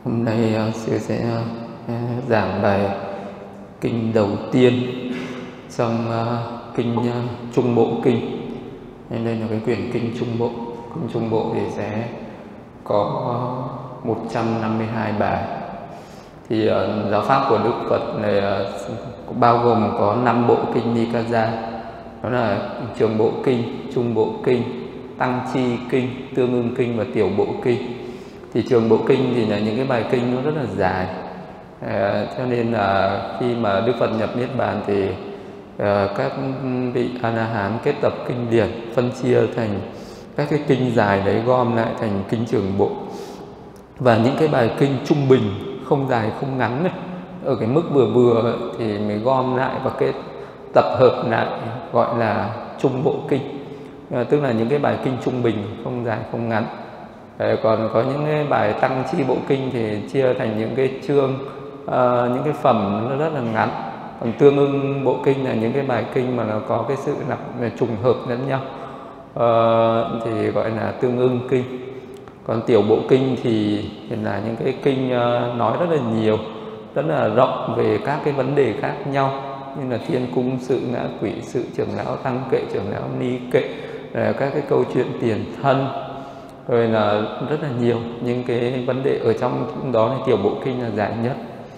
Hôm nay sư sẽ giảng bài kinh đầu tiên trong kinh Trung Bộ Kinh. Đây là cái quyển kinh Trung Bộ. Kinh Trung Bộ thì sẽ có 152 bài. Thì giáo pháp của Đức Phật này bao gồm có 5 bộ kinh Nikaya. Đó là Trường Bộ Kinh, Trung Bộ Kinh, Tăng Chi Kinh, Tương Ưng Kinh và Tiểu Bộ Kinh. Thì Trường Bộ Kinh thì là những cái bài kinh nó rất là dài, cho nên là khi mà Đức Phật nhập Niết Bàn thì các vị A-la-hán kết tập kinh điển, phân chia thành các cái kinh dài đấy, gom lại thành kinh Trường Bộ. Và những cái bài kinh trung bình, không dài không ngắn này, ở cái mức vừa vừa thì mới gom lại và kết tập hợp lại gọi là Trung Bộ Kinh, tức là những cái bài kinh trung bình, không dài không ngắn. Còn có những cái bài Tăng Chi Bộ Kinh thì chia thành những cái chương, những cái phẩm nó rất là ngắn. Còn Tương Ưng Bộ Kinh là những cái bài kinh mà nó có cái sự trùng hợp lẫn nhau, thì gọi là Tương Ưng Kinh. Còn Tiểu Bộ Kinh thì là những cái kinh nói rất là nhiều, rất là rộng về các cái vấn đề khác nhau, như là thiên cung sự, ngã quỷ sự, trưởng lão tăng kệ, trưởng lão ni kệ, các cái câu chuyện tiền thân, rồi là rất là nhiều những cái vấn đề ở trong đó. Thì Tiểu Bộ Kinh là dài nhất.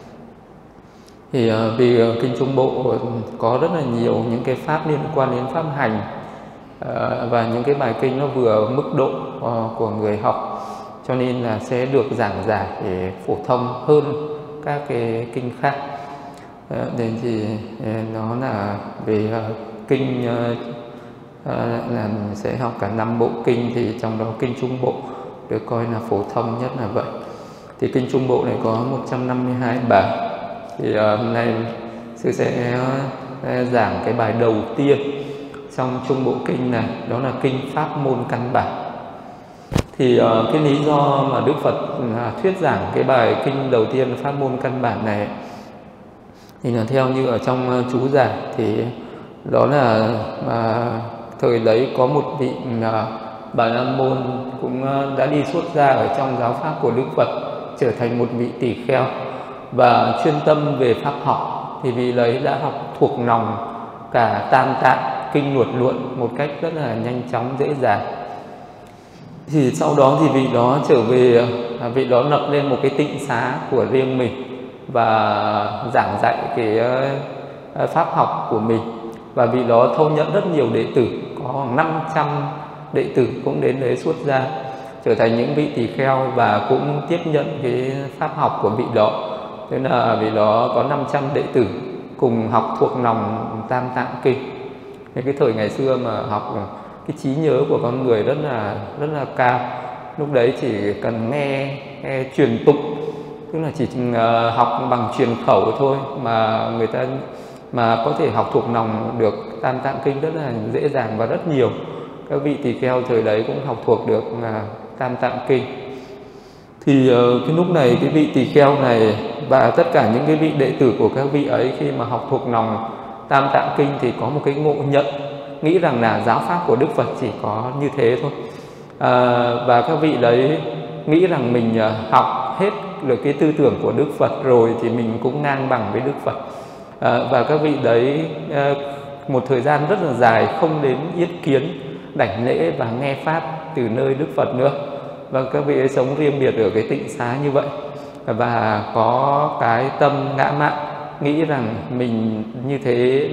Thì vì kinh Trung Bộ có rất là nhiều những cái pháp liên quan đến pháp hành, và những cái bài kinh nó vừa mức độ của người học, cho nên là sẽ được giảng giải để phổ thông hơn các cái kinh khác. Nên thì nó là về kinh, là sẽ học cả 5 bộ kinh, thì trong đó kinh Trung Bộ được coi là phổ thông nhất là vậy. Thì kinh Trung Bộ này có 152 bài. Thì hôm nay sư sẽ giảng cái bài đầu tiên trong Trung Bộ Kinh này, đó là kinh Pháp Môn Căn Bản. Thì cái lý do mà Đức Phật thuyết giảng cái bài kinh đầu tiên Pháp Môn Căn Bản này thì là theo như ở trong chú giải, thì đó là thời đấy có một vị Bà La Môn cũng đã đi xuất gia ở trong giáo pháp của Đức Phật, trở thành một vị tỷ kheo và chuyên tâm về pháp học. Thì vị đấy đã học thuộc lòng cả Tam Tạng kinh Luật Luận một cách rất là nhanh chóng, dễ dàng. Thì sau đó thì vị đó trở về, vị đó lập lên một cái tịnh xá của riêng mình và giảng dạy cái pháp học của mình. Và vị đó thâu nhận rất nhiều đệ tử, có khoảng 500 đệ tử cũng đến đấy xuất gia, trở thành những vị tỳ kheo và cũng tiếp nhận cái pháp học của vị đó. Thế là vị đó có 500 đệ tử cùng học thuộc lòng Tam Tạng Kinh. Nên cái thời ngày xưa mà học, cái trí nhớ của con người rất là cao. Lúc đấy chỉ cần nghe truyền tụng, tức là chỉ học bằng truyền khẩu thôi mà người ta mà có thể học thuộc lòng được Tam Tạng Kinh rất là dễ dàng và rất nhiều. Các vị tỳ kheo thời đấy cũng học thuộc được Tam Tạng Kinh. Thì cái lúc này cái vị tỳ kheo này và tất cả những cái vị đệ tử của các vị ấy, khi mà học thuộc lòng Tam Tạng Kinh thì có một cái ngộ nhận, nghĩ rằng là giáo pháp của Đức Phật chỉ có như thế thôi. Và các vị đấy nghĩ rằng mình học hết được cái tư tưởng của Đức Phật rồi thì mình cũng ngang bằng với Đức Phật. Và các vị đấy một thời gian rất là dài không đến yết kiến, đảnh lễ và nghe pháp từ nơi Đức Phật nữa. Và các vị ấy sống riêng biệt ở cái tịnh xá như vậy, và có cái tâm ngã mạn, nghĩ rằng mình như thế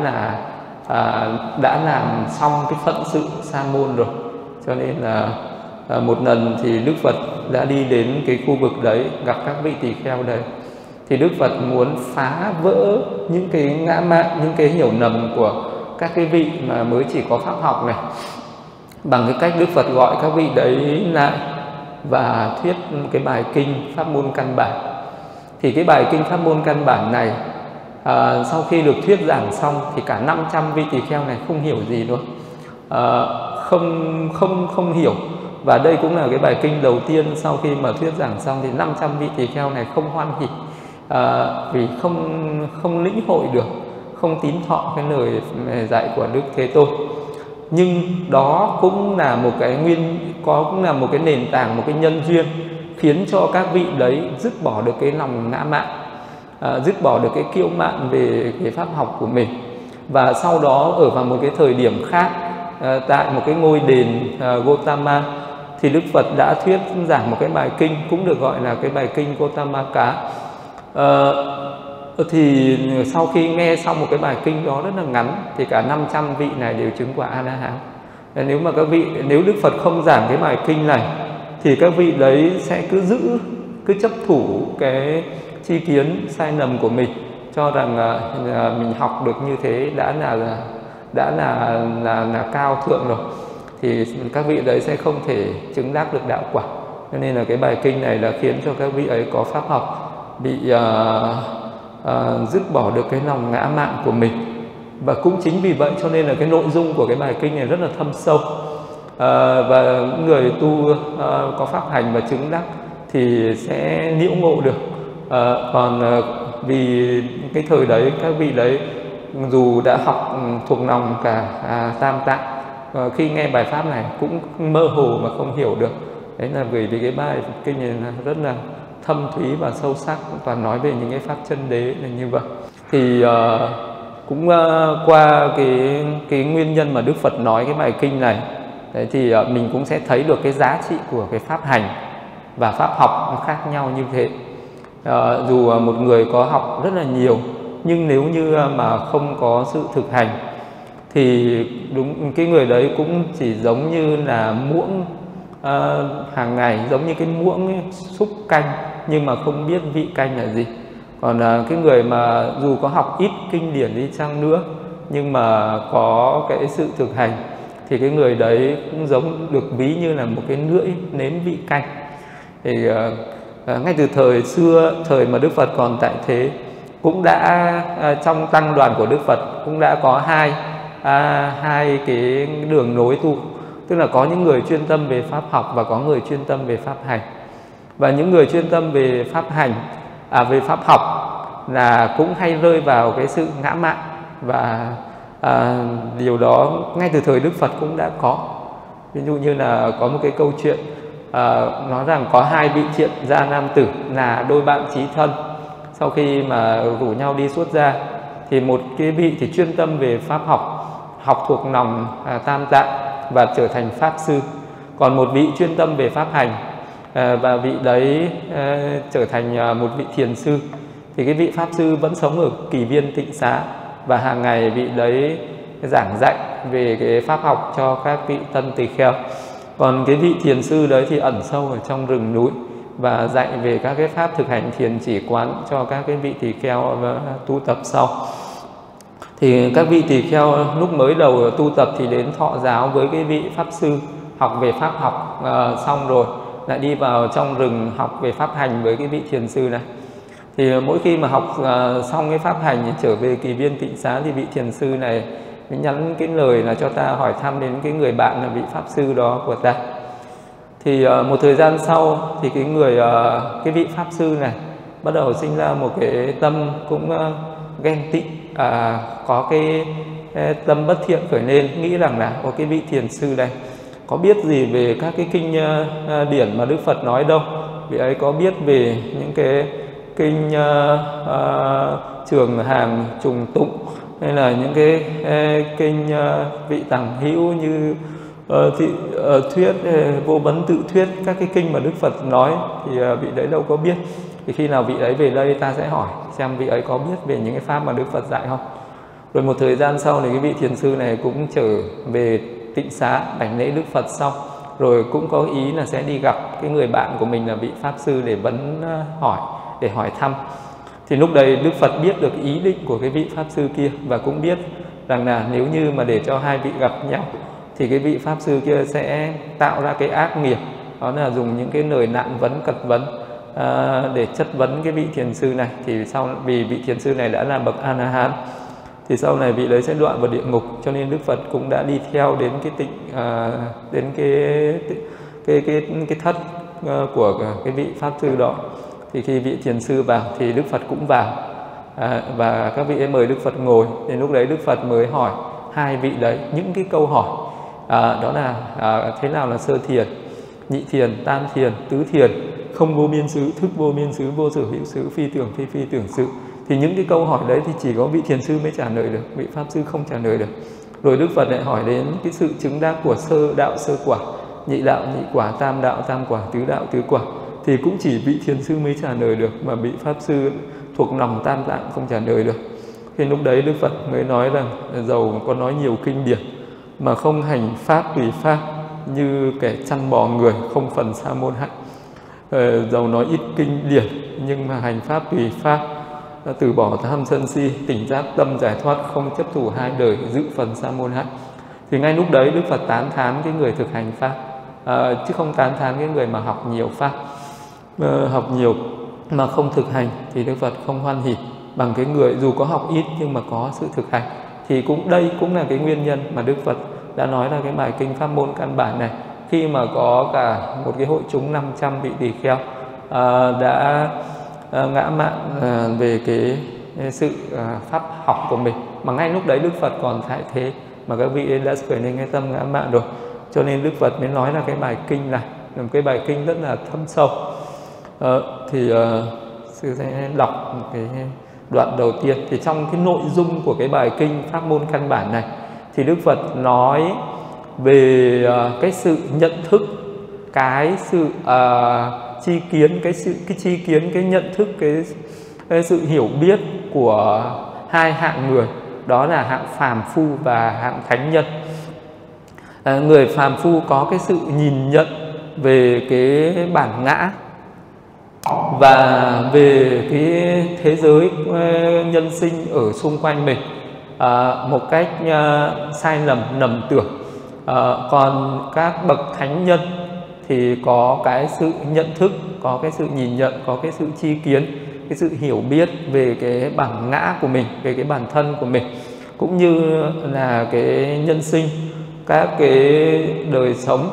đã làm xong cái phận sự sa môn rồi. Cho nên là một lần thì Đức Phật đã đi đến cái khu vực đấy, gặp các vị tỳ kheo đấy. Thì Đức Phật muốn phá vỡ những cái ngã mạn, những cái hiểu lầm của các cái vị mà mới chỉ có pháp học này, bằng cái cách Đức Phật gọi các vị đấy lại và thuyết cái bài kinh Pháp Môn Căn Bản. Thì cái bài kinh Pháp Môn Căn Bản này, sau khi được thuyết giảng xong thì cả 500 vị tỳ kheo này không hiểu gì luôn, không hiểu. Và đây cũng là cái bài kinh đầu tiên sau khi mà thuyết giảng xong thì 500 vị tỳ kheo này không hoan hỉ, vì không lĩnh hội được, không tín thọ cái lời dạy của Đức Thế Tôn. Nhưng đó cũng là một cái cũng là một cái nền tảng, một cái nhân duyên khiến cho các vị đấy dứt bỏ được cái lòng ngã mạn, dứt bỏ được cái kiêu mạn về cái pháp học của mình. Và sau đó ở vào một cái thời điểm khác, tại một cái ngôi đền Gotama, thì Đức Phật đã thuyết giảng một cái bài kinh cũng được gọi là cái bài kinh Gotamaka. Thì sau khi nghe xong một cái bài kinh đó rất là ngắn thì cả 500 vị này đều chứng quả A-la-hán. Nếu Đức Phật không giảng cái bài kinh này thì các vị đấy sẽ cứ chấp thủ cái tri kiến sai lầm của mình, cho rằng mình học được như thế đã là cao thượng rồi, thì các vị đấy sẽ không thể chứng đắc được đạo quả. Cho nên là cái bài kinh này là khiến cho các vị ấy có pháp học bị dứt bỏ được cái lòng ngã mạn của mình. Và cũng chính vì vậy cho nên là cái nội dung của cái bài kinh này rất là thâm sâu, và người tu có pháp hành và chứng đắc thì sẽ nhiễu ngộ được. Còn vì cái thời đấy các vị đấy dù đã học thuộc lòng cả tam tạng, khi nghe bài pháp này cũng mơ hồ mà không hiểu được. Đấy là bởi vì cái bài kinh này rất là thâm thúy và sâu sắc, toàn nói về những cái pháp chân đế là như vậy. Thì cũng qua cái nguyên nhân mà Đức Phật nói cái bài kinh này, đấy thì mình cũng sẽ thấy được cái giá trị của cái pháp hành và pháp học nó khác nhau như thế. Dù một người có học rất là nhiều, nhưng nếu như mà không có sự thực hành thì đúng cái người đấy cũng chỉ giống như là muỗng hàng ngày, giống như cái muỗng ấy, xúc canh nhưng mà không biết vị canh là gì. Còn cái người mà dù có học ít kinh điển đi chăng nữa nhưng mà có cái sự thực hành thì cái người đấy cũng giống được ví như là một cái lưỡi nếm vị canh. Thì ngay từ thời xưa, thời mà Đức Phật còn tại thế, cũng đã trong tăng đoàn của Đức Phật cũng đã có hai cái đường nối tu, tức là có những người chuyên tâm về pháp học và có người chuyên tâm về pháp hành. Và những người chuyên tâm về pháp hành, về pháp học là cũng hay rơi vào cái sự ngã mạn, và điều đó ngay từ thời Đức Phật cũng đã có. Ví dụ như là có một cái câu chuyện nói rằng có hai vị triện gia nam tử là đôi bạn chí thân. Sau khi mà rủ nhau đi xuất gia thì một cái vị thì chuyên tâm về pháp học thuộc lòng tam tạng và trở thành pháp sư. Còn một vị chuyên tâm về pháp hành, và vị đấy trở thành một vị thiền sư. Thì cái vị pháp sư vẫn sống ở Kỳ Viên Tịnh Xá, và hàng ngày vị đấy giảng dạy về cái pháp học cho các vị tân tỳ kheo. Còn cái vị thiền sư đấy thì ẩn sâu ở trong rừng núi và dạy về các cái pháp thực hành thiền chỉ quán cho các cái vị tỳ kheo tu tập sau. Thì các vị tỳ kheo lúc mới đầu tu tập thì đến thọ giáo với cái vị pháp sư học về pháp học, xong rồi lại đi vào trong rừng học về pháp hành với cái vị thiền sư này. Thì mỗi khi mà học xong cái pháp hành trở về Kỳ Viên Tịnh Xá thì vị thiền sư này mới nhắn cái lời là cho ta hỏi thăm đến cái người bạn là vị pháp sư đó của ta. Thì một thời gian sau thì cái vị pháp sư này bắt đầu sinh ra một cái tâm cũng ghen tị, có cái tâm bất thiện khởi lên, nghĩ rằng là có cái vị thiền sư này có biết gì về các cái kinh điển mà Đức Phật nói đâu. Vị ấy có biết về những cái kinh Trường Hàng, Trùng Tụng, hay là những cái kinh Vị Tằng Hữu như thuyết, Vô Vấn Tự Thuyết, các cái kinh mà Đức Phật nói thì vị đấy đâu có biết. Thì khi nào vị ấy về đây ta sẽ hỏi xem vị ấy có biết về những cái pháp mà Đức Phật dạy không. Rồi một thời gian sau thì cái vị thiền sư này cũng trở về Tịnh Xá đảnh lễ Đức Phật xong, rồi cũng có ý là sẽ đi gặp cái người bạn của mình là vị pháp sư để vấn hỏi, để hỏi thăm. Thì lúc đấy Đức Phật biết được ý định của cái vị pháp sư kia, và cũng biết rằng là nếu như mà để cho hai vị gặp nhau thì cái vị pháp sư kia sẽ tạo ra cái ác nghiệp, đó là dùng những cái lời nạn vấn, cật vấn để chất vấn cái vị thiền sư này. Thì vì vị thiền sư này đã là bậc A-la-hán thì sau này vị đấy sẽ đọa vào địa ngục, cho nên Đức Phật cũng đã đi theo đến cái thất của cái vị pháp sư đó. Thì khi vị thiền sư vào thì Đức Phật cũng vào, và các vị ấy mời Đức Phật ngồi. Thì lúc đấy Đức Phật mới hỏi hai vị đấy những cái câu hỏi, đó là thế nào là sơ thiền, nhị thiền, tam thiền, tứ thiền, không vô biên xứ, thức vô biên xứ, vô sở hữu xứ, phi tưởng phi phi tưởng sự. Thì những cái câu hỏi đấy thì chỉ có vị thiền sư mới trả lời được, vị pháp sư không trả lời được. Rồi Đức Phật lại hỏi đến cái sự chứng đắc của sơ đạo sơ quả, nhị đạo nhị quả, tam đạo tam quả, tứ đạo tứ quả, thì cũng chỉ vị thiền sư mới trả lời được, mà vị pháp sư thuộc lòng tam tạng không trả lời được. Thì lúc đấy Đức Phật mới nói rằng dầu có nói nhiều kinh điển mà không hành pháp tùy pháp, như kẻ chăn bò người không phần sa môn hạnh. Dầu nói ít kinh điển nhưng mà hành pháp tùy pháp, từ bỏ tham sân si, tỉnh giác tâm giải thoát, không chấp thủ hai đời, giữ phần sa môn hạnh. Thì ngay lúc đấy Đức Phật tán thán cái người thực hành pháp, chứ không tán thán cái người mà học nhiều pháp. Học nhiều mà không thực hành thì Đức Phật không hoan hỉ bằng cái người dù có học ít nhưng mà có sự thực hành. Thì đây cũng là cái nguyên nhân mà Đức Phật đã nói là cái bài kinh pháp môn căn bản này, khi mà có cả một cái hội chúng 500 vị tỳ kheo đã ngã mạn về cái sự pháp học của mình, mà ngay lúc đấy Đức Phật còn tại thế mà các vị đã khởi lên cái tâm ngã mạn rồi, cho nên Đức Phật mới nói là cái bài kinh này là một cái bài kinh rất là thâm sâu. Thì sư sẽ đọc một cái đoạn đầu tiên. Thì trong cái nội dung của cái bài kinh pháp môn căn bản này thì Đức Phật nói về cái sự nhận thức, cái sự tri kiến, cái tri kiến, cái nhận thức, cái sự hiểu biết của hai hạng người, đó là hạng phàm phu và hạng thánh nhân. Người phàm phu có cái sự nhìn nhận về cái bản ngã và về cái thế giới nhân sinh ở xung quanh mình một cách sai lầm, nầm tưởng. Còn các bậc thánh nhân thì có cái sự nhận thức, có cái sự nhìn nhận, có cái sự tri kiến, cái sự hiểu biết về cái bản ngã của mình, về cái bản thân của mình, cũng như là cái nhân sinh, các cái đời sống,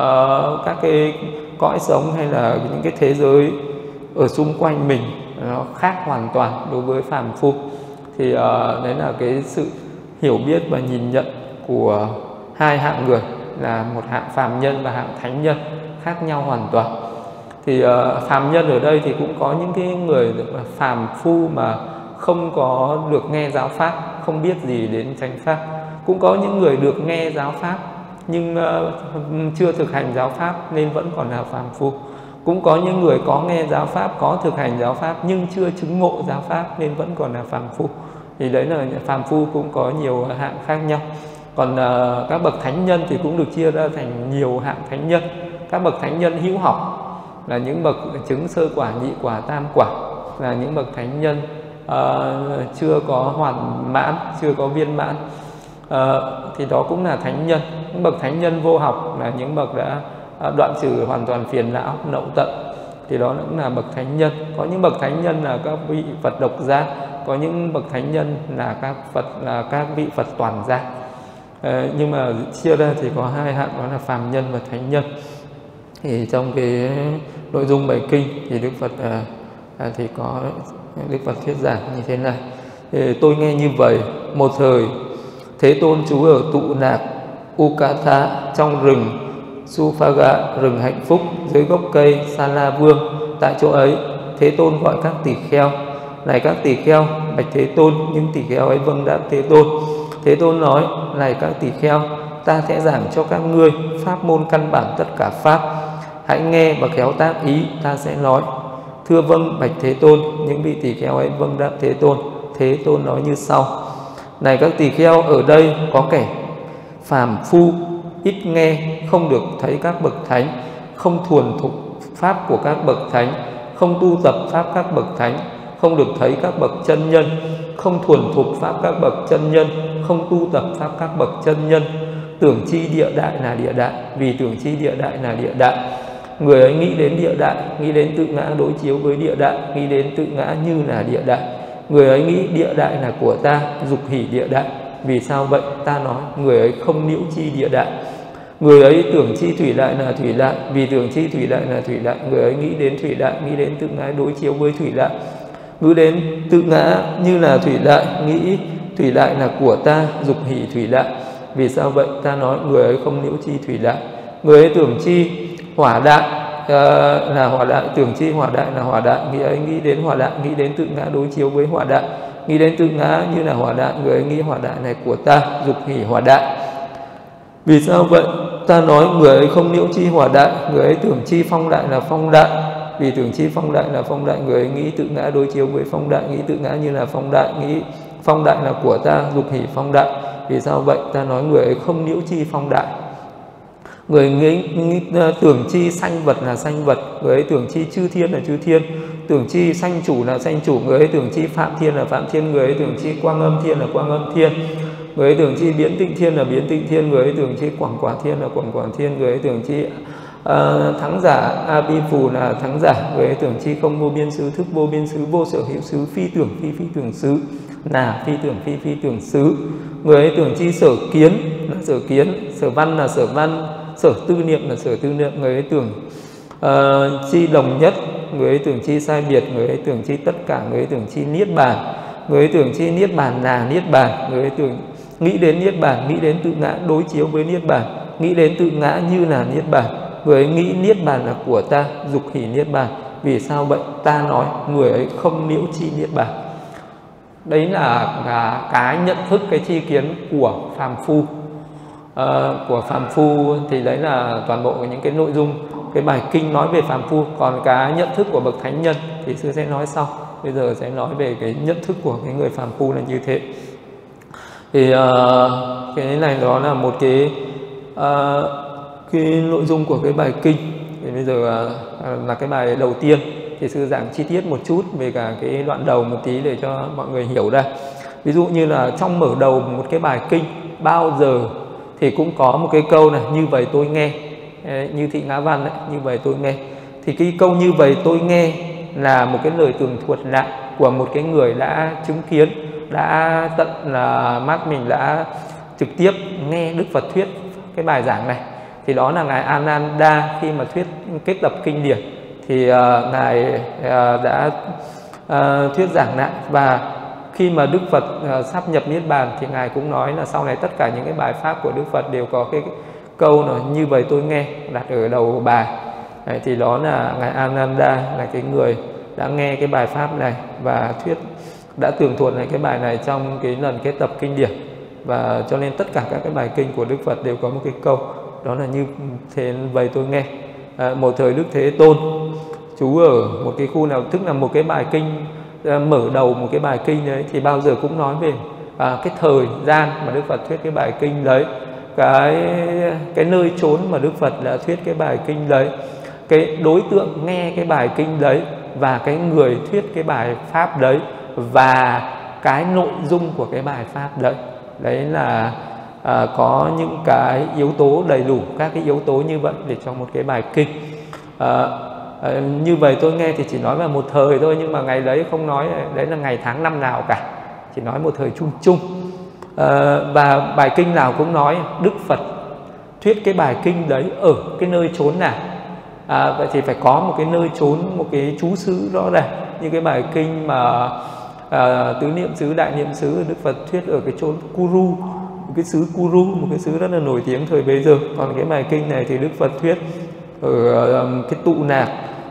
các cái cõi sống hay là những cái thế giới ở xung quanh mình nó khác hoàn toàn đối với phàm phu. Thì đấy là cái sự hiểu biết và nhìn nhận của hai hạng người, là một hạng phàm nhân và hạng thánh nhân, khác nhau hoàn toàn. Thì phàm nhân ở đây thì cũng có những cái người phàm phu mà không có được nghe giáo pháp, không biết gì đến chánh pháp. Cũng có những người được nghe giáo pháp nhưng chưa thực hành giáo pháp nên vẫn còn là phàm phu. Cũng có những người có nghe giáo pháp, có thực hành giáo pháp nhưng chưa chứng ngộ giáo pháp nên vẫn còn là phàm phu. Thì đấy là phàm phu cũng có nhiều hạng khác nhau. Còn các bậc thánh nhân thì cũng được chia ra thành nhiều hạng thánh nhân. Các bậc thánh nhân hữu học là những bậc chứng sơ quả, nhị quả, tam quả, là những bậc thánh nhân chưa có hoàn mãn, chưa có viên mãn, thì đó cũng là thánh nhân. Những bậc thánh nhân vô học là những bậc đã đoạn trừ hoàn toàn phiền não lậu tận, thì đó cũng là bậc thánh nhân. Có những bậc thánh nhân là các vị Phật độc giác, có những bậc thánh nhân là các vị Phật toàn giác. Nhưng mà chia ra thì có hai hạng, đó là phàm nhân và thánh nhân. Thì trong cái nội dung bài kinh thì Đức Phật thì có Đức Phật thuyết giảng như thế này: thì tôi nghe như vậy, một thời Thế Tôn trú ở tụ nạc Ukatha trong rừng Suphaga, rừng hạnh phúc, dưới gốc cây Sala Vương. Tại chỗ ấy Thế Tôn gọi các tỳ kheo: này các tỳ kheo, bạch Thế Tôn. Những tỳ kheo ấy vâng đáp Thế Tôn. Thế Tôn nói: này các tỳ kheo, ta sẽ giảng cho các ngươi pháp môn căn bản tất cả pháp, hãy nghe và khéo tác ý, ta sẽ nói. Thưa vâng bạch Thế Tôn. Những vị tỳ kheo ấy vâng đáp Thế Tôn. Thế Tôn nói như sau: này các tỳ kheo, ở đây có kẻ phàm phu, ít nghe, không được thấy các bậc thánh, không thuần thục pháp của các bậc thánh, không tu tập pháp các bậc thánh, không được thấy các bậc chân nhân, không thuần thục pháp các bậc chân nhân, không tu tập pháp các bậc chân nhân. Tưởng chi địa đại là địa đại, vì tưởng chi địa đại là địa đại. Người ấy nghĩ đến địa đại, nghĩ đến tự ngã đối chiếu với địa đại, nghĩ đến tự ngã như là địa đại. Người ấy nghĩ địa đại là của ta, dục hỷ địa đại. Vì sao vậy? Ta nói người ấy không nhiễu chi địa đại. Người ấy tưởng chi thủy đại là thủy đại, vì tưởng chi thủy đại là thủy đại. Người ấy nghĩ đến thủy đại, nghĩ đến tự ngã đối chiếu với thủy đại, nghĩ đến tự ngã như là thủy đại, nghĩ thủy đại là của ta, dục hỷ thủy đại. Vì sao vậy? Ta nói người ấy không nhiễu chi thủy đại. Người ấy tưởng chi hỏa đại, là hỏa đại, tưởng chi hỏa đại là hỏa đại, người ấy nghĩ đến hỏa đại, nghĩ đến tự ngã đối chiếu với hỏa đại, nghĩ đến tự ngã như là hỏa đại, người ấy nghĩ hỏa đại này của ta, dục hỷ hỏa đại. Vì sao vậy? Ta nói người ấy không nhiễu chi hỏa đại, người ấy tưởng chi phong đại là phong đại. Vì tưởng chi phong đại là phong đại, người ấy nghĩ tự ngã đối chiếu với phong đại, nghĩ tự ngã như là phong đại, nghĩ phong đại là của ta, dục hỷ phong đại. Vì sao vậy? Ta nói người ấy không nhiễu chi phong đại. Người nghĩ tưởng chi sanh vật là sanh vật, người ấy tưởng chi chư thiên là chư thiên, tưởng chi sanh chủ là sanh chủ, người ấy tưởng chi phạm thiên là phạm thiên, người ấy tưởng chi quang âm thiên là quang âm thiên, người ấy tưởng chi biến tịnh thiên là biến tịnh thiên, người ấy tưởng chi quảng quả thiên là quảng quả thiên, người ấy tưởng chi thắng giả a bi phù là thắng giả, người ấy tưởng chi không vô biên xứ, thức vô biên xứ, vô sở hữu xứ, phi tưởng phi tưởng xứ là phi tưởng phi tưởng xứ. Người ấy tưởng chi sở kiến là sở kiến, sở văn là sở văn, sở tư niệm là sở tư niệm, người ấy tưởng chi đồng nhất, người ấy tưởng chi sai biệt, người ấy tưởng chi tất cả, người ấy tưởng chi niết bàn, người ấy tưởng chi niết bàn là niết bàn, người ấy tưởng nghĩ đến niết bàn, nghĩ đến tự ngã đối chiếu với niết bàn, nghĩ đến tự ngã như là niết bàn, người ấy nghĩ niết bàn là của ta, dục hỷ niết bàn. Vì sao vậy? Ta nói người ấy không nhiễu chi niết bàn. Đấy là cái nhận thức, cái tri kiến của phàm phu. Của phàm phu thì đấy là toàn bộ những cái nội dung cái bài kinh nói về phàm phu. Còn cái nhận thức của bậc thánh nhân thì sư sẽ nói sau. Bây giờ sẽ nói về cái nhận thức của cái người phàm phu là như thế. Thì cái này đó là một cái nội dung của cái bài kinh. Thì bây giờ là cái bài đầu tiên thì sư giảng chi tiết một chút về cả cái đoạn đầu một tí để cho mọi người hiểu ra. Ví dụ như là trong mở đầu một cái bài kinh bao giờ thì cũng có một cái câu này: như vậy tôi nghe, như Thị Ngã Văn ấy, như vậy tôi nghe. Thì cái câu như vậy tôi nghe là một cái lời tường thuật lại của một cái người đã chứng kiến, đã tận là mắt mình đã trực tiếp nghe Đức Phật thuyết cái bài giảng này. Thì đó là ngài Ananda, khi mà thuyết kết tập kinh điển thì ngài đã thuyết giảng lại. Và khi mà Đức Phật sắp nhập niết bàn thì ngài cũng nói là sau này tất cả những cái bài pháp của Đức Phật đều có cái câu là như vậy tôi nghe đặt ở đầu bài. Đấy, thì đó là ngài Ananda, là cái người đã nghe cái bài pháp này và đã tường thuật lại cái bài này trong cái lần kết tập kinh điển. Và cho nên tất cả các cái bài kinh của Đức Phật đều có một cái câu đó là như thế vậy tôi nghe. Một thời Đức Thế Tôn chú ở một cái khu nào, tức là một cái bài kinh mở đầu một cái bài kinh đấy thì bao giờ cũng nói về cái thời gian mà Đức Phật thuyết cái bài kinh đấy, cái nơi chốn mà Đức Phật đã thuyết cái bài kinh đấy, cái đối tượng nghe cái bài kinh đấy, và cái người thuyết cái bài pháp đấy, và cái nội dung của cái bài pháp đấy. Đấy là có những cái yếu tố đầy đủ, các cái yếu tố như vậy để cho một cái bài kinh. Như vậy tôi nghe thì chỉ nói về một thời thôi, nhưng mà ngày đấy không nói đấy là ngày tháng năm nào cả, chỉ nói một thời chung chung. Và bài kinh nào cũng nói Đức Phật thuyết cái bài kinh đấy ở cái nơi chốn nào. Vậy thì phải có một cái nơi chốn, một cái trú xứ rõ ràng. Như cái bài kinh mà tứ niệm xứ, đại niệm xứ, Đức Phật thuyết ở cái chốn Kuru, một cái xứ Kuru, một cái xứ rất là nổi tiếng thời bấy giờ. Còn cái bài kinh này thì Đức Phật thuyết ở cái tụ nạc,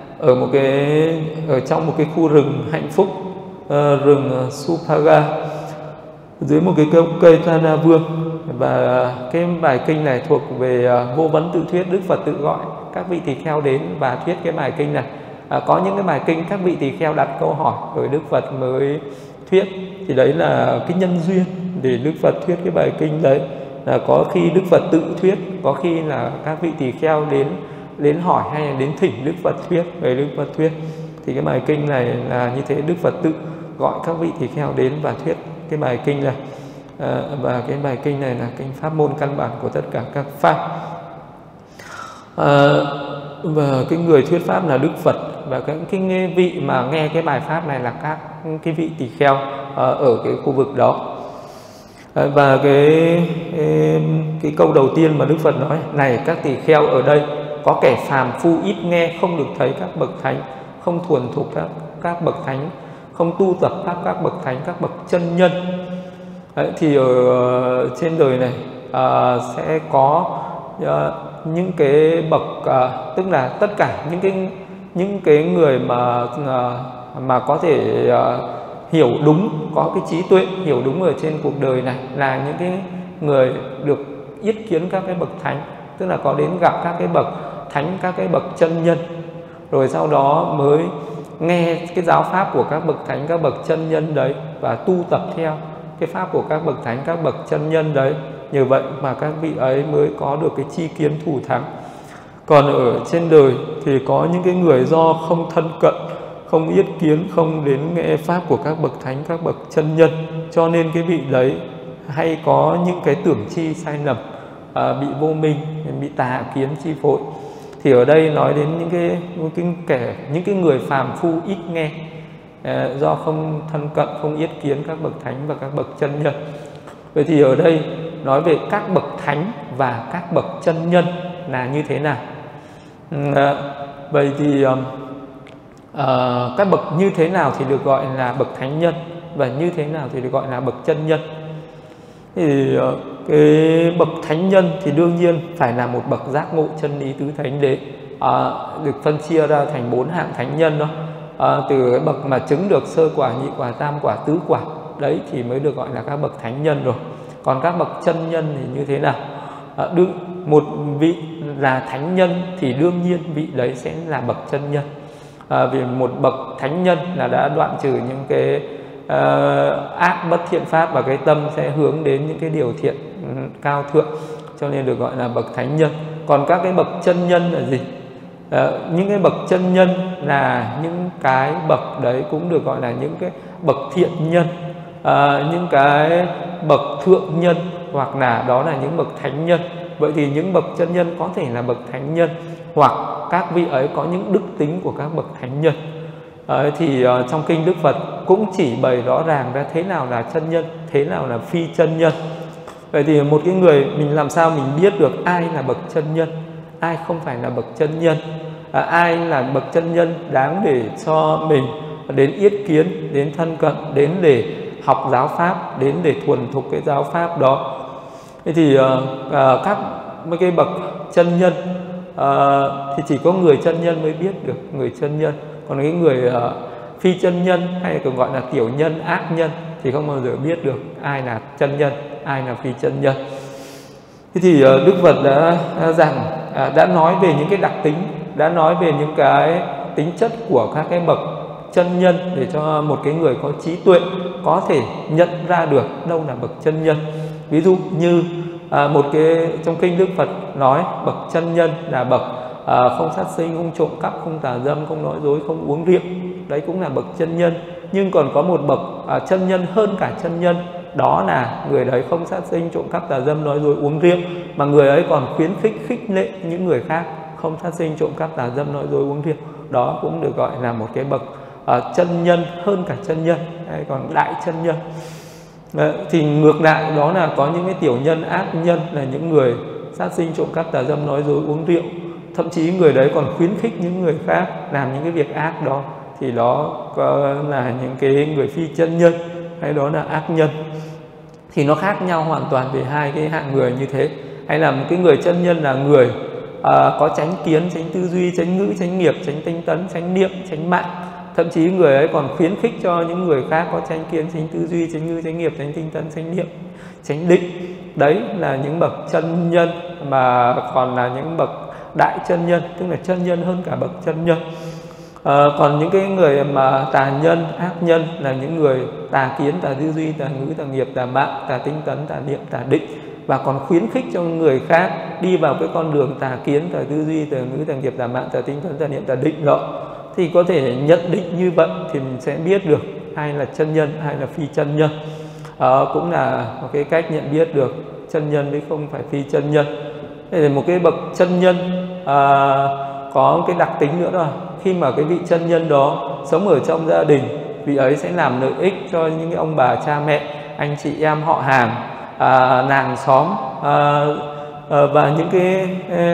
ở trong một cái khu rừng hạnh phúc, rừng Supaga, dưới một cái cây Thana Vương. Và cái bài kinh này thuộc về vô vấn tự thuyết. Đức Phật tự gọi các vị tỳ kheo đến và thuyết cái bài kinh này. Có những cái bài kinh các vị tỳ kheo đặt câu hỏi rồi Đức Phật mới thuyết, thì đấy là cái nhân duyên để Đức Phật thuyết cái bài kinh đấy. Là có khi Đức Phật tự thuyết, có khi là các vị tỳ kheo đến hỏi hay là đến thỉnh Đức Phật thuyết, về Đức Phật thuyết. Thì cái bài kinh này là như thế, Đức Phật tự gọi các vị tỳ kheo đến và thuyết cái bài kinh này. Và cái bài kinh này là kinh pháp môn căn bản của tất cả các pháp. Và cái người thuyết pháp là Đức Phật, và cái vị mà nghe cái bài pháp này là các cái vị tỳ kheo ở cái khu vực đó. Và cái câu đầu tiên mà Đức Phật nói: này các tỳ kheo ở đây, có kẻ phàm phu ít nghe, không được thấy các bậc thánh, không thuần thục các bậc thánh, không tu tập pháp các bậc thánh, các bậc chân nhân. Đấy, thì ở trên đời này sẽ có những cái bậc tức là tất cả những cái người mà có thể hiểu đúng, có cái trí tuệ hiểu đúng ở trên cuộc đời này là những cái người được yết kiến các cái bậc thánh, tức là có đến gặp các cái bậc thánh, các cái bậc chân nhân, rồi sau đó mới nghe cái giáo pháp của các bậc thánh, các bậc chân nhân đấy và tu tập theo cái pháp của các bậc thánh, các bậc chân nhân đấy. Như vậy mà các vị ấy mới có được cái chi kiến thủ thắng. Còn ở trên đời thì có những cái người do không thân cận, không yết kiến, không đến nghe pháp của các bậc thánh, các bậc chân nhân, cho nên cái vị đấy hay có những cái tưởng chi sai lầm, bị vô minh, bị tà kiến chi phối. Thì ở đây nói đến những cái người phàm phu ít nghe, do không thân cận, không yết kiến các bậc thánh và các bậc chân nhân. Vậy thì ở đây nói về các bậc thánh và các bậc chân nhân là như thế nào? Vậy thì các bậc như thế nào thì được gọi là bậc thánh nhân, và như thế nào thì được gọi là bậc chân nhân? Thì cái bậc thánh nhân thì đương nhiên phải là một bậc giác ngộ chân lý tứ thánh đế, được phân chia ra thành 4 hạng thánh nhân đó. Từ cái bậc mà chứng được sơ quả, nhị quả, tam quả, tứ quả đấy thì mới được gọi là các bậc thánh nhân rồi. Còn các bậc chân nhân thì như thế nào? Một vị là thánh nhân thì đương nhiên vị đấy sẽ là bậc chân nhân, vì một bậc thánh nhân là đã đoạn trừ những cái ác bất thiện pháp và cái tâm sẽ hướng đến những cái điều thiện cao thượng, cho nên được gọi là bậc thánh nhân. Còn các cái bậc chân nhân là gì? Những cái bậc chân nhân là những cái bậc đấy cũng được gọi là những cái bậc thiện nhân, những cái bậc thượng nhân, hoặc là đó là những bậc thánh nhân. Vậy thì những bậc chân nhân có thể là bậc thánh nhân, hoặc các vị ấy có những đức tính của các bậc thánh nhân. Thì trong kinh Đức Phật cũng chỉ bày rõ ràng ra thế nào là chân nhân, thế nào là phi chân nhân. Vậy thì một cái người mình làm sao mình biết được ai là bậc chân nhân, ai không phải là bậc chân nhân, ai là bậc chân nhân đáng để cho mình đến yết kiến, đến thân cận, đến để học giáo pháp, đến để thuần thục cái giáo pháp đó. Thế thì các mấy cái bậc chân nhân thì chỉ có người chân nhân mới biết được người chân nhân. Còn cái người phi chân nhân hay còn gọi là tiểu nhân, ác nhân thì không bao giờ biết được ai là chân nhân, ai là phi chân nhân. Thế thì Đức Phật đã nói về những cái đặc tính, đã nói về những cái tính chất của các cái bậc chân nhân để cho một cái người có trí tuệ có thể nhận ra được đâu là bậc chân nhân. Ví dụ như trong kinh Đức Phật nói bậc chân nhân là bậc không sát sinh, không trộm cắp, không tà dâm, không nói dối, không uống rượu. Đấy cũng là bậc chân nhân. Nhưng còn có một bậc chân nhân hơn cả chân nhân, đó là người đấy không sát sinh, trộm cắp, tà dâm, nói dối, uống rượu, mà người ấy còn khuyến khích lệ những người khác không sát sinh, trộm cắp, tà dâm, nói dối, uống rượu. Đó cũng được gọi là một cái bậc chân nhân hơn cả chân nhân, hay còn đại chân nhân. Thì ngược lại đó là có những cái tiểu nhân, ác nhân là những người sát sinh, trộm cắp, tà dâm, nói dối, uống rượu. Thậm chí người đấy còn khuyến khích những người khác làm những cái việc ác đó, thì đó là những cái người phi chân nhân, hay đó là ác nhân. Thì nó khác nhau hoàn toàn về hai cái hạng người như thế. Hay là một cái người chân nhân là người có chánh kiến, chánh tư duy, chánh ngữ, chánh nghiệp, chánh tinh tấn, chánh niệm, chánh mạng. Thậm chí người ấy còn khuyến khích cho những người khác có chánh kiến, chánh tư duy, chánh ngữ, chánh nghiệp, chánh tinh tấn, chánh niệm, chánh định. Đấy là những bậc chân nhân. Mà còn là những bậc đại chân nhân, tức là chân nhân hơn cả bậc chân nhân. Còn những cái người mà tà nhân, ác nhân là những người tà kiến, tà tư duy, tà ngữ, tà nghiệp, tà mạng, tà tinh tấn, tà niệm, tà định, và còn khuyến khích cho người khác đi vào cái con đường tà kiến, tà tư duy, tà ngữ, tà nghiệp, tà mạng, tà tinh tấn, tà niệm, tà định đó. Thì có thể nhận định như vậy thì mình sẽ biết được ai là chân nhân, ai là phi chân nhân. Cũng là một cái cách nhận biết được chân nhân với không phải phi chân nhân. Để một cái bậc chân nhân có cái đặc tính nữa là khi mà cái vị chân nhân đó sống ở trong gia đình, vị ấy sẽ làm lợi ích cho những cái ông bà cha mẹ, anh chị em họ hàng, làng xóm, và những cái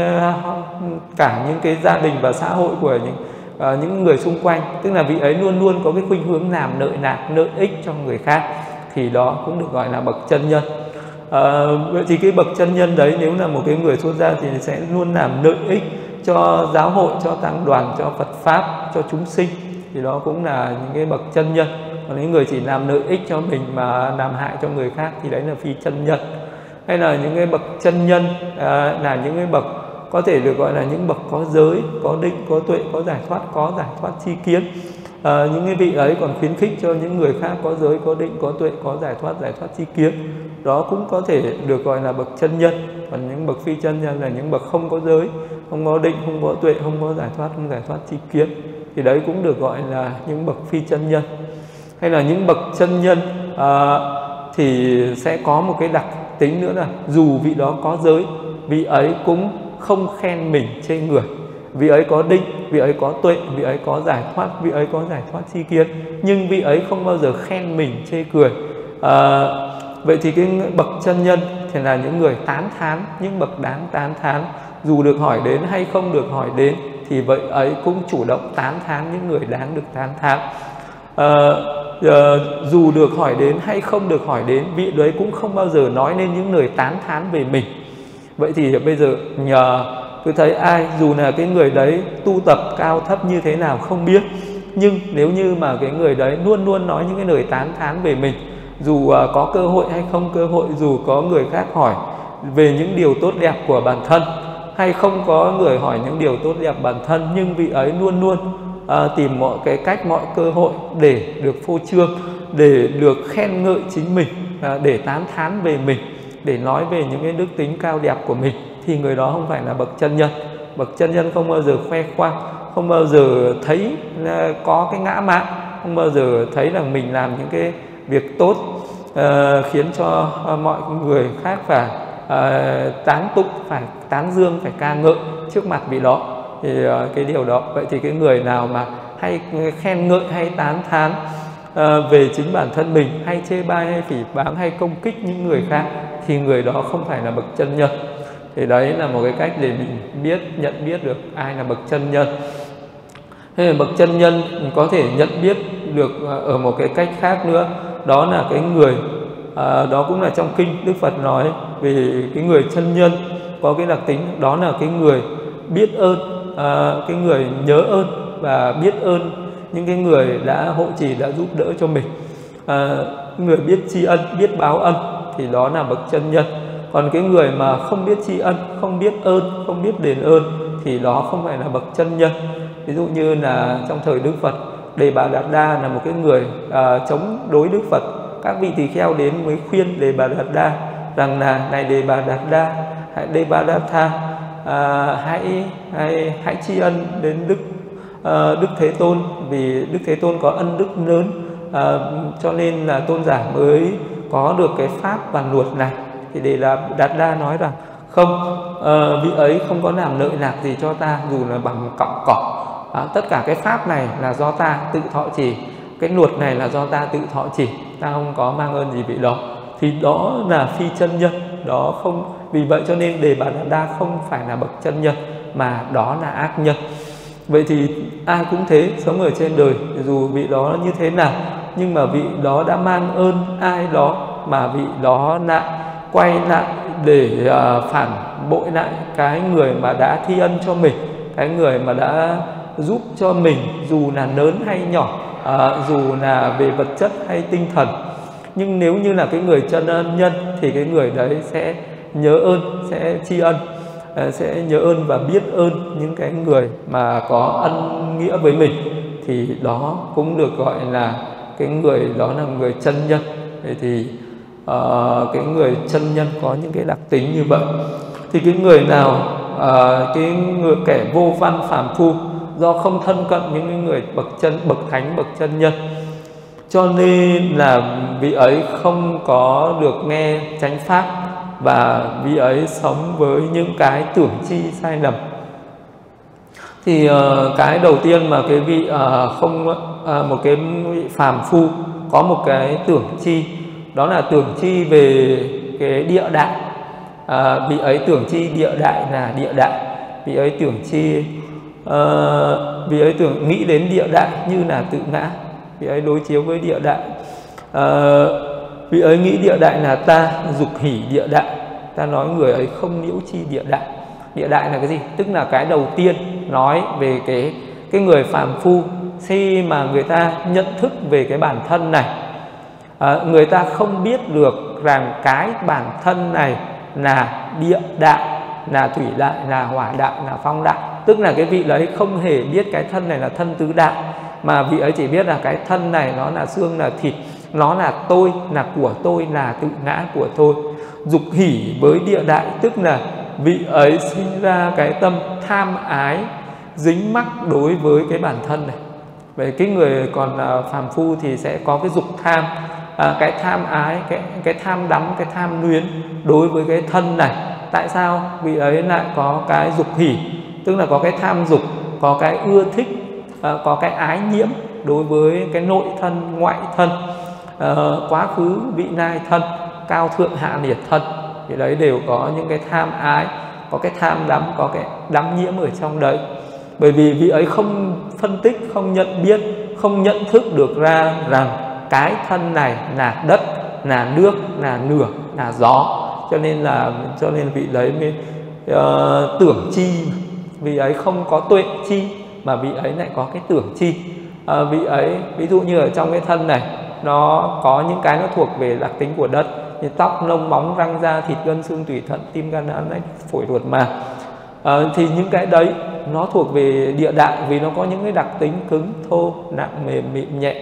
cả những cái gia đình và xã hội của những người xung quanh. Tức là vị ấy luôn luôn có cái khuynh hướng làm lợi ích cho người khác, thì đó cũng được gọi là bậc chân nhân. Vậy thì cái bậc chân nhân đấy nếu là một cái người xuất gia thì sẽ luôn làm lợi ích cho giáo hội, cho tăng đoàn, cho Phật pháp, cho chúng sinh, thì đó cũng là những cái bậc chân nhân. Còn những người chỉ làm lợi ích cho mình mà làm hại cho người khác thì đấy là phi chân nhân. Hay là những cái bậc chân nhân là những cái bậc có thể được gọi là những bậc có giới, có định, có tuệ, có giải thoát chi kiến. Những cái vị ấy còn khuyến khích cho những người khác có giới, có định, có tuệ, có giải thoát chi kiến, đó cũng có thể được gọi là bậc chân nhân. Còn những bậc phi chân nhân là những bậc không có giới, không có định, không có tuệ, không có giải thoát chi kiến, thì đấy cũng được gọi là những bậc phi chân nhân. Hay là những bậc chân nhân thì sẽ có một cái đặc tính nữa là dù vị đó có giới, vị ấy cũng không khen mình chê người. Vị ấy có định, vị ấy có tuệ, vị ấy có giải thoát, vị ấy có giải thoát chi kiến, nhưng vị ấy không bao giờ khen mình chê cười. Vậy thì cái bậc chân nhân thì là những người tán thán, những bậc đáng tán thán. Dù được hỏi đến hay không được hỏi đến thì vậy ấy cũng chủ động tán thán những người đáng được tán thán. Dù được hỏi đến hay không được hỏi đến, vị đấy cũng không bao giờ nói nên những lời tán thán về mình. Vậy thì bây giờ nhờ cứ thấy ai, dù là cái người đấy tu tập cao thấp như thế nào không biết, nhưng nếu như mà cái người đấy luôn luôn nói những cái lời tán thán về mình, dù có cơ hội hay không cơ hội, dù có người khác hỏi về những điều tốt đẹp của bản thân hay không có người hỏi những điều tốt đẹp bản thân, nhưng vị ấy luôn luôn tìm mọi cái cách, mọi cơ hội để được phô trương, để được khen ngợi chính mình, để tán thán về mình, để nói về những cái đức tính cao đẹp của mình, thì người đó không phải là bậc chân nhân. Bậc chân nhân không bao giờ khoe khoang, không bao giờ thấy có cái ngã mạn, không bao giờ thấy rằng mình làm những cái việc tốt khiến cho mọi người khác phải tán tụng, phải tán dương, phải ca ngợi trước mặt vị đó. Thì cái điều đó, vậy thì cái người nào mà hay khen ngợi hay tán thán về chính bản thân mình, hay chê bai hay phỉ báng hay công kích những người khác, thì người đó không phải là bậc chân nhân. Thì đấy là một cái cách để mình nhận biết được ai là bậc chân nhân. Thế là bậc chân nhân có thể nhận biết được ở một cái cách khác nữa, đó là cái người đó cũng là trong kinh Đức Phật nói về cái người chân nhân có cái đặc tính, đó là cái người biết ơn, cái người nhớ ơn và biết ơn những cái người đã hộ trì, đã giúp đỡ cho mình. Người biết tri ân, biết báo ân thì đó là bậc chân nhân. Còn cái người mà không biết tri ân, không biết ơn, không biết đền ơn thì đó không phải là bậc chân nhân. Ví dụ như là trong thời Đức Phật, Đề Bà Đạt Đa là một cái người chống đối Đức Phật. Các vị tỳ kheo đến mới khuyên Đề Bà Đạt Đa rằng là: này Đề Bà Đạt Đa, hãy Đề Bà Đạt Tha, hãy tri ân đến Đức Thế Tôn, vì Đức Thế Tôn có ân đức lớn, cho nên là tôn giả mới có được cái pháp và luật này. Thì Đề Đạt Đa nói rằng: không, vị ấy không có làm lợi lạc gì cho ta, dù là bằng cọng cỏ. Tất cả cái pháp này là do ta tự thọ trì, cái luật này là do ta tự thọ trì, ta không có mang ơn gì vị đó. Thì đó là phi chân nhân, đó không. Vì vậy cho nên Đề Bà Đạt Đa không phải là bậc chân nhân, mà đó là ác nhân. Vậy thì ai cũng thế, sống ở trên đời dù vị đó như thế nào, nhưng mà vị đó đã mang ơn ai đó, mà vị đó lại quay lại để phản bội lại cái người mà đã thi ân cho mình, cái người mà đã giúp cho mình, dù là lớn hay nhỏ, dù là về vật chất hay tinh thần. Nhưng nếu như là cái người chân nhân thì cái người đấy sẽ nhớ ơn, sẽ tri ân, sẽ nhớ ơn và biết ơn những cái người mà có ân nghĩa với mình, thì đó cũng được gọi là cái người đó là người chân nhân. Vậy thì cái người chân nhân có những cái đặc tính như vậy. Thì cái người nào kẻ vô văn phàm phu, do không thân cận những người bậc thánh, bậc chân nhân, cho nên là vị ấy không có được nghe chánh pháp, và vị ấy sống với những cái tưởng chi sai lầm. Thì cái đầu tiên mà cái vị một cái vị phàm phu có một cái tưởng chi, đó là tưởng chi về cái địa đại. Vị ấy tưởng chi địa đại là địa đại, vị ấy tưởng chi vị ấy nghĩ đến địa đại như là tự ngã, vị ấy đối chiếu với địa đại. Vị ấy nghĩ địa đại là ta, dục hỉ địa đại. Ta nói người ấy không nhiễu chi địa đại. Địa đại là cái gì? Tức là cái đầu tiên nói về cái người phàm phu khi mà người ta nhận thức về cái bản thân này, người ta không biết được rằng cái bản thân này là địa đại, là thủy đại, là hỏa đại, là phong đại. Tức là cái vị đấy không hề biết cái thân này là thân tứ đại, mà vị ấy chỉ biết là cái thân này nó là xương là thịt, nó là tôi, là của tôi, là tự ngã của tôi. Dục hỉ với địa đại tức là vị ấy sinh ra cái tâm tham ái, dính mắc đối với cái bản thân này. Vậy cái người còn phàm phu thì sẽ có cái dục tham, cái tham ái, cái tham đắm, cái tham luyến đối với cái thân này. Tại sao vị ấy lại có cái dục hỉ, tức là có cái tham dục, có cái ưa thích, có cái ái nhiễm đối với cái nội thân, ngoại thân, quá khứ, vị lai thân, cao thượng hạ liệt thân. Thì đấy đều có những cái tham ái, có cái tham đắm, có cái đắm nhiễm ở trong đấy. Bởi vì vị ấy không phân tích, không nhận biết, không nhận thức được ra rằng cái thân này là đất, là nước, là lửa, là gió. Cho nên vị đấy mới tưởng chi. Vị ấy không có tuệ chi, mà vị ấy lại có cái tưởng chi. Vị ấy ví dụ như ở trong cái thân này nó có những cái nó thuộc về đặc tính của đất, như tóc, lông, móng, răng, da, thịt, gân, xương, tủy, thận, tim, gan, não, nách, phổi, ruột, màng. Thì những cái đấy nó thuộc về địa đại, vì nó có những cái đặc tính cứng, thô, nặng, mềm, mịn, nhẹ.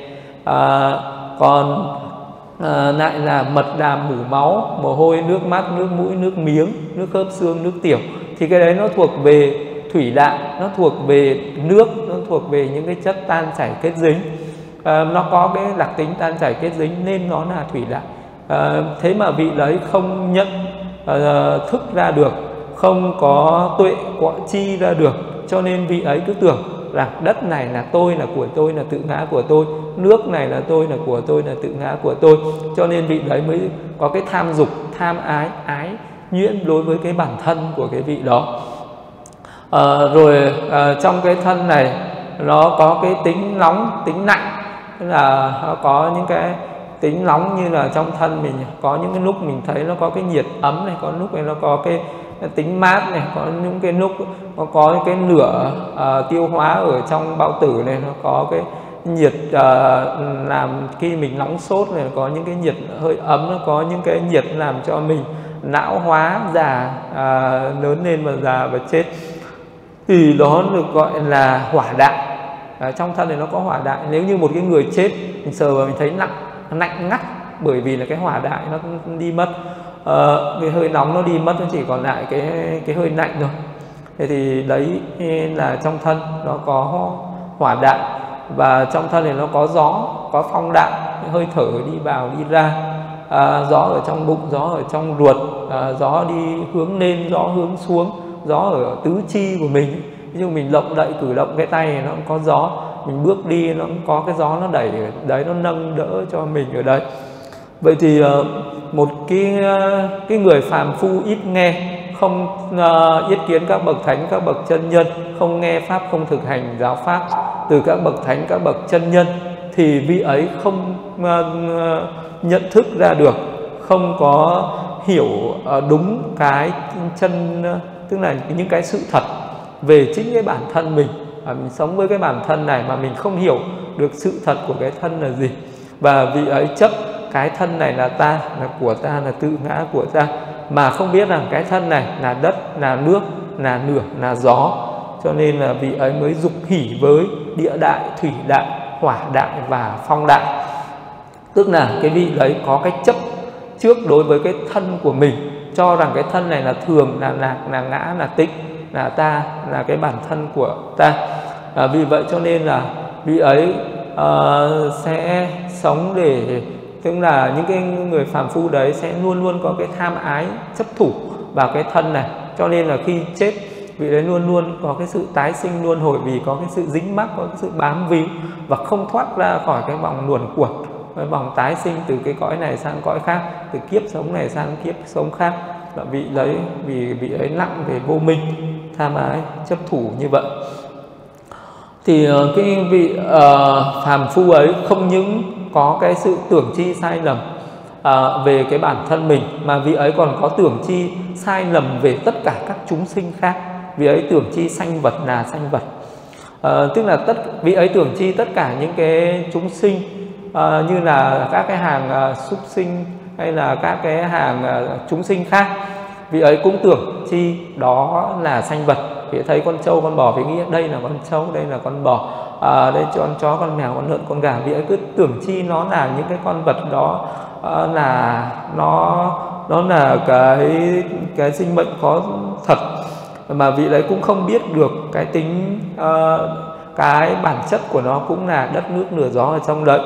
Còn lại là mật, đàm, mủ, máu, mồ hôi, nước mắt, nước mũi, nước miếng, nước khớp xương, nước tiểu. Thì cái đấy nó thuộc về thủy đại, nó thuộc về nước, nó thuộc về những cái chất tan chảy kết dính. Nó có cái đặc tính tan chảy kết dính nên nó là thủy đại. Thế mà vị đấy không nhận thức ra được, không có tuệ quọ chi ra được, cho nên vị ấy cứ tưởng rằng đất này là tôi, là của tôi, là tự ngã của tôi, nước này là tôi, là của tôi, là tự ngã của tôi. Cho nên vị đấy mới có cái tham dục, tham ái, ái nhuyễn đối với cái bản thân của cái vị đó. Rồi trong cái thân này nó có cái tính nóng, tính lạnh, tức là nó có những cái tính nóng, như là trong thân mình có những cái lúc mình thấy nó có cái nhiệt ấm này, có lúc này nó có cái tính mát này, có những cái lúc nó có cái lửa tiêu hóa ở trong bao tử này, nó có cái nhiệt làm khi mình nóng sốt này, có những cái nhiệt hơi ấm, nó có những cái nhiệt làm cho mình não hóa, già, lớn lên và già và chết. Thì đó được gọi là hỏa đại. Trong thân này nó có hỏa đại. Nếu như một cái người chết mình sờ vào mình thấy lạnh ngắt, bởi vì là cái hỏa đại nó đi mất, cái hơi nóng nó đi mất, nó chỉ còn lại cái hơi lạnh thôi. Thế thì đấy là trong thân nó có hỏa đại. Và trong thân này nó có gió, có phong đại, hơi thở đi vào đi ra, gió ở trong bụng, gió ở trong ruột, gió đi hướng lên, gió hướng xuống, gió ở tứ chi của mình. Ví dụ mình động đậy, cử động cái tay này nó cũng có gió, mình bước đi nó cũng có cái gió nó đẩy ở đấy, nó nâng đỡ cho mình ở đấy. Vậy thì một cái người phàm phu ít nghe, không yết kiến các bậc thánh, các bậc chân nhân, không nghe pháp, không thực hành giáo pháp từ các bậc thánh, các bậc chân nhân, thì vị ấy không nhận thức ra được, không có hiểu đúng cái chân, tức là những cái sự thật về chính cái bản thân mình. Mình sống với cái bản thân này mà mình không hiểu được sự thật của cái thân là gì, và vị ấy chấp cái thân này là ta, là của ta, là tự ngã của ta, mà không biết rằng cái thân này là đất, là nước, là lửa, là gió. Cho nên là vị ấy mới dục hỉ với địa đại, thủy đại, hỏa đại và phong đại. Tức là cái vị đấy có cái chấp trước đối với cái thân của mình, cho rằng cái thân này là thường, là lạc, là ngã, là tịnh, là ta, là cái bản thân của ta. Vì vậy cho nên là vị ấy sẽ sống để, tức là những cái người phàm phu đấy sẽ luôn luôn có cái tham ái, chấp thủ vào cái thân này. Cho nên là khi chết, vị đấy luôn luôn có cái sự tái sinh luân hồi, vì có cái sự dính mắc, có cái sự bám víu và không thoát ra khỏi cái vòng luẩn quẩn, cái vòng tái sinh từ cái cõi này sang cõi khác, từ kiếp sống này sang kiếp sống khác. Là vị đấy, vì vị ấy nặng về vô minh, tham ái, chấp thủ như vậy. Thì cái vị phàm phu ấy không những có cái sự tưởng chi sai lầm, về cái bản thân mình, mà vị ấy còn có tưởng chi sai lầm về tất cả các chúng sinh khác. Vị ấy tưởng chi sanh vật là sanh vật, tức là vị ấy tưởng chi tất cả những cái chúng sinh như là các cái hàng súc sinh hay là các cái hàng chúng sinh khác, vị ấy cũng tưởng chi đó là sanh vật. Vị ấy thấy con trâu con bò, vị nghĩ đây là con trâu, đây là con bò, đây con chó con mèo con lợn con gà, vị ấy cứ tưởng chi nó là những cái con vật đó, là nó là cái sinh mệnh có thật, mà vị ấy cũng không biết được cái tính cái bản chất của nó cũng là đất nước lửa gió ở trong đấy,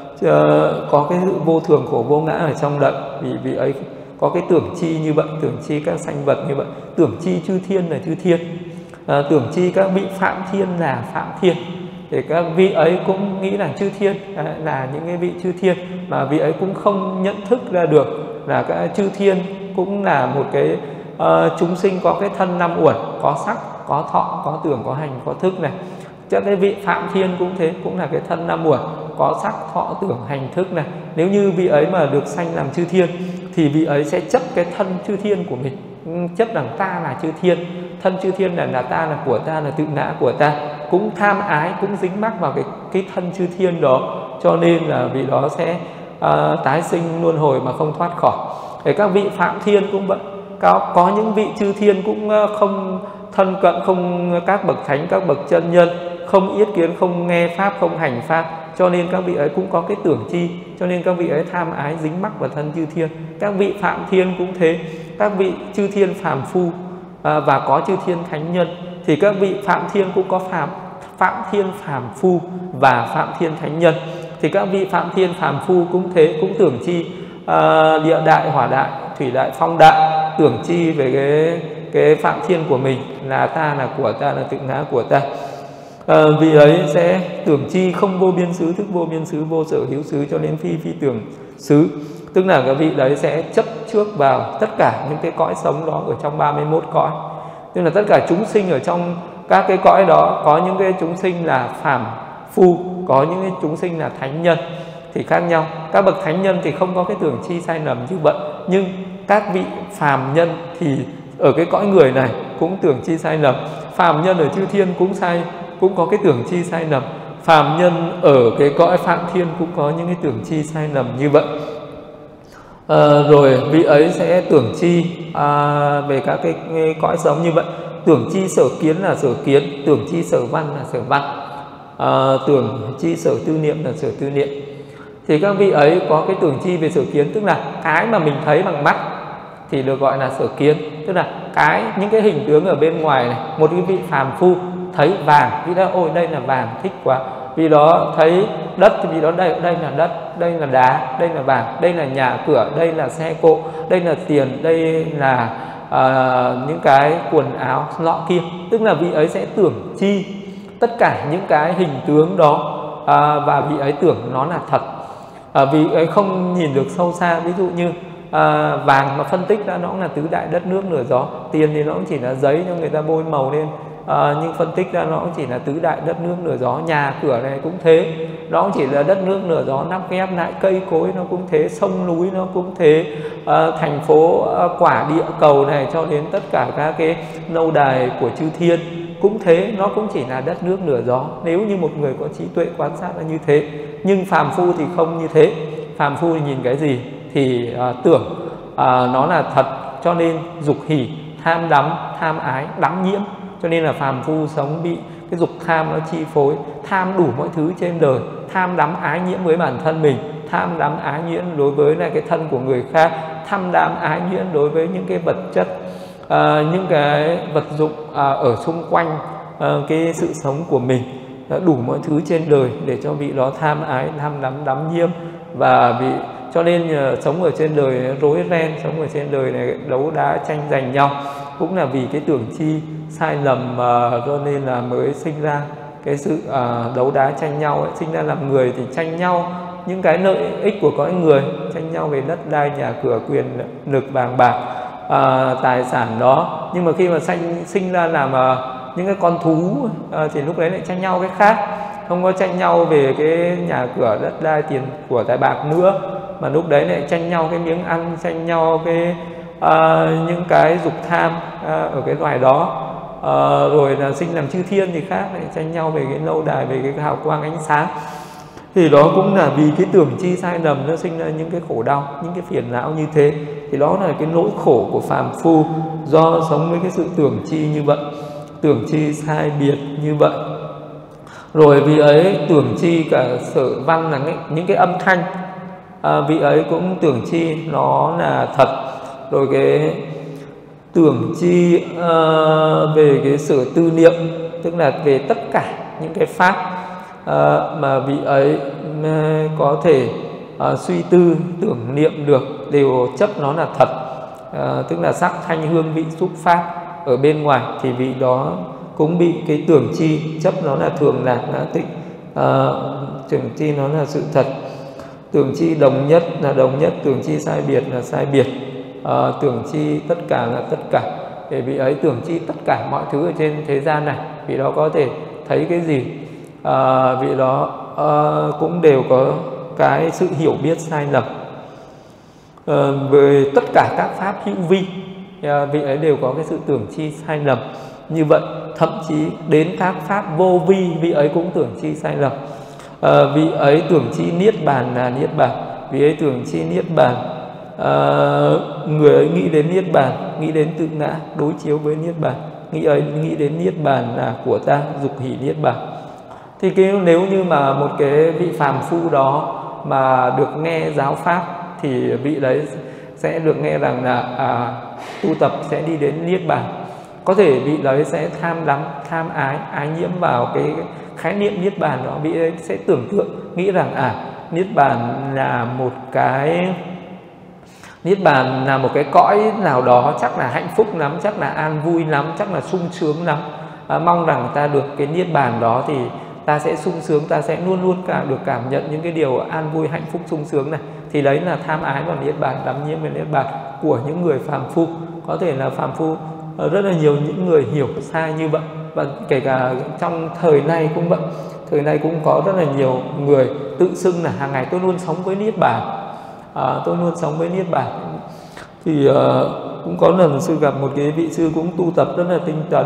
có cái sự vô thường khổ vô ngã ở trong đấy. Vì vị ấy có cái tưởng chi như vậy, tưởng chi các sanh vật như vậy, tưởng chi chư thiên là chư thiên, tưởng chi các vị phạm thiên là phạm thiên, thì các vị ấy cũng nghĩ là chư thiên là những cái vị chư thiên, mà vị ấy cũng không nhận thức ra được là các chư thiên cũng là một cái chúng sinh có cái thân năm uẩn, có sắc, có thọ, có tưởng, có hành, có thức này. Cho cái vị phạm thiên cũng thế, cũng là cái thân năm uẩn, có sắc, thọ, tưởng, hành, thức này. Nếu như vị ấy mà được sanh làm chư thiên thì vị ấy sẽ chấp cái thân chư thiên của mình, chấp rằng ta là chư thiên, thân chư thiên là ta, là của ta, là tự ngã của ta, cũng tham ái, cũng dính mắc vào cái thân chư thiên đó, cho nên là vị đó sẽ tái sinh luân hồi mà không thoát khỏi. Để các vị phạm thiên cũng vậy, có những vị chư thiên cũng không thân cận, không các bậc thánh, các bậc chân nhân, không yết kiến, không nghe pháp, không hành pháp, cho nên các vị ấy cũng có cái tưởng chi, cho nên các vị ấy tham ái dính mắc vào thân chư thiên. Các vị phạm thiên cũng thế, các vị chư thiên phàm phu và có chư thiên thánh nhân, thì các vị phạm thiên cũng có phạm thiên phàm phu và phạm thiên thánh nhân, thì các vị phạm thiên phàm phu cũng thế, cũng tưởng chi địa đại, hỏa đại, thủy đại, phong đại, tưởng chi về cái phạm thiên của mình là ta, là của ta, là tự ngã của ta. Vì ấy sẽ tưởng chi không vô biên xứ, thức vô biên xứ, vô sở hữu xứ, cho nên phi tưởng xứ. Tức là cái vị đấy sẽ chấp trước vào tất cả những cái cõi sống đó ở trong 31 cõi. Tức là tất cả chúng sinh ở trong các cái cõi đó, có những cái chúng sinh là phàm phu, có những cái chúng sinh là thánh nhân thì khác nhau. Các bậc thánh nhân thì không có cái tưởng chi sai lầm như vậy, nhưng các vị phàm nhân thì ở cái cõi người này cũng tưởng chi sai lầm. Phàm nhân ở chư thiên cũng có cái tưởng chi sai lầm. Phàm nhân ở cái cõi phạm thiên cũng có những cái tưởng chi sai lầm như vậy. Rồi vị ấy sẽ tưởng chi về các cái cõi sống như vậy. Tưởng chi sở kiến là sở kiến, tưởng chi sở văn là sở văn, tưởng chi sở tư niệm là sở tư niệm. Thì các vị ấy có cái tưởng chi về sở kiến, tức là cái mà mình thấy bằng mắt thì được gọi là sở kiến, tức là những cái hình tướng ở bên ngoài này. Một cái vị phàm phu thấy vàng, vì đó ôi đây là vàng, thích quá. Vì đó thấy đất thì vì đó đây là đất, đây là đá, đây là vàng, đây là nhà cửa, đây là xe cộ, đây là tiền, đây là những cái quần áo lọ kia. Tức là vị ấy sẽ tưởng chi tất cả những cái hình tướng đó, và vị ấy tưởng nó là thật. Vị ấy không nhìn được sâu xa. Ví dụ như vàng mà phân tích ra nó cũng là tứ đại đất nước lửa gió. Tiền thì nó cũng chỉ là giấy cho người ta bôi màu lên, nhưng phân tích ra nó cũng chỉ là tứ đại đất nước lửa gió. Nhà cửa này cũng thế, nó cũng chỉ là đất nước lửa gió nắp ghép lại. Cây cối nó cũng thế, sông núi nó cũng thế, thành phố quả địa cầu này cho đến tất cả các cái lâu đài của chư thiên cũng thế, nó cũng chỉ là đất nước lửa gió. Nếu như một người có trí tuệ quan sát là như thế, nhưng phàm phu thì không như thế. Phàm phu thì nhìn cái gì thì tưởng nó là thật, cho nên dục hỉ, tham đắm, tham ái, đắm nhiễm. Cho nên là phàm phu sống bị cái dục tham nó chi phối, tham đủ mọi thứ trên đời, tham đắm ái nhiễm với bản thân mình, tham đắm ái nhiễm đối với cái thân của người khác, tham đắm ái nhiễm đối với những cái vật chất, những cái vật dụng ở xung quanh cái sự sống của mình, đủ mọi thứ trên đời để cho vị đó tham ái, tham đắm nhiễm. Và cho nên sống ở trên đời rối ren, sống ở trên đời này đấu đá tranh giành nhau, cũng là vì cái tưởng chi sai lầm, cho nên là mới sinh ra cái sự đấu đá tranh nhau ấy. Sinh ra làm người thì tranh nhau những cái lợi ích của cõi người, tranh nhau về đất đai, nhà cửa, quyền lực, vàng bạc, tài sản đó. Nhưng mà khi mà sinh ra làm những cái con thú thì lúc đấy lại tranh nhau cái khác, không có tranh nhau về cái nhà cửa, đất đai, tiền của, tài bạc nữa, mà lúc đấy lại tranh nhau cái miếng ăn, tranh nhau cái những cái dục tham ở cái loài đó. Rồi là sinh làm chư thiên thì khác, lại tranh nhau về cái lâu đài, về cái hào quang ánh sáng. Thì đó cũng là vì cái tưởng chi sai lầm nó sinh ra những cái khổ đau, những cái phiền não như thế. Thì đó là cái nỗi khổ của phàm phu do sống với cái sự tưởng chi như vậy, tưởng chi sai biệt như vậy. Rồi vì ấy tưởng chi cả sở văn là những cái âm thanh, vị ấy cũng tưởng chi nó là thật. Rồi cái tưởng chi về cái sở tư niệm, tức là về tất cả những cái pháp mà vị ấy có thể suy tư tưởng niệm được đều chấp nó là thật. Tức là sắc thanh hương vị xúc pháp ở bên ngoài thì vị đó cũng bị cái tưởng chi chấp nó là thường lạc ngã tịnh, tưởng chi nó là sự thật. Tưởng chi đồng nhất là đồng nhất, tưởng chi sai biệt là sai biệt, tưởng chi tất cả là tất cả. Để vị ấy tưởng chi tất cả mọi thứ ở trên thế gian này, vị đó có thể thấy cái gì, vị đó cũng đều có cái sự hiểu biết sai lầm. Về tất cả các pháp hữu vi, vị ấy đều có cái sự tưởng chi sai lầm như vậy. Thậm chí đến các pháp vô vi, vị ấy cũng tưởng chi sai lầm. Vị ấy tưởng chi niết bàn là niết bàn, vị ấy tưởng chi niết bàn, người ấy nghĩ đến niết bàn, nghĩ đến tự ngã đối chiếu với niết bàn, nghĩ đến niết bàn là của ta, dục hỷ niết bàn. Thì nếu như mà một cái vị phàm phu đó mà được nghe giáo pháp thì vị đấy sẽ được nghe rằng là tu tập sẽ đi đến niết bàn. Có thể vị đấy sẽ tham lắm, tham ái nhiễm vào cái khái niệm niết bàn đó, vị ấy sẽ tưởng tượng nghĩ rằng niết bàn là một cái cõi nào đó chắc là hạnh phúc lắm, chắc là an vui lắm, chắc là sung sướng lắm. Mong rằng ta được cái niết bàn đó thì ta sẽ sung sướng, ta sẽ luôn luôn được cảm nhận những cái điều an vui, hạnh phúc, sung sướng này. Thì đấy là tham ái vào niết bàn, đắm nhiễm về niết bàn của những người phàm phu. Có thể là phàm phu rất là nhiều những người hiểu sai như vậy, và kể cả trong thời nay cũng vậy. Thời nay cũng có rất là nhiều người tự xưng là hàng ngày tôi luôn sống với niết bàn, tôi luôn sống với niết bàn. Thì cũng có lần sư gặp một cái vị sư cũng tu tập rất là tinh tấn,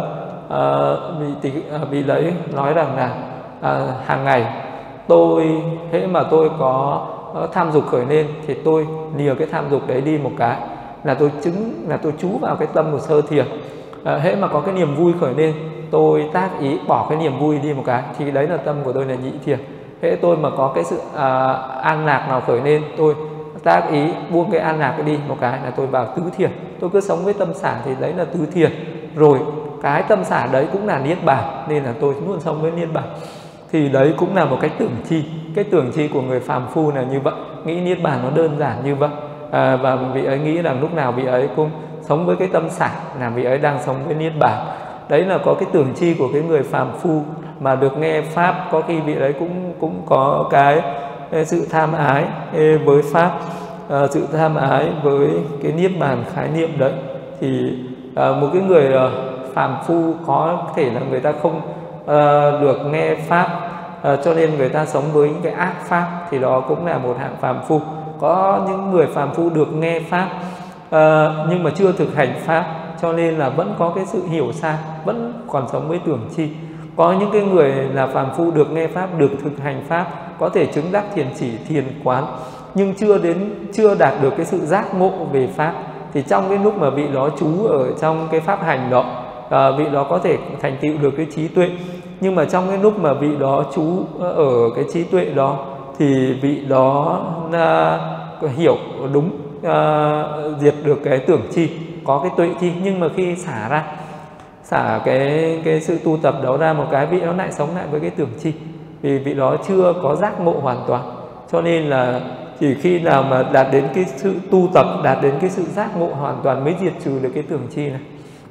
vì đấy nói rằng là hàng ngày hễ mà tôi có tham dục khởi lên thì tôi lìa cái tham dục đấy đi một cái, là tôi chú vào cái tâm của sơ thiền. Hễ mà có cái niềm vui khởi lên, tôi tác ý bỏ cái niềm vui đi một cái, thì đấy là tâm của tôi là nhị thiền. Hễ tôi mà có cái sự an lạc nào khởi lên, tôi tác ý buông cái an lạc đi một cái là tôi vào tứ thiền. Tôi cứ sống với tâm xả thì đấy là tứ thiền. Rồi cái tâm xả đấy cũng là niết bàn, nên là tôi luôn sống với niết bàn. Thì đấy cũng là một cái tưởng chi. Cái tưởng chi của người phàm phu là như vậy, nghĩ niết bàn nó đơn giản như vậy. Và vị ấy nghĩ rằng lúc nào vị ấy cũng sống với cái tâm xả là vị ấy đang sống với niết bàn. Đấy là có cái tưởng chi của cái người phàm phu mà được nghe pháp. Có khi vị ấy cũng có cái sự tham ái với pháp, sự tham ái với cái niết bàn khái niệm đấy. Thì một cái người phàm phu có thể là người ta không được nghe pháp, cho nên người ta sống với những cái ác pháp, thì đó cũng là một hạng phàm phu. Có những người phàm phu được nghe pháp nhưng mà chưa thực hành pháp, cho nên là vẫn có cái sự hiểu sai, vẫn còn sống với tưởng chi. Có những cái người là phàm phu được nghe pháp, được thực hành pháp, có thể chứng đắc thiền chỉ, thiền quán, nhưng chưa đạt được cái sự giác ngộ về pháp. Thì trong cái lúc mà vị đó trú ở trong cái pháp hành đó, vị đó có thể thành tựu được cái trí tuệ. Nhưng mà trong cái lúc mà vị đó trú ở cái trí tuệ đó thì vị đó hiểu đúng, diệt được cái tưởng chi, có cái tuệ chi. Nhưng mà khi xả cái sự tu tập đó ra một cái, vị đó lại sống lại với cái tưởng chi, vì vị đó chưa có giác ngộ hoàn toàn. Cho nên là chỉ khi nào mà đạt đến cái sự tu tập, đạt đến cái sự giác ngộ hoàn toàn mới diệt trừ được cái tưởng chi này.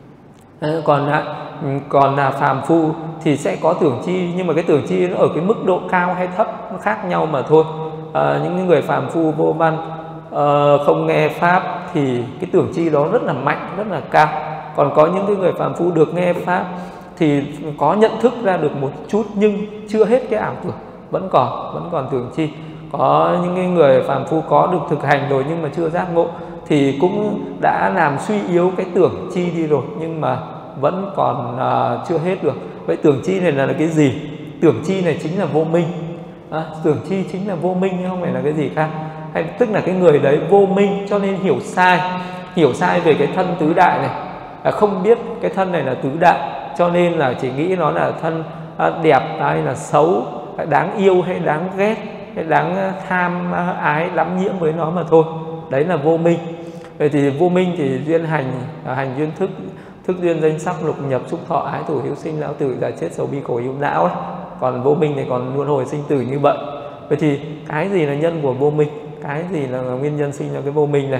Còn là phàm phu thì sẽ có tưởng chi, nhưng mà cái tưởng chi nó ở cái mức độ cao hay thấp nó khác nhau mà thôi. Những người phàm phu vô văn không nghe pháp thì cái tưởng chi đó rất là mạnh, rất là cao. Còn có những cái người phàm phu được nghe pháp thì có nhận thức ra được một chút nhưng chưa hết cái ảo tưởng, vẫn còn tưởng chi. có những cái người phàm phu có được thực hành rồi nhưng mà chưa giác ngộ thì cũng đã làm suy yếu cái tưởng chi đi rồi, nhưng mà vẫn còn chưa hết được. Vậy tưởng chi này là cái gì? Tưởng chi này chính là vô minh. Tưởng chi chính là vô minh chứ không phải là cái gì khác. Hay tức là cái người đấy vô minh cho nên hiểu sai về cái thân tứ đại này, không biết cái thân này là tứ đại, cho nên là chỉ nghĩ nó là thân đẹp hay là xấu, đáng yêu hay đáng ghét, hay đáng tham ái lắm nhiễm với nó mà thôi. Đấy là vô minh. Vậy thì vô minh thì duyên hành duyên thức, thức duyên danh sắc lục nhập xúc thọ ái thủ hữu sinh lão tử già chết sầu bi khổ ưu não ấy. Còn vô minh thì còn luân hồi sinh tử như vậy. Vậy thì cái gì là nhân của vô minh? Cái gì là nguyên nhân sinh ra cái vô minh này?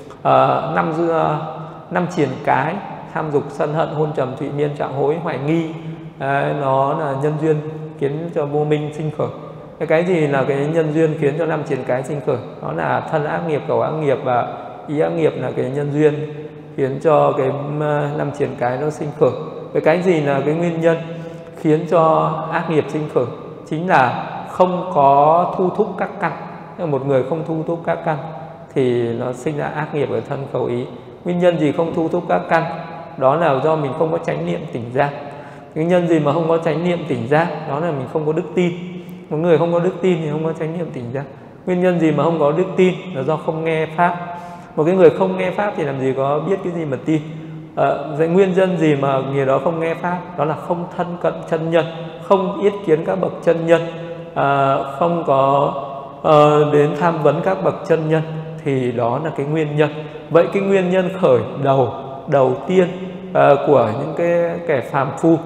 Năm triền cái, tham dục sân hận hôn trầm thụy miên trạng hối hoài nghi, nó là nhân duyên khiến cho vô minh sinh khởi. Cái gì là cái nhân duyên khiến cho năm triền cái sinh khởi? Đó là thân ác nghiệp, khẩu ác nghiệp và ý ác nghiệp là cái nhân duyên khiến cho cái năm triền cái nó sinh khởi. Cái gì là cái nguyên nhân khiến cho ác nghiệp sinh khởi? Chính là không có thu thúc các căn. Một người không thu thúc các căn thì nó sinh ra ác nghiệp ở thân khẩu ý. Nguyên nhân gì không thu thúc các căn? Đó là do mình không có chánh niệm tỉnh giác. Nguyên nhân gì mà không có chánh niệm tỉnh giác? Đó là mình không có đức tin. Một người không có đức tin thì không có chánh niệm tỉnh giác. Nguyên nhân gì mà không có đức tin? Là do không nghe pháp. Một cái người không nghe pháp thì làm gì có biết cái gì mà tin. Vậy nguyên nhân gì mà người đó không nghe pháp? Đó là không thân cận chân nhân, không yết kiến các bậc chân nhân, không có đến tham vấn các bậc chân nhân, thì đó là cái nguyên nhân. Vậy cái nguyên nhân khởi đầu tiên của những cái kẻ phàm phu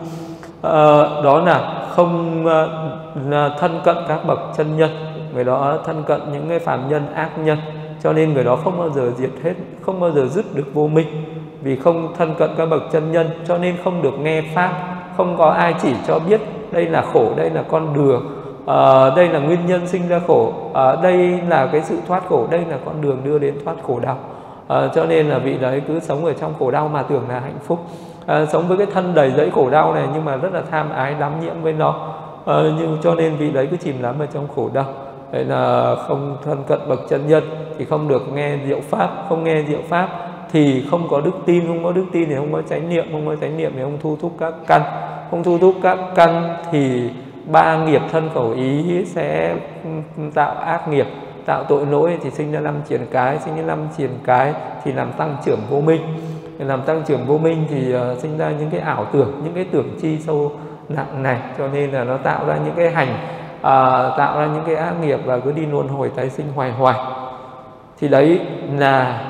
đó là không thân cận các bậc chân nhân. Người đó thân cận những cái phàm nhân ác nhân, cho nên người đó không bao giờ diệt hết, không bao giờ dứt được vô minh. Vì không thân cận các bậc chân nhân cho nên không được nghe pháp, không có ai chỉ cho biết đây là khổ, đây là con đường, đây là nguyên nhân sinh ra khổ, đây là cái sự thoát khổ, đây là con đường đưa đến thoát khổ đau. Cho nên là vị đấy cứ sống ở trong khổ đau mà tưởng là hạnh phúc, sống với cái thân đầy dẫy khổ đau này nhưng mà rất là tham ái đắm nhiễm với nó, nhưng cho nên vị đấy cứ chìm đắm ở trong khổ đau. Đấy là không thân cận bậc chân nhân thì không được nghe diệu pháp, không nghe diệu pháp thì không có đức tin, không có đức tin thì không có chánh niệm, không có chánh niệm thì không thu thúc các căn, không thu thúc các căn thì ba nghiệp thân khẩu ý sẽ tạo ác nghiệp, tạo tội lỗi thì sinh ra năm triền cái, sinh ra năm triền cái thì làm tăng trưởng vô minh, làm tăng trưởng vô minh thì sinh ra những cái ảo tưởng, những cái tưởng chi sâu nặng này, cho nên là nó tạo ra những cái hành, tạo ra những cái ác nghiệp và cứ đi luân hồi tái sinh hoài hoài. Thì đấy là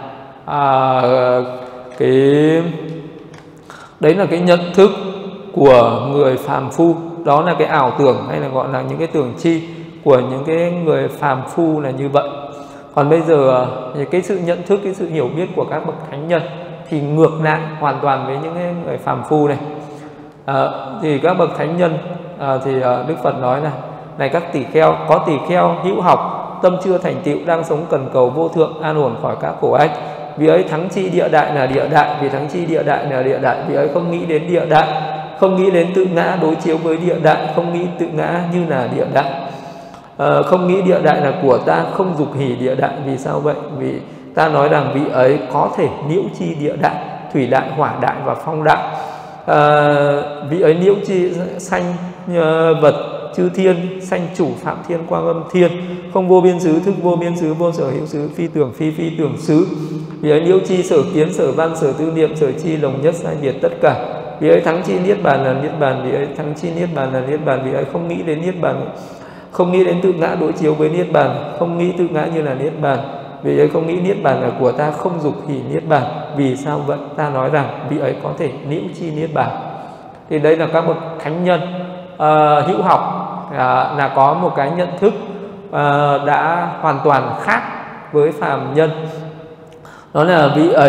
đấy là cái nhận thức của người phàm phu. Đó là cái ảo tưởng hay là gọi là những cái tưởng chi của những cái người phàm phu là như vậy. Còn bây giờ cái sự nhận thức, cái sự hiểu biết của các bậc thánh nhân thì ngược lại hoàn toàn với những cái người phàm phu này. Thì các bậc thánh nhân thì Đức Phật nói là: này các tỷ kheo, có tỷ kheo hữu học, tâm chưa thành tựu, đang sống cần cầu vô thượng, an ổn khỏi các khổ ách. Vì ấy thắng chi địa đại là địa đại, vì thắng chi địa đại là địa đại. Vì ấy không nghĩ đến địa đại, không nghĩ đến tự ngã đối chiếu với địa đại, không nghĩ tự ngã như là địa đại, không nghĩ địa đại là của ta, không dục hỉ địa đại. Vì sao vậy? Vì ta nói rằng vị ấy có thể nhiễu chi địa đại, thủy đại, hỏa đại và phong đại. Vị ấy nhiễu chi sanh vật chư thiên, sanh chủ phạm thiên quang âm thiên, không vô biên xứ, thức vô biên xứ, vô sở hữu xứ, phi tưởng phi phi tưởng xứ. Vì ấy nhiễu chi sở kiến, sở văn, sở tư niệm, sở chi đồng nhất sai biệt tất cả. Vì ấy thắng chi niết bàn là niết bàn, vì ấy thắng chi niết bàn là niết bàn. Vì ấy không nghĩ đến niết bàn, không nghĩ đến tự ngã đối chiếu với niết bàn, không nghĩ tự ngã như là niết bàn. Vì ấy không nghĩ niết bàn là của ta, không dục hỉ niết bàn. Vì sao vậy? Ta nói rằng vị ấy có thể nhiễu chi niết bàn. Thì đây là các bậc thánh nhân hữu học, là có một cái nhận thức đã hoàn toàn khác với phàm nhân. Đó là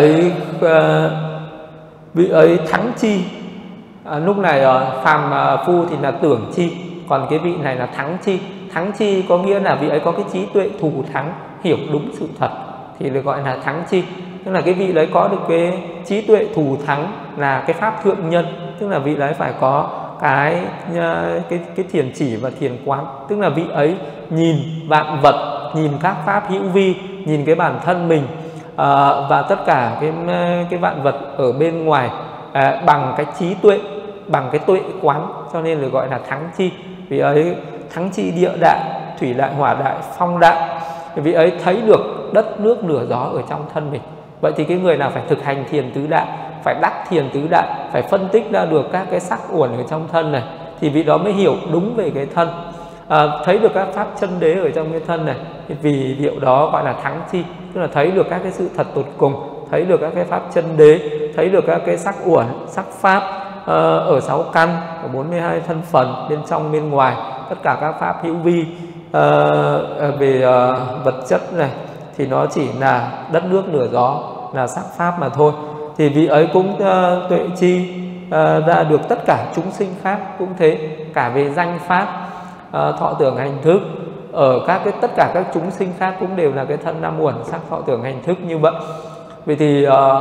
vị ấy thắng chi. Lúc này phàm phu thì là tưởng chi, còn cái vị này là thắng chi. Thắng chi có nghĩa là vị ấy có cái trí tuệ thù thắng, hiểu đúng sự thật thì được gọi là thắng chi. Tức là cái vị đấy có được cái trí tuệ thù thắng là cái pháp thượng nhân, tức là vị đấy phải có cái thiền chỉ và thiền quán, tức là vị ấy nhìn vạn vật nhìn các pháp hữu vi, nhìn cái bản thân mình và tất cả cái vạn vật ở bên ngoài bằng cái trí tuệ, bằng cái tuệ quán, cho nên được gọi là thắng chi. Vì ấy thắng chi địa đại, thủy đại, hỏa đại, phong đại. Vì ấy thấy được đất nước lửa gió ở trong thân mình. Vậy thì cái người nào phải thực hành thiền tứ đại, phải đắc thiền tứ đại, phải phân tích ra được các cái sắc uẩn ở trong thân này, thì vị đó mới hiểu đúng về cái thân, thấy được các pháp chân đế ở trong cái thân này. Vì liệu đó gọi là thắng chi, tức là thấy được các cái sự thật tột cùng, thấy được các cái pháp chân đế, thấy được các cái sắc uẩn, sắc pháp ở 6 căn, ở 42 thân phần, bên trong bên ngoài, tất cả các pháp hữu vi về vật chất này thì nó chỉ là đất nước lửa gió, là sắc pháp mà thôi. Thì vị ấy cũng tuệ chi ra được tất cả chúng sinh khác cũng thế, cả về danh pháp, thọ tưởng hành thức, ở các cái tất cả các chúng sinh khác cũng đều là cái thân năm uẩn sắc thọ tưởng hành thức như vậy. Vậy thì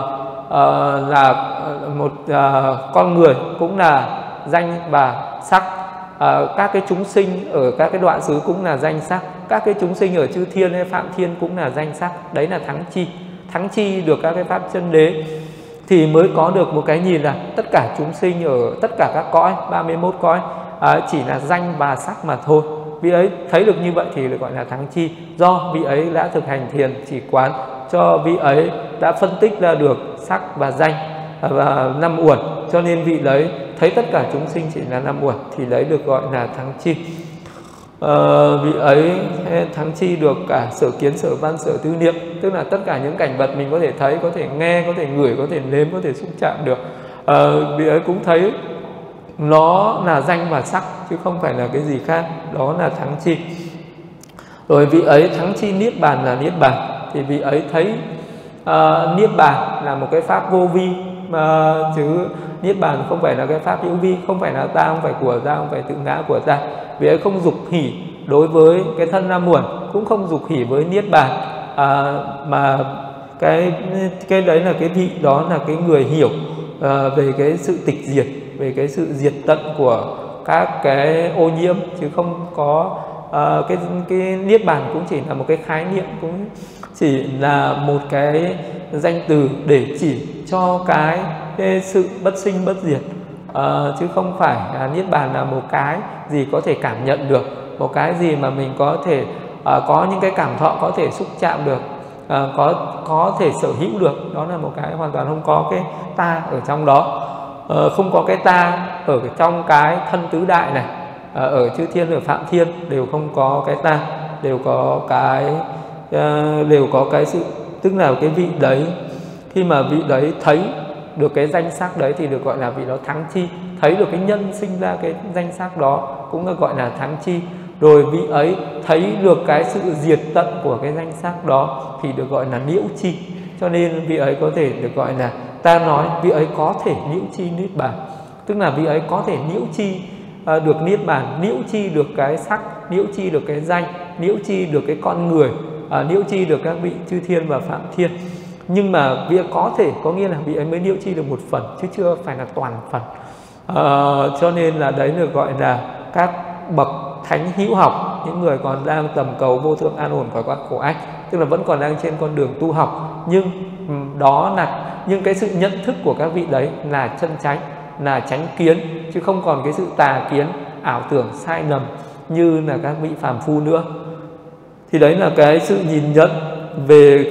là một con người cũng là danh và sắc, các cái chúng sinh ở các cái đoạn xứ cũng là danh sắc, các cái chúng sinh ở chư thiên hay phạm thiên cũng là danh sắc. Đấy là thắng chi. Thắng chi được các cái pháp chân đế thì mới có được một cái nhìn là tất cả chúng sinh ở tất cả các cõi, 31 cõi chỉ là danh và sắc mà thôi. Vị ấy thấy được như vậy thì được gọi là thắng chi. Do vị ấy đã thực hành thiền chỉ quán, cho vị ấy đã phân tích ra được sắc và danh và năm uẩn, cho nên vị đấy thấy tất cả chúng sinh chỉ là năm uẩn thì lấy được gọi là thắng chi. Vị ấy thắng chi được cả sở kiến, sở văn, sở tư niệm, tức là tất cả những cảnh vật mình có thể thấy, có thể nghe, có thể ngửi, có thể nếm, có thể xúc chạm được. Vị ấy cũng thấy nó là danh và sắc chứ không phải là cái gì khác, đó là thắng chi. Rồi vị ấy thắng chi niết bàn là niết bàn, thì vị ấy thấy niết bàn là một cái pháp vô vi chứ niết bàn không phải là cái pháp hữu vi, không phải là ta, không phải của ta, không phải tự ngã của ta. Vì ấy không dục hỉ đối với cái thân năm uẩn, cũng không dục hỉ với niết bàn, mà cái đấy là cái vị đó là cái người hiểu về cái sự tịch diệt, về cái sự diệt tận của các cái ô nhiễm, chứ không có cái niết bàn cũng chỉ là một cái khái niệm, cũng chỉ là một cái danh từ để chỉ cho cái sự bất sinh bất diệt, chứ không phải niết bàn là một cái gì có thể cảm nhận được, một cái gì mà mình có thể có những cái cảm thọ, có thể xúc chạm được, có thể sở hữu được. Đó là một cái hoàn toàn không có cái ta ở trong đó, không có cái ta ở trong cái thân tứ đại này, ở chư thiên, ở phạm thiên đều không có cái ta, đều có cái sự, tức là cái vị đấy, khi mà vị đấy thấy được cái danh sắc đấy thì được gọi là vị đó thắng chi. Thấy được cái nhân sinh ra cái danh sắc đó cũng được gọi là thắng chi. Rồi vị ấy thấy được cái sự diệt tận của cái danh sắc đó thì được gọi là nhiễu chi. Cho nên vị ấy có thể được gọi là, ta nói vị ấy có thể nhiễu chi niết bàn, tức là vị ấy có thể nhiễu chi được niết bàn, nhiễu chi được cái sắc, nhiễu chi được cái danh, nhiễu chi được cái con người, nhiễu chi được các vị chư thiên và phạm thiên. Nhưng mà vị ấy có thể, có nghĩa là vị ấy mới nhiễu chi được một phần chứ chưa phải là toàn phần. Cho nên là đấy được gọi là các bậc thánh hữu học, những người còn đang tầm cầu vô thượng an ổn khỏi các khổ ách, tức là vẫn còn đang trên con đường tu học. Nhưng đó là những cái sự nhận thức của các vị đấy là chân chánh, là chánh kiến, chứ không còn cái sự tà kiến, ảo tưởng sai lầm như là các vị phàm phu nữa. Thì đấy là cái sự nhìn nhận về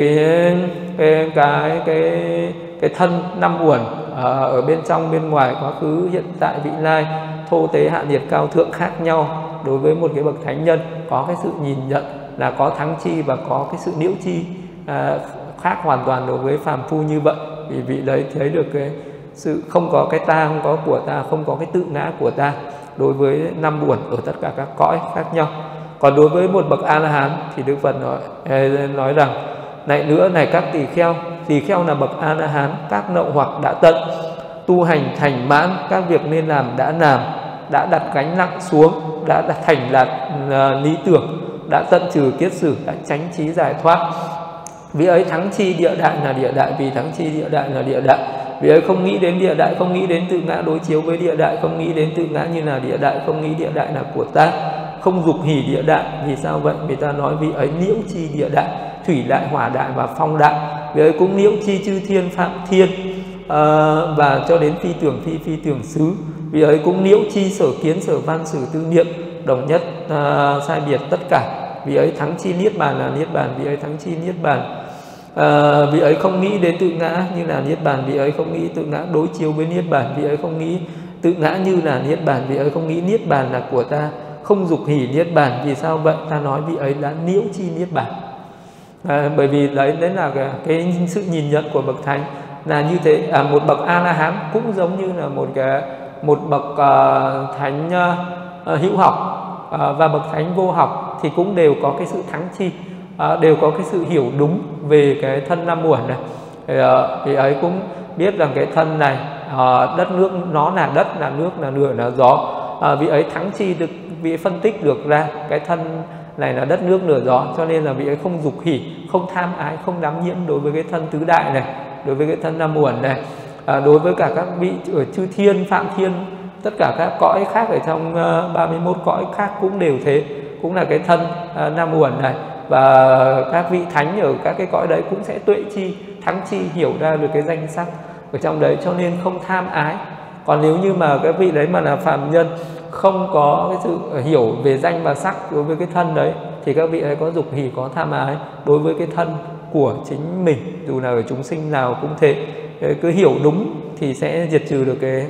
cái thân năm uẩn ở bên trong bên ngoài, quá khứ, hiện tại, vị lai, thô tế, hạ nhiệt, cao thượng khác nhau. Đối với một cái bậc thánh nhân có cái sự nhìn nhận là có thắng chi và có cái sự nhiễu chi khác hoàn toàn đối với phàm phu như vậy. Vì vị đấy thấy được cái sự không có cái ta, không có của ta, không có cái tự ngã của ta đối với năm uẩn ở tất cả các cõi khác nhau. Còn đối với một bậc A-la-hán thì Đức Phật nói rằng, này nữa, này các tỳ kheo là bậc A-la-hán, các nậu hoặc đã tận, tu hành thành mãn, các việc nên làm đã làm, đã đặt gánh nặng xuống, đã thành đạt lý tưởng, đã tận trừ kiết sử, đã chánh trí giải thoát. Vì ấy thắng chi địa đại là địa đại, vì thắng chi địa đại là địa đại. Vì ấy không nghĩ đến địa đại, không nghĩ đến tự ngã đối chiếu với địa đại, không nghĩ đến tự ngã như là địa đại, không nghĩ địa đại là của ta. không dục hỷ địa đại. Vì sao vậy? Vì ta nói vị ấy nhiễu chi địa đại, thủy đại, hỏa đại và phong đại. Vị ấy cũng nhiễu chi chư thiên phạm thiên, và cho đến phi tưởng phi, phi tưởng xứ. Vị ấy cũng nhiễu chi sở kiến, sở văn, sử tư niệm, đồng nhất sai biệt tất cả. Vị ấy thắng chi niết bàn là niết bàn, vị ấy thắng chi niết bàn. Vị ấy không nghĩ đến tự ngã như là niết bàn, vị ấy không nghĩ tự ngã đối chiếu với niết bàn, vị ấy không nghĩ tự ngã như là niết bàn, vị ấy không nghĩ niết bàn là của ta, không dục hỷ niết bàn. Vì sao vậy? Ta nói vị ấy đã nhiễu chi niết bàn. Bởi vì đấy là cái sự nhìn nhận của bậc thánh là như thế. Một bậc A La Hán cũng giống như là một bậc thánh hữu học và bậc thánh vô học thì cũng đều có cái sự thắng chi, đều có cái sự hiểu đúng về cái thân năm uẩn này. Thì ấy cũng biết rằng cái thân này đất nước nó là đất, là nước, là lửa, là gió. Vị ấy thắng chi được, vị ấy phân tích được ra cái thân này là đất nước lửa gió, cho nên là vị ấy không dục hỉ, không tham ái, không đắm nhiễm đối với cái thân tứ đại này, đối với cái thân năm uẩn này. Đối với cả các vị ở chư thiên, phạm thiên, tất cả các cõi khác ở trong 31 cõi khác cũng đều thế, cũng là cái thân năm uẩn này. Và các vị thánh ở các cái cõi đấy cũng sẽ tuệ chi, thắng chi, hiểu ra được cái danh sắc ở trong đấy, cho nên không tham ái. Còn nếu như mà các vị đấy mà là phàm nhân, không có cái sự hiểu về danh và sắc đối với cái thân đấy, thì các vị ấy có dục hỉ, có tham ái đối với cái thân của chính mình, dù là ở chúng sinh nào cũng thế. Cứ hiểu đúng thì sẽ diệt trừ được cái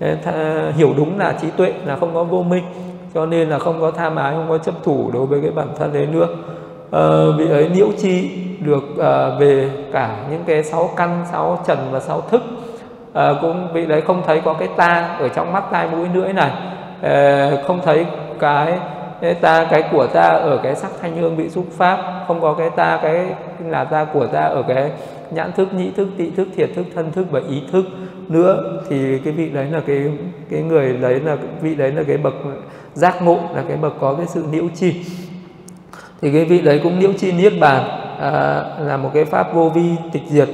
hiểu đúng là trí tuệ, là không có vô minh, cho nên là không có tham ái, không có chấp thủ đối với cái bản thân đấy nữa. Vị ấy nhiễu chi được về cả những cái 6 căn, 6 trần và 6 thức. Cũng vị đấy không thấy có cái ta ở trong mắt, tai, mũi, lưỡi này, không thấy cái ta, cái của ta ở cái sắc, thanh, hương, vị, xúc, pháp, không có cái ta, cái là ta của ta ở cái nhãn thức, nhĩ thức, tị thức, thiệt thức, thân thức và ý thức nữa. Thì cái vị đấy là cái người đấy là vị đấy là cái bậc giác ngộ, là cái bậc có cái sự nhiễu chi. Thì cái vị đấy cũng nhiễu chi niết bàn, là một cái pháp vô vi tịch diệt,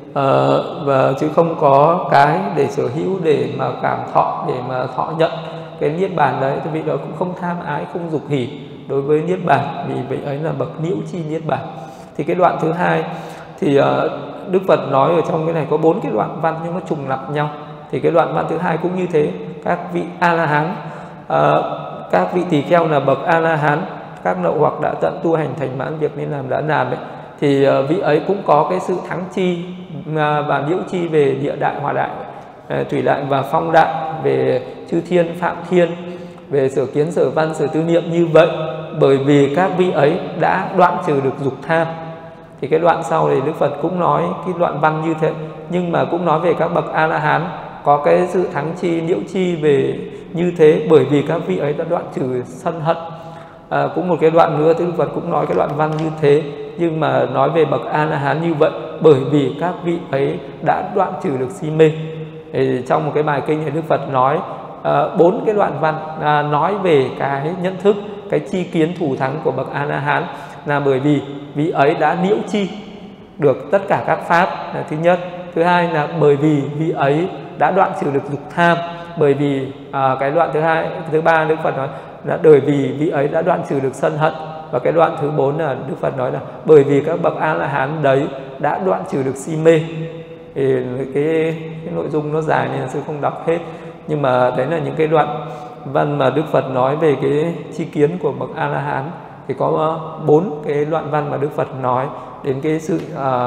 và chứ không có cái để sở hữu, để mà cảm thọ, để mà thọ nhận cái niết bàn đấy. Thì vị đó cũng không tham ái, không dục hỉ đối với niết bàn, vì vị ấy là bậc nhiễu chi niết bàn. Thì cái đoạn thứ hai thì Đức Phật nói ở trong cái này có 4 cái đoạn văn nhưng nó trùng lặp nhau. Thì cái đoạn văn thứ hai cũng như thế. Các vị A La Hán, các vị tỳ kheo là bậc A La Hán, các lậu hoặc đã tận tu hành thành mãn việc nên làm đã làm ấy, thì vị ấy cũng có cái sự thắng chi và nhiễu chi về địa đại, hỏa đại, thủy đại và phong đại, về chư thiên, phạm thiên, về sở kiến, sở văn, sở tư niệm như vậy. Bởi vì các vị ấy đã đoạn trừ được dục tham. Thì cái đoạn sau thì Đức Phật cũng nói cái đoạn văn như thế, nhưng mà cũng nói về các bậc A La Hán có cái sự thắng chi, nhiễu chi về như thế, bởi vì các vị ấy đã đoạn trừ sân hận. Cũng một cái đoạn nữa Đức Phật cũng nói cái đoạn văn như thế, nhưng mà nói về bậc A La Hán như vậy bởi vì các vị ấy đã đoạn trừ được si mê. Thì trong một cái bài kinh thì Đức Phật nói 4 cái đoạn văn nói về cái nhận thức, cái chi kiến thủ thắng của bậc A La Hán, là bởi vì vị ấy đã nhiễu chi được tất cả các pháp là thứ nhất. Thứ hai là bởi vì vị ấy đã đoạn trừ được dục tham. Bởi vì cái đoạn thứ ba Đức Phật nói là bởi vì vị ấy đã đoạn trừ được sân hận. Và cái đoạn thứ 4 là Đức Phật nói là bởi vì các bậc A La Hán đấy đã đoạn trừ được si mê. Thì cái nội dung nó dài nên sư không đọc hết, nhưng mà đấy là những cái đoạn văn mà Đức Phật nói về cái chi kiến của bậc A La Hán. Thì có 4 cái đoạn văn mà Đức Phật nói đến cái sự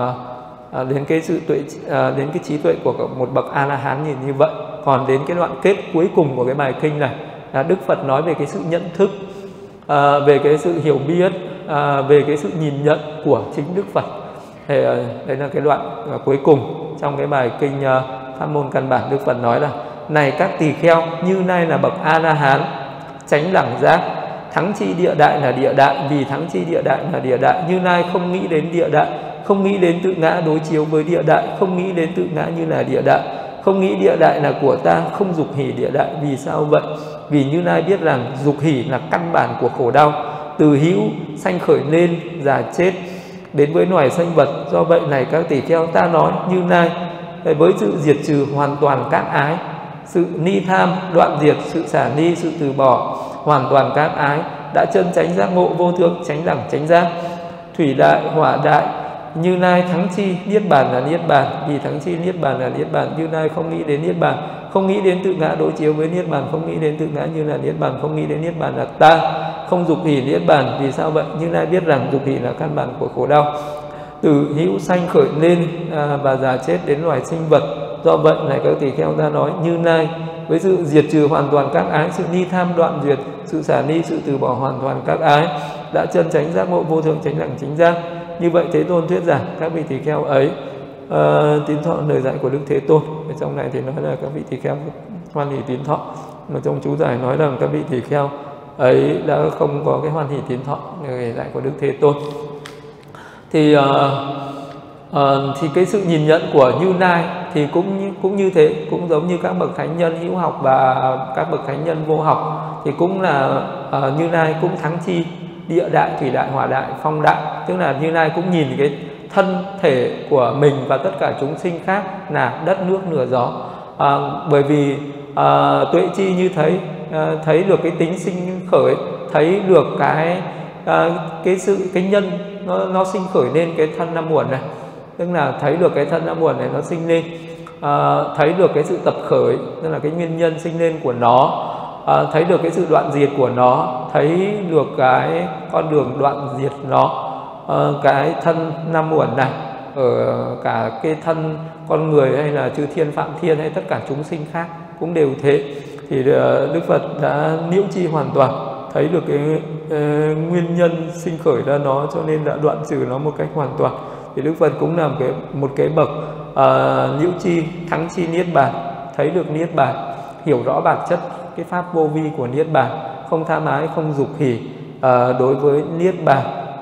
đến cái trí tuệ của một bậc A La Hán như vậy. Còn đến cái đoạn kết cuối cùng của cái bài kinh này là Đức Phật nói về cái sự nhận thức, về cái sự hiểu biết, về cái sự nhìn nhận của chính Đức Phật. Thì đây là cái đoạn cuối cùng trong cái bài kinh Pháp môn căn bản. Đức Phật nói là: này các tỳ kheo, như nay là bậc A La Hán, chánh đẳng giác, thắng chi địa đại là địa đại, vì thắng chi địa đại là địa đại. Như nay không nghĩ đến địa đại, không nghĩ đến tự ngã đối chiếu với địa đại, không nghĩ đến tự ngã như là địa đại, không nghĩ địa đại là của ta, không dục hỉ địa đại. Vì sao vậy? Vì như nay biết rằng dục hỉ là căn bản của khổ đau, từ hữu sanh khởi lên, già chết đến với loài sanh vật. Do vậy này các tỳ kheo, ta nói như nay với sự diệt trừ hoàn toàn các ái, sự ni tham đoạn diệt, sự xả ni, sự từ bỏ hoàn toàn các ái, đã chân chánh giác ngộ vô thượng chánh đẳng chánh giác. Thủy đại hỏa đại, Như Lai thắng chi, niết bàn là niết bàn, vì thắng chi niết bàn là niết bàn. Như Lai không nghĩ đến niết bàn, không nghĩ đến tự ngã đối chiếu với niết bàn, không nghĩ đến tự ngã như là niết bàn, không nghĩ đến niết bàn là ta, không dục hỷ niết bàn. Vì sao vậy? Như Lai biết rằng dục hỷ là căn bản của khổ đau, từ hữu sanh khởi lên và già chết đến loài sinh vật. Do vậy này các tỳ kheo ta nói, Như Lai với sự diệt trừ hoàn toàn các ái, sự ni tham đoạn diệt, sự xả ni, sự từ bỏ hoàn toàn các ái, đã chân chánh giác ngộ vô thượng chánh đẳng chánh giác. Như vậy Thế Tôn thuyết giảng các vị tỳ kheo ấy tín thọ lời dạy của Đức Thế Tôn. Ở trong này thì nói là các vị tỳ kheo hoan hỷ tín thọ, mà trong chú giải nói rằng các vị tỳ kheo ấy đã không có cái hoan hỷ tín thọ lời dạy của Đức Thế Tôn. Thì cái sự nhìn nhận của Như Lai thì cũng như thế, cũng giống như các bậc thánh nhân hữu học và các bậc thánh nhân vô học, thì cũng là Như Lai cũng thắng chi địa đại, thủy đại, hỏa đại, phong đại, tức là Như Lai cũng nhìn cái thân thể của mình và tất cả chúng sinh khác là đất nước lửa gió. Bởi vì tuệ chi như thấy được cái tính sinh khởi, thấy được cái nhân nó sinh khởi lên cái thân năm uẩn này, tức là thấy được cái thân năm uẩn này nó sinh lên, thấy được cái sự tập khởi, tức là cái nguyên nhân sinh lên của nó, thấy được cái sự đoạn diệt của nó, thấy được cái con đường đoạn diệt nó. Cái thân năm uẩn này ở cả cái thân con người hay là chư thiên phạm thiên hay tất cả chúng sinh khác cũng đều thế. Thì Đức Phật đã nhiễu chi hoàn toàn, thấy được cái nguyên nhân sinh khởi ra nó, cho nên đã đoạn trừ nó một cách hoàn toàn. Thì Đức Phật cũng làm một cái bậc nhiễu chi thắng chi niết bàn, thấy được niết bàn, hiểu rõ bản chất cái pháp vô vi của niết bàn, không tham ái, không dục hỷ đối với niết bàn,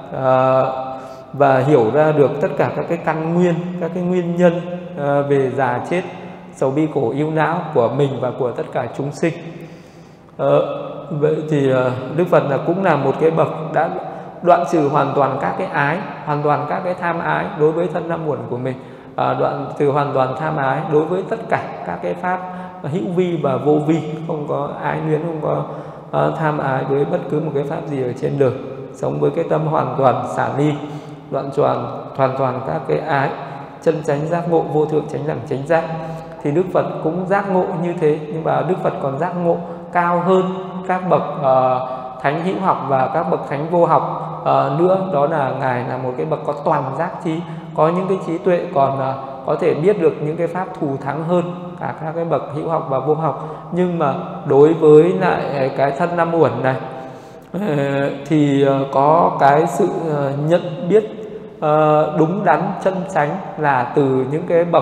và hiểu ra được tất cả các cái căn nguyên, các cái nguyên nhân về già chết, sầu bi khổ ưu não của mình và của tất cả chúng sinh. Vậy thì Đức Phật cũng là một cái bậc đã đoạn trừ hoàn toàn các cái ái, hoàn toàn các cái tham ái đối với thân năm uẩn của mình, đoạn trừ hoàn toàn tham ái đối với tất cả các cái pháp hữu vi và vô vi, không có ái luyến, không có tham ái với bất cứ một cái pháp gì ở trên đời, sống với cái tâm hoàn toàn xả ly, đoạn hoàn toàn các cái ái, chân chánh giác ngộ vô thượng chánh đẳng chánh giác. Thì Đức Phật cũng giác ngộ như thế, nhưng mà Đức Phật còn giác ngộ cao hơn các bậc thánh hữu học và các bậc thánh vô học nữa. Đó là Ngài là một cái bậc có toàn giác trí, có những cái trí tuệ còn có thể biết được những cái pháp thù thắng hơn cả các cái bậc hữu học và vô học. Nhưng mà đối với lại cái thân năm uẩn này thì có cái sự nhận biết đúng đắn chân chánh là từ những cái bậc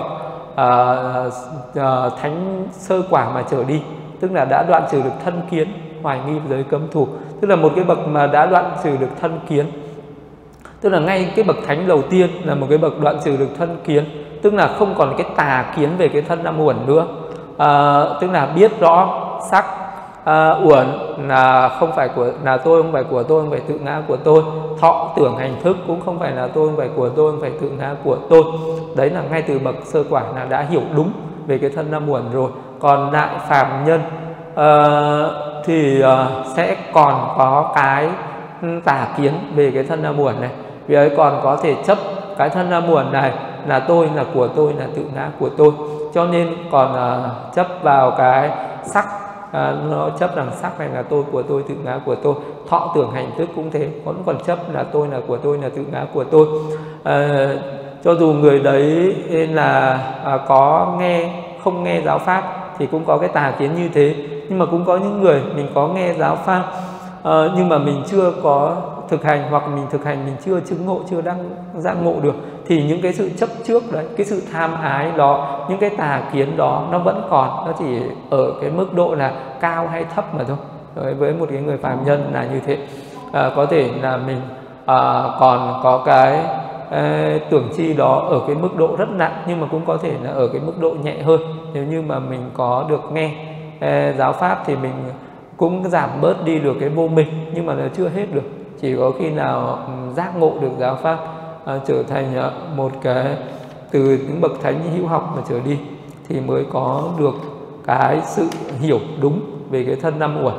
thánh sơ quả mà trở đi, tức là đã đoạn trừ được thân kiến, hoài nghi giới cấm thủ, tức là một cái bậc mà đã đoạn trừ được thân kiến, tức là ngay cái bậc thánh đầu tiên là một cái bậc đoạn trừ được thân kiến, tức là không còn cái tà kiến về cái thân năm uẩn nữa, tức là biết rõ sắc uẩn là không phải là tôi, không phải của tôi, không phải tự ngã của tôi, thọ tưởng hành thức cũng không phải là tôi, không phải của tôi, không phải tự ngã của tôi. Đấy là ngay từ bậc sơ quả là đã hiểu đúng về cái thân năm uẩn rồi. Còn lại phàm nhân thì sẽ còn có cái tà kiến về cái thân năm uẩn này, vì ấy còn có thể chấp cái thân năm uẩn này là tôi, là của tôi, là tự ngã của tôi, cho nên còn chấp vào cái sắc, nó chấp rằng sắc này là tôi, của tôi, tự ngã của tôi. Thọ tưởng hành thức cũng thế, vẫn còn chấp là tôi, là của tôi, là tự ngã của tôi. Cho dù người đấy là có không nghe giáo pháp thì cũng có cái tà kiến như thế. Nhưng mà cũng có những người mình có nghe giáo pháp nhưng mà mình chưa có thực hành, hoặc mình thực hành mình chưa chứng ngộ, chưa đang giác ngộ được, thì những cái sự chấp trước đấy, cái sự tham ái đó, những cái tà kiến đó nó vẫn còn, nó chỉ ở cái mức độ là cao hay thấp mà thôi. Với một cái người phàm nhân là như thế. Có thể là mình còn có cái tưởng chi đó ở cái mức độ rất nặng, nhưng mà cũng có thể là ở cái mức độ nhẹ hơn. Nếu như mà mình có được nghe giáo pháp thì mình cũng giảm bớt đi được cái vô minh, nhưng mà nó chưa hết được. Chỉ có khi nào giác ngộ được giáo pháp, trở thành một cái từ những bậc thánh hữu học mà trở đi, thì mới có được cái sự hiểu đúng về cái thân năm uẩn này.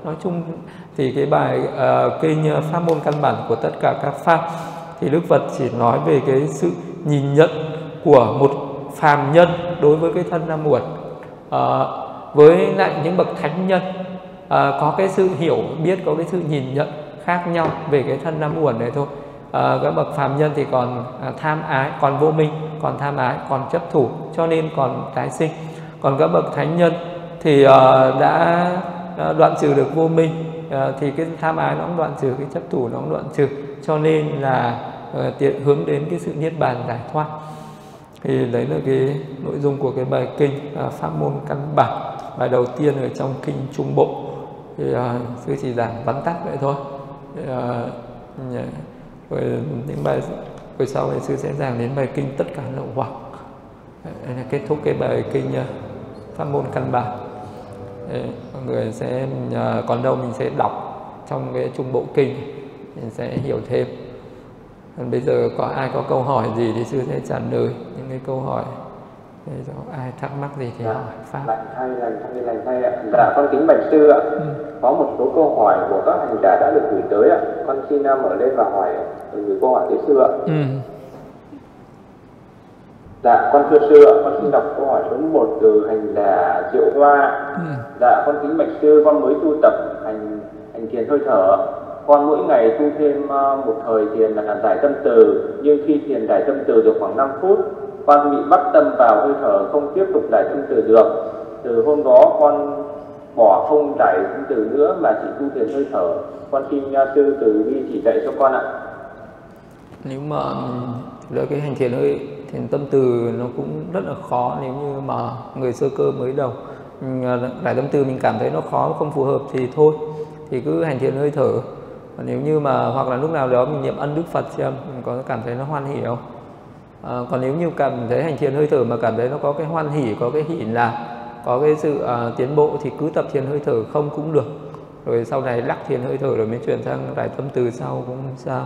Nói chung thì cái bài kinh pháp môn căn bản của tất cả các pháp thì Đức Phật chỉ nói về cái sự nhìn nhận của một phàm nhân đối với cái thân năm uẩn, với lại những bậc thánh nhân có cái sự hiểu biết, có cái sự nhìn nhận khác nhau về cái thân năm uẩn này thôi. Các bậc phàm nhân thì còn tham ái, còn vô minh, còn tham ái, còn chấp thủ, cho nên còn tái sinh. Còn các bậc thánh nhân thì đã đoạn trừ được vô minh, thì cái tham ái nó cũng đoạn trừ, cái chấp thủ nó cũng đoạn trừ, cho nên là tiện hướng đến cái sự niết bàn giải thoát. Thì đấy là cái nội dung của cái bài kinh pháp môn căn bản, bài đầu tiên ở trong kinh Trung Bộ. Thì sư chỉ giảng vắn tắt vậy thôi. Rồi những bài rồi sau này sư sẽ giảng đến bài kinh tất cả lậu hoặc. Đây là kết thúc cái bài kinh pháp môn căn bản. Mọi người sẽ còn đâu mình sẽ đọc trong cái Trung Bộ kinh, mình sẽ hiểu thêm. Còn bây giờ có ai có câu hỏi gì thì sư sẽ trả lời những cái câu hỏi. Để cho ai thắc mắc gì thì hỏi pháp. Lành thay ạ. Dạ con kính bạch sư ạ. Có một số câu hỏi của các hành giả đã được gửi tới ạ. Con xin mở lên và hỏi gửi câu hỏi tới sư ạ. Dạ con thưa sư ạ, con xin đọc câu hỏi số 1 từ hành giả Triệu Hoa. Dạ con kính bạch sư, con mới tu tập hành thiền hơi thở. Con mỗi ngày tu thêm một thời thiền là giải tâm từ, nhưng khi thiền giải tâm từ được khoảng 5 phút, con bị bắt tâm vào hơi thở, không tiếp tục giải tâm từ được. Từ hôm đó con bỏ không giải tâm từ nữa mà chỉ tu thiền hơi thở. Con xin sư từ bi chỉ dạy cho con ạ. Nếu mà cái hành thiền tâm từ nó cũng rất là khó. Nếu như mà người sơ cơ mới đầu giải tâm từ mình cảm thấy nó khó, không phù hợp thì thôi, thì cứ hành thiền hơi thở. Nếu như mà hoặc là lúc nào đó mình niệm ân Đức Phật xem mình có cảm thấy nó hoan hỉ không. Còn nếu như cảm thấy hành thiền hơi thở mà cảm thấy nó có cái hoan hỉ, có cái hỷ lạc, có cái sự tiến bộ thì cứ tập thiền hơi thở không cũng được. Rồi sau này lắc thiền hơi thở rồi mới chuyển sang giải tâm từ sau cũng không sao.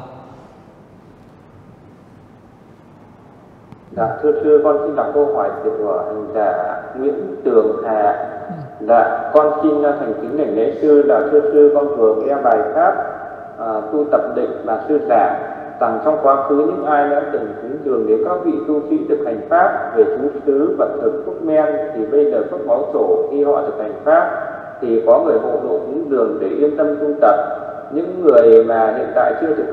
Dạ thưa sư, con xin đọc câu hỏi của hành giả Nguyễn Tường Hà. Dạ con xin thành kính đảnh lễ sư. Là thưa sư, con vừa nghe bài pháp tu tập định mà sư giảng rằng trong quá khứ những ai đã từng cúng dường đến các vị tu sĩ thực hành pháp về chú xứ, vật thực, thuốc men, thì bây giờ phước báo tổ khi họ thực hành pháp thì có người hộ độ cúng dường để yên tâm tu tập. Những người mà hiện tại chưa thực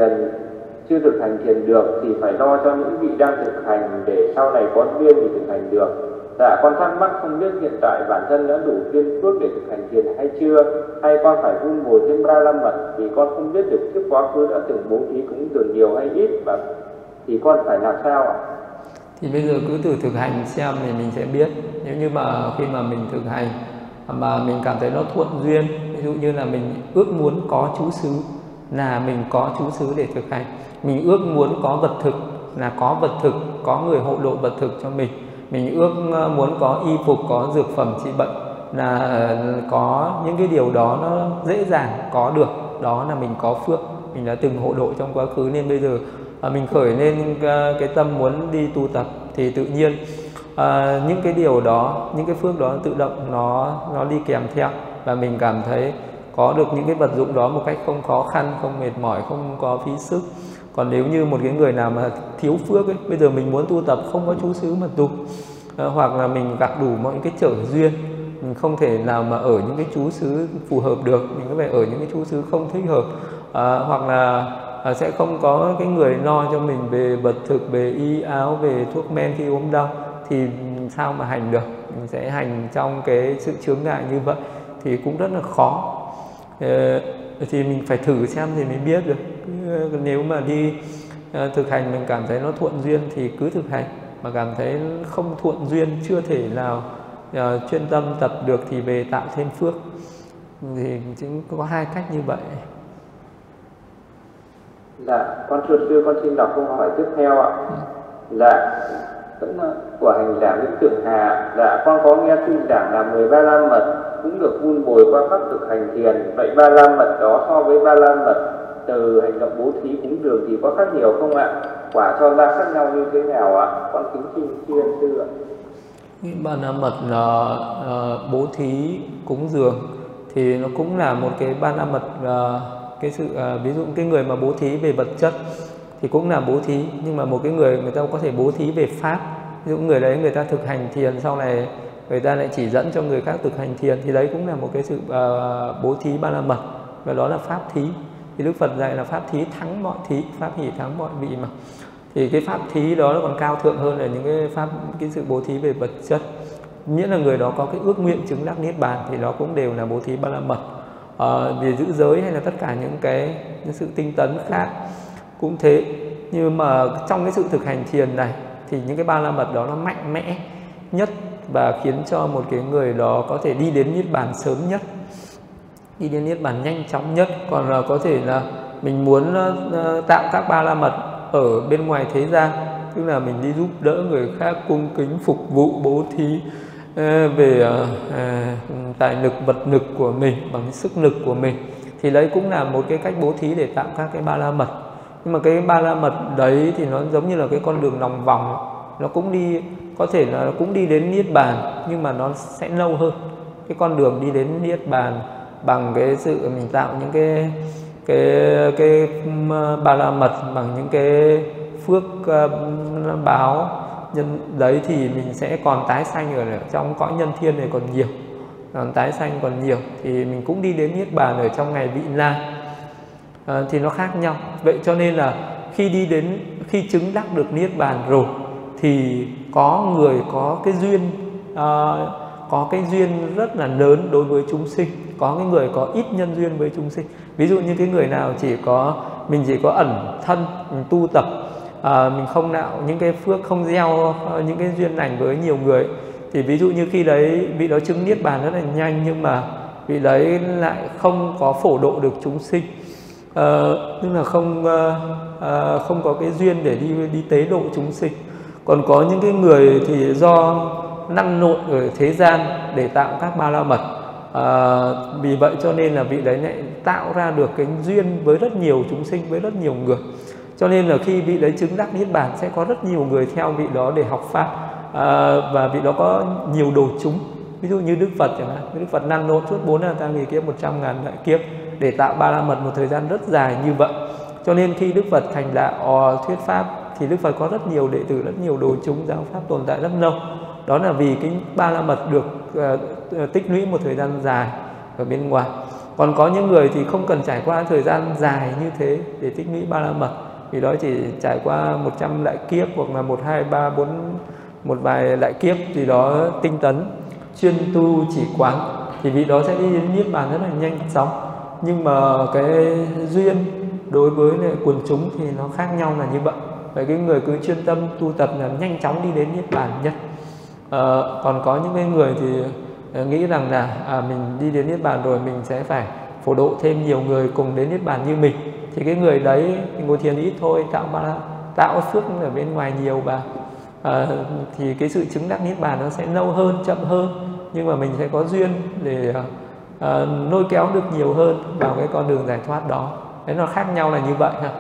hành thiền được thì phải lo cho những vị đang thực hành để sau này có duyên thì thực hành được. Dạ con thắc mắc không biết hiện tại bản thân đã đủ duyên phước để thực hành thiền hay chưa, hay con phải vun bồi thêm 35 mật, vì con không biết được trước quá khứ đã từng bố thí cúng dường nhiều hay ít, và thì con phải làm sao ạ? Thì bây giờ cứ thử thực hành xem thì mình sẽ biết. Nếu như mà khi mà mình thực hành mà mình cảm thấy nó thuận duyên, ví dụ như là mình ước muốn có chú xứ là mình có chú xứ để thực hành, mình ước muốn có vật thực là có vật thực, có người hộ độ vật thực cho mình ước muốn có y phục, có dược phẩm trị bệnh là có những cái điều đó nó dễ dàng có được, đó là mình có phước, mình đã từng hộ độ trong quá khứ, nên bây giờ mình khởi lên cái tâm muốn đi tu tập thì tự nhiên những cái điều đó, những cái phước đó tự động nó đi kèm theo, và mình cảm thấy có được những cái vật dụng đó một cách không khó khăn, không mệt mỏi, không có phí sức. Còn nếu như một cái người nào mà thiếu phước ấy, bây giờ mình muốn tu tập không có chú xứ mà tu, hoặc là mình gặp đủ mọi cái trở duyên, mình không thể nào mà ở những cái chú xứ phù hợp được, mình có phải ở những cái chú xứ không thích hợp, hoặc là sẽ không có cái người lo cho mình về vật thực, về y áo, về thuốc men khi ốm đau, thì sao mà hành được. Mình sẽ hành trong cái sự chướng ngại như vậy thì cũng rất là khó. Thì mình phải thử xem thì mới biết được. Nếu mà đi thực hành mình cảm thấy nó thuận duyên thì cứ thực hành, mà cảm thấy không thuận duyên, chưa thể nào chuyên tâm tập được thì về tạo thêm phước. Thì cũng có hai cách như vậy. Dạ con thưa sư, con xin đọc câu hỏi tiếp theo ạ. Dạ vẫn của hành giả Nguyễn Tường Hà. Dạ con có nghe sư giảng là 13 mật cũng được vun bồi qua pháp thực hành thiền. Vậy 35 mật đó so với 35 mật từ hành động bố thí cúng dường thì có khác nhiều không ạ? Quả cho ra khác nhau như thế nào ạ? Con kính xin sư ạ. 35 mật là bố thí cúng dường thì nó cũng là một cái ba la mật. Cái sự ví dụ cái người mà bố thí về vật chất thì cũng là bố thí, nhưng mà một cái người ta có thể bố thí về pháp. Ví dụ người đấy người ta thực hành thiền, sau này người ta lại chỉ dẫn cho người khác thực hành thiền, thì đấy cũng là một cái sự bố thí ba la mật, và đó là pháp thí. Thì Đức Phật dạy là pháp thí thắng mọi thí, pháp hỷ thắng mọi vị mà. Thì cái pháp thí đó nó còn cao thượng hơn là những cái sự bố thí về vật chất. Miễn là người đó có cái ước nguyện chứng đắc niết bàn thì nó cũng đều là bố thí ba la mật. Về giữ giới hay là tất cả những sự tinh tấn khác cũng thế. Nhưng mà trong cái sự thực hành thiền này thì những cái ba la mật đó nó mạnh mẽ nhất và khiến cho một cái người đó có thể đi đến niết bàn sớm nhất, đi đến niết bàn nhanh chóng nhất. Còn là có thể là mình muốn tạo các ba la mật ở bên ngoài thế gian, tức là mình đi giúp đỡ người khác, cung kính phục vụ, bố thí về tài lực vật lực của mình, bằng sức lực của mình, thì đấy cũng là một cái cách bố thí để tạo các cái ba la mật. Nhưng mà cái ba la mật đấy thì nó giống như là cái con đường lòng vòng, nó cũng đi, có thể là cũng đi đến niết bàn, nhưng mà nó sẽ lâu hơn. Cái con đường đi đến niết bàn bằng cái sự mình tạo những cái ba la mật, bằng những cái phước báo nhân đấy, thì mình sẽ còn tái sanh ở trong cõi nhân thiên này còn nhiều, còn tái sanh còn nhiều, thì mình cũng đi đến niết bàn ở trong ngày vị lai. Thì nó khác nhau. Vậy cho nên là khi chứng đắc được niết bàn rồi thì có người có cái duyên rất là lớn đối với chúng sinh, có cái người có ít nhân duyên với chúng sinh. Ví dụ như cái người nào mình chỉ có ẩn thân, mình tu tập, mình không nạo những cái phước, không gieo những cái duyên lành với nhiều người, thì ví dụ như khi đấy vị đó chứng niết bàn rất là nhanh, nhưng mà vị đấy lại không có phổ độ được chúng sinh, tức là không có cái duyên để đi tế độ chúng sinh. Còn có những cái người thì do lăn lộn ở thế gian để tạo các ba la mật, vì vậy cho nên là vị đấy lại tạo ra được cái duyên với rất nhiều chúng sinh, với rất nhiều người. Cho nên là khi vị đấy chứng đắc niết bàn sẽ có rất nhiều người theo vị đó để học pháp, và vị đó có nhiều đồ chúng. Ví dụ như Đức Phật chẳng hạn, Đức Phật lăn lộn suốt 4.000 kỳ kiếp, 100.000 đại kiếp để tạo ba la mật một thời gian rất dài như vậy. Cho nên khi Đức Phật thành đạo thuyết pháp thì Đức Phật có rất nhiều đệ tử, rất nhiều đồ chúng, giáo pháp tồn tại rất lâu. Đó là vì cái ba la mật được tích lũy một thời gian dài ở bên ngoài. Còn có những người thì không cần trải qua thời gian dài như thế để tích lũy ba la mật, vì đó chỉ trải qua 100 đại kiếp hoặc là 1, 2, 3, 4, một vài đại kiếp gì đó tinh tấn, chuyên tu chỉ quán, thì vị đó sẽ đi đến niết bàn rất là nhanh chóng. Nhưng mà cái duyên đối với quần chúng thì nó khác nhau là như vậy. Vậy cái người cứ chuyên tâm tu tập là nhanh chóng đi đến niết bàn nhất. Còn có những cái người thì nghĩ rằng là mình đi đến niết bàn rồi mình sẽ phải phổ độ thêm nhiều người cùng đến niết bàn như mình, thì cái người đấy ngồi thiền ít thôi, tạo phước ở bên ngoài nhiều, và thì cái sự chứng đắc niết bàn nó sẽ lâu hơn, chậm hơn, nhưng mà mình sẽ có duyên để lôi kéo được nhiều hơn vào cái con đường giải thoát đó. Đấy, nó khác nhau là như vậy ha.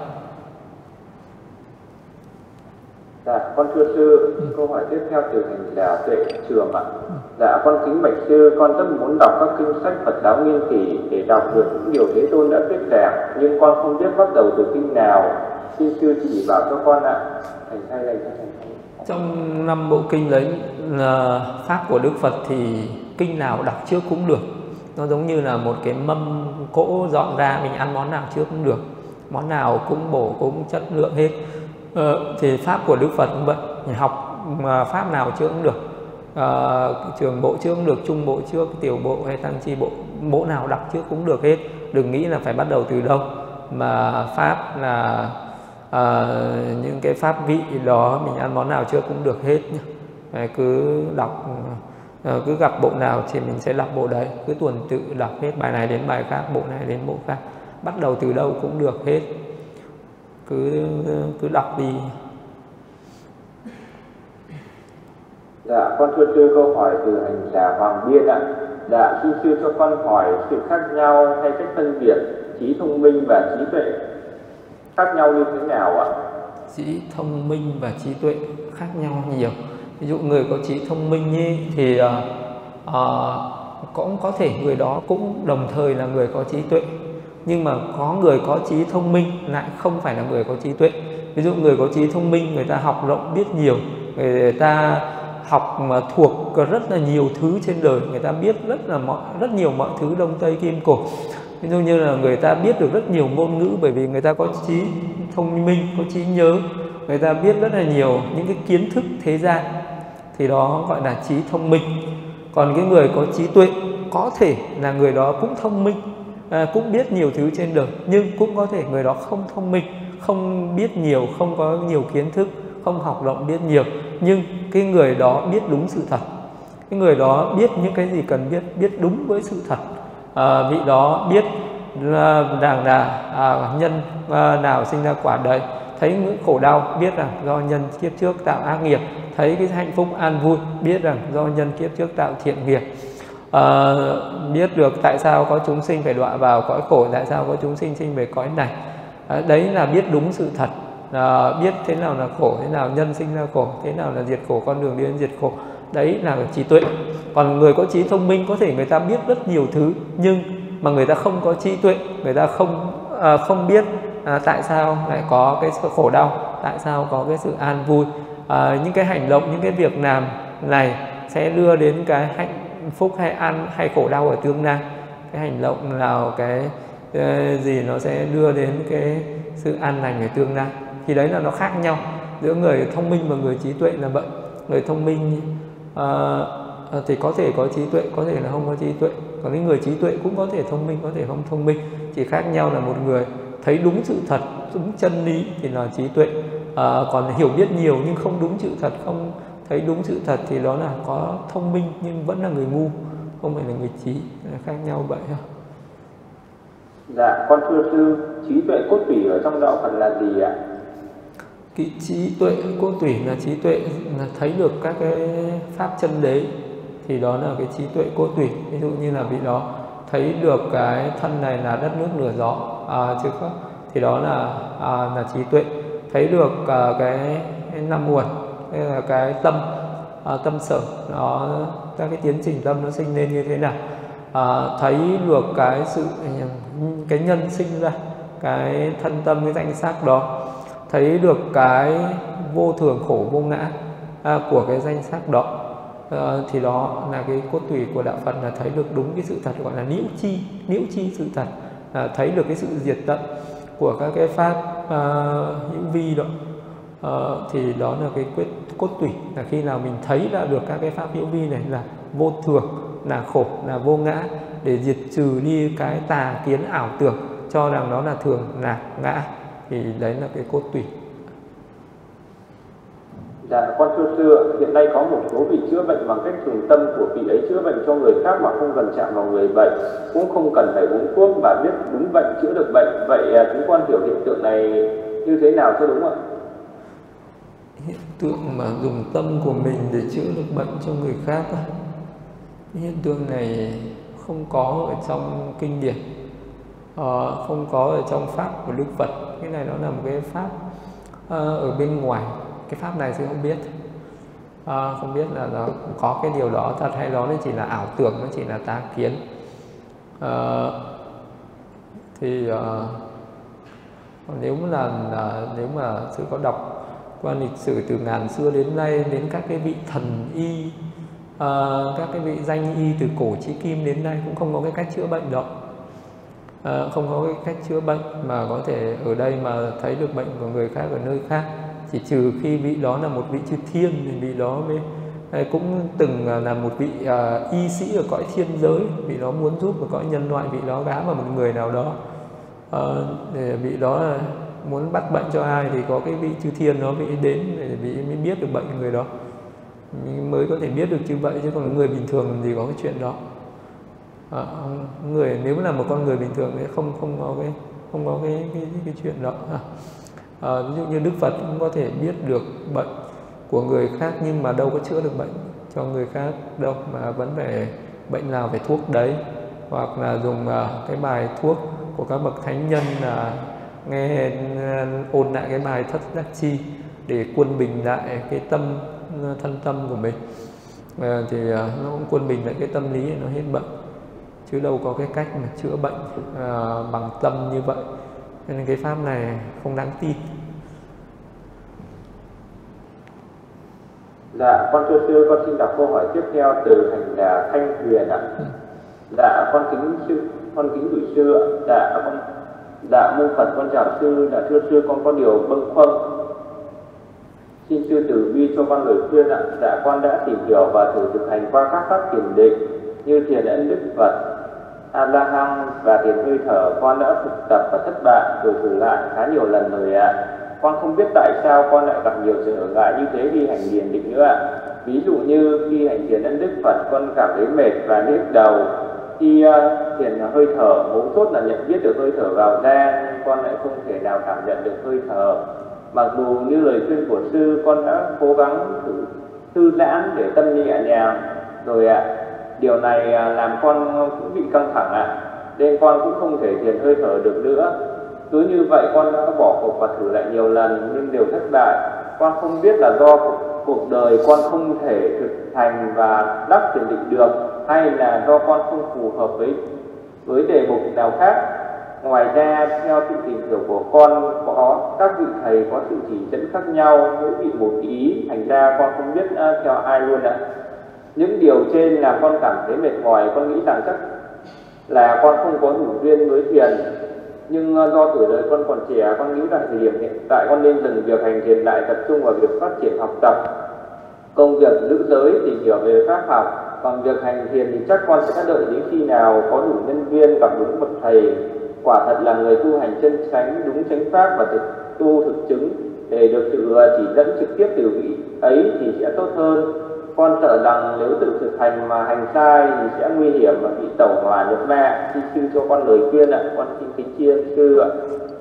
Dạ, con thưa sư, câu hỏi tiếp theo từ hành giả Tuệ Trường ạ. Dạ, con kính bạch sư, con rất muốn đọc các kinh sách Phật giáo nghiên kỷ để đọc được những điều Thế Tôn đã thuyết giảng, nhưng con không biết bắt đầu từ kinh nào. Xin sư chỉ bảo cho con ạ. Thành thay lành thành thay. Trong 5 bộ kinh đấy là pháp của Đức Phật thì kinh nào đọc trước cũng được. Nó giống như là một cái mâm cỗ dọn ra, mình ăn món nào trước cũng được, món nào cũng bổ, cũng chất lượng hết. Thì pháp của Đức Phật cũng vậy, mình học pháp nào trước cũng được, trường bộ trước cũng được, trung bộ trước, tiểu bộ hay tăng chi bộ, bộ nào đọc trước cũng được hết. Đừng nghĩ là phải bắt đầu từ đâu, mà pháp là những cái pháp vị đó, mình ăn món nào trước cũng được hết. Cứ đọc, cứ gặp bộ nào thì mình sẽ đọc bộ đấy, cứ tuần tự đọc hết, bài này đến bài khác, bộ này đến bộ khác, bắt đầu từ đâu cũng được hết, cứ đọc đi. Dạ, con thưa sư, câu hỏi từ hành giả Hoàng Biên ạ. Dạ, xin sư cho con hỏi sự khác nhau hay cách phân biệt trí thông minh và trí tuệ khác nhau như thế nào ạ? Trí thông minh và trí tuệ khác nhau nhiều. Ví dụ người có trí thông minh thì cũng có thể người đó cũng đồng thời là người có trí tuệ, nhưng mà có người có trí thông minh lại không phải là người có trí tuệ. Ví dụ người có trí thông minh, người ta học rộng biết nhiều, người ta học mà thuộc rất là nhiều thứ trên đời, người ta biết rất nhiều mọi thứ đông tây kim cổ. Ví dụ như là người ta biết được rất nhiều ngôn ngữ bởi vì người ta có trí thông minh, có trí nhớ, người ta biết rất là nhiều những cái kiến thức thế gian, thì đó gọi là trí thông minh. Còn cái người có trí tuệ có thể là người đó cũng thông minh, cũng biết nhiều thứ trên đời, nhưng cũng có thể người đó không thông minh, không biết nhiều, không có nhiều kiến thức, không học rộng biết nhiều, nhưng cái người đó biết đúng sự thật, cái người đó biết những cái gì cần biết, biết đúng với sự thật. Vị đó biết rằng là nhân nào sinh ra quả đấy, thấy những khổ đau biết rằng do nhân kiếp trước tạo ác nghiệp, thấy cái hạnh phúc an vui biết rằng do nhân kiếp trước tạo thiện nghiệp. Biết được tại sao có chúng sinh phải đọa vào cõi khổ, tại sao có chúng sinh sinh về cõi này. Đấy là biết đúng sự thật, biết thế nào là khổ, thế nào nhân sinh ra khổ, thế nào là diệt khổ, con đường đi đến diệt khổ. Đấy là trí tuệ. Còn người có trí thông minh có thể người ta biết rất nhiều thứ, nhưng mà người ta không có trí tuệ, người ta không biết tại sao lại có cái sự khổ đau, tại sao có cái sự an vui. Những cái hành động, những cái việc làm này sẽ đưa đến cái hạnh phúc hay khổ đau ở tương lai. Cái hành động nào, cái gì nó sẽ đưa đến cái sự an lành ở tương lai. Thì đấy là nó khác nhau giữa người thông minh và người trí tuệ là vậy. Người thông minh thì có thể có trí tuệ, có thể là không có trí tuệ. Còn cái người trí tuệ cũng có thể thông minh, có thể không thông minh. Chỉ khác nhau là một người thấy đúng sự thật, đúng chân lý thì là trí tuệ. Còn hiểu biết nhiều nhưng không đúng sự thật, không thấy đúng sự thật thì đó là có thông minh nhưng vẫn là người ngu, không phải là người trí. Khác nhau vậy ha. Dạ, con thưa sư, trí tuệ cốt tủy ở trong đạo Phật là gì ạ? Cái trí tuệ cốt tủy là trí tuệ là thấy được các cái pháp chân đế, thì đó là cái trí tuệ cốt tủy. Ví dụ như là vị đó thấy được cái thân này là đất nước lửa gió chứ không, thì đó là trí tuệ. Thấy được cái năm nguồn, là cái tâm sở, nó các cái tiến trình tâm nó sinh lên như thế nào. Thấy được cái nhân sinh ra, cái thân tâm, cái danh sắc đó. Thấy được cái vô thường khổ vô ngã của cái danh sắc đó. Thì đó là cái cốt tủy của đạo Phật, là thấy được đúng cái sự thật, gọi là nhiễu chi sự thật. Thấy được cái sự diệt tận của các cái pháp hữu vi đó. Thì đó là cái cốt tủy, là khi nào mình thấy ra được các cái pháp hữu vi này là vô thường, là khổ, là vô ngã, để diệt trừ đi cái tà kiến ảo tưởng cho rằng đó là thường, là ngã, thì đấy là cái cốt tủy. Dạ, con thưa sư, hiện nay có một số vị chữa bệnh bằng cách dùng tâm của vị ấy chữa bệnh cho người khác mà không cần chạm vào người bệnh, cũng không cần phải uống thuốc và biết đúng bệnh chữa được bệnh. Vậy chúng con hiểu hiện tượng này như thế nào cho đúng ạ? Hiện tượng mà dùng tâm của mình để chữa được bệnh cho người khác, hiện tượng này không có ở trong kinh điển, không có ở trong pháp của Đức Phật. Cái này nó là một cái pháp ở bên ngoài. Cái pháp này sư không biết, không biết là nó có cái điều đó thật hay đó chỉ là ảo tưởng, nó chỉ là tà kiến. Nếu mà sư có đọc qua lịch sử từ ngàn xưa đến nay, đến các cái vị thần y, các cái vị danh y từ cổ chí kim đến nay cũng không có cái cách chữa bệnh đó. Không có cái cách chữa bệnh mà có thể ở đây mà thấy được bệnh của người khác ở nơi khác, chỉ trừ khi vị đó là một vị chư thiên, thì vị đó cũng từng là một vị y sĩ ở cõi thiên giới, vị đó muốn giúp ở cõi nhân loại, vị đó gá vào một người nào đó, để vị đó muốn bắt bệnh cho ai thì có cái vị chư thiên đó vị đến để vị mới biết được bệnh người đó, mới có thể biết được như vậy, chứ còn người bình thường thì có cái chuyện đó. Người nếu là một con người bình thường thì không có cái chuyện đó. Ví dụ như Đức Phật cũng có thể biết được bệnh của người khác, nhưng mà đâu có chữa được bệnh cho người khác đâu, mà vẫn phải bệnh nào phải thuốc đấy, hoặc là dùng cái bài thuốc của các bậc thánh nhân, là nghe ôn lại cái bài thất giác chi để quân bình lại cái thân tâm của mình. thì nó cũng quân bình lại cái tâm lý nó hết bệnh, chứ đâu có cái cách mà chữa bệnh bằng tâm như vậy. Nên cái pháp này không đáng tin. Dạ, con thưa sư, con xin đọc câu hỏi tiếp theo từ hành là Thanh Huyền ạ. Dạ, con kính gửi sư ạ. Dạ, mô Phật, con chào sư. Dạ, thưa sư, con có điều bâng khuâng, xin sư từ bi cho con lời khuyên ạ. Dạ, con đã tìm hiểu và thử thực hành qua các pháp thiền định như thiền ấn đức Phật, A La Hán và thiền hơi thở. Con đã thực tập và thất bại rồi thử lại khá nhiều lần rồi ạ. Con không biết tại sao con lại gặp nhiều trở ngại như thế khi hành thiền định nữa ạ. Ví dụ như khi hành thiền ấn đức Phật, con cảm thấy mệt và nhức đầu. Khi thiền hơi thở, mấu chốt là nhận biết được hơi thở vào ra, nhưng con lại không thể nào cảm nhận được hơi thở. Mặc dù như lời khuyên của sư, con đã cố gắng thử thư giãn để tâm nhẹ nhàng rồi ạ. Điều này làm con cũng bị căng thẳng ạ, nên con cũng không thể thiền hơi thở được nữa. Cứ như vậy con đã bỏ cuộc và thử lại nhiều lần nhưng đều thất bại. Con không biết là do cuộc đời con không thể thực hành và đắc thiền định được, hay là do con không phù hợp với đề mục nào khác. Ngoài ra, theo sự tìm hiểu của con, có các vị thầy có sự chỉ dẫn khác nhau, mỗi vị một ý, thành ra con không biết theo ai luôn ạ. Những điều trên là con cảm thấy mệt mỏi, con nghĩ rằng chắc là con không có đủ duyên với thiền. Nhưng do tuổi đời con còn trẻ, con nghĩ rằng thời điểm hiện tại con nên dừng việc hành thiền lại, tập trung vào việc phát triển học tập, công việc nữ giới, tìm hiểu về pháp học. Còn việc hành thiền thì chắc con sẽ đợi đến khi nào có đủ nhân duyên, gặp đúng bậc thầy quả thật là người tu hành chân chánh, đúng chánh pháp và thực chứng, để được sự chỉ dẫn trực tiếp từ vị ấy thì sẽ tốt hơn. Con sợ rằng nếu tự thực hành mà hành sai thì sẽ nguy hiểm và bị tẩu hỏa nhập ma. Xin sư cho con lời khuyên ạ. Con xin kính chiên sư ạ.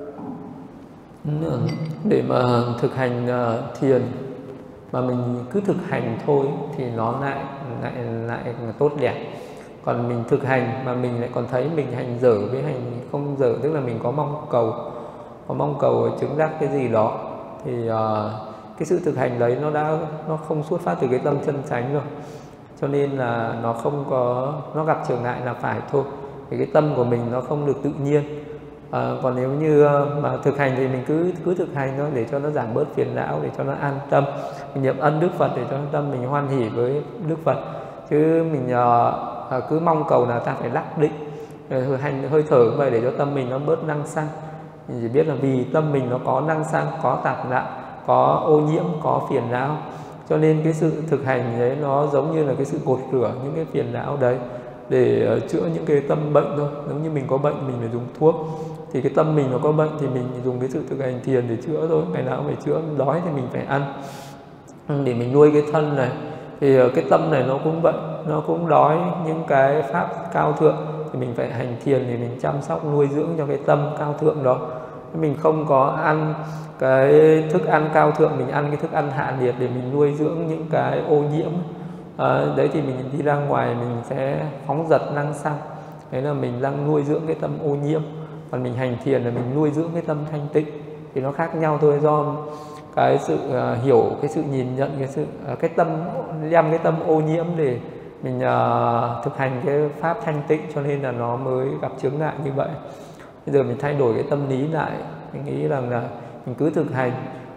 Để mà thực hành thiền mà mình cứ thực hành thôi thì nó lại tốt đẹp. Còn mình thực hành mà mình lại còn thấy mình hành dở với hành không dở, tức là mình có mong cầu chứng đắc cái gì đó, thì cái sự thực hành đấy nó không xuất phát từ cái tâm chân chánh rồi, cho nên là nó gặp trở ngại là phải thôi. Thì cái tâm của mình nó không được tự nhiên. Còn nếu như mà thực hành thì mình cứ thực hành thôi, để cho nó giảm bớt phiền não, để cho nó an tâm. Mình niệm ân Đức Phật để cho tâm mình hoan hỉ với Đức Phật, chứ mình cứ mong cầu là ta phải đắc định. Hành hơi thở vậy để cho tâm mình nó bớt năng xăng. Mình chỉ biết là vì tâm mình nó có năng xăng, có tạp não, có ô nhiễm, có phiền não, cho nên cái sự thực hành đấy nó giống như là cái sự gột rửa những cái phiền não đấy để chữa những cái tâm bệnh thôi. Giống như mình có bệnh mình phải dùng thuốc, thì cái tâm mình nó có bệnh thì mình dùng cái sự thực hành thiền để chữa thôi. Ngày nào cũng phải chữa. Đói thì mình phải ăn để mình nuôi cái thân này. Thì cái tâm này nó cũng vậy, nó cũng đói những cái pháp cao thượng, thì mình phải hành thiền để mình chăm sóc nuôi dưỡng cho cái tâm cao thượng đó. Mình không có ăn cái thức ăn cao thượng, mình ăn cái thức ăn hạ liệt để mình nuôi dưỡng những cái ô nhiễm. Đấy thì mình đi ra ngoài mình sẽ phóng dật năng xăng, đấy là mình đang nuôi dưỡng cái tâm ô nhiễm. Còn mình hành thiền là mình nuôi dưỡng cái tâm thanh tịnh, thì nó khác nhau thôi. Do cái sự hiểu, cái sự nhìn nhận, cái tâm đem cái tâm ô nhiễm để mình thực hành cái pháp thanh tịnh, cho nên là nó mới gặp chướng ngại như vậy. Bây giờ mình thay đổi cái tâm lý lại, mình nghĩ rằng là mình cứ thực hành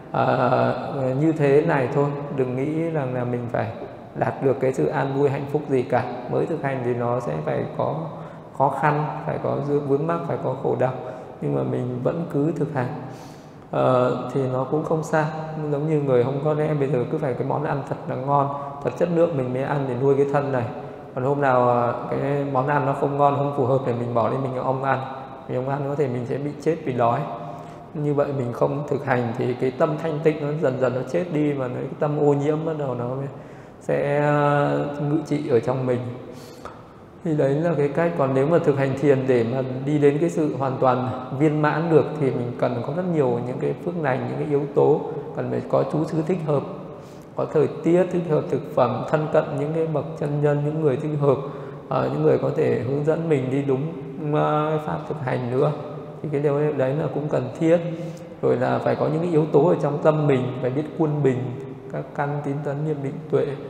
như thế này thôi, đừng nghĩ rằng là mình phải đạt được cái sự an vui hạnh phúc gì cả. Mới thực hành thì nó sẽ phải có khó khăn, phải có vướng mắc, phải có khổ đau, nhưng mà mình vẫn cứ thực hành thì nó cũng không sao. Giống như người không có lẽ bây giờ cứ phải cái món ăn thật là ngon, thật chất lượng mình mới ăn để nuôi cái thân này. Còn hôm nào cái món ăn nó không ngon, không phù hợp thì mình bỏ đi mình không ăn. Mình không ăn có thể mình sẽ bị chết vì đói. Như vậy mình không thực hành thì cái tâm thanh tịnh nó dần dần nó chết đi, và cái tâm ô nhiễm bắt đầu nó sẽ ngự trị ở trong mình. Thì đấy là cái cách. Còn nếu mà thực hành thiền để mà đi đến cái sự hoàn toàn viên mãn được thì mình cần có rất nhiều những cái phước lành, những cái yếu tố. Cần phải có chú xứ thích hợp, có thời tiết thích hợp, thực phẩm, thân cận những cái bậc chân nhân, những người thích hợp, những người có thể hướng dẫn mình đi đúng pháp thực hành nữa. Thì cái điều đấy là cũng cần thiết. Rồi là phải có những cái yếu tố ở trong tâm mình, phải biết quân bình các căn tín tấn niệm định tuệ,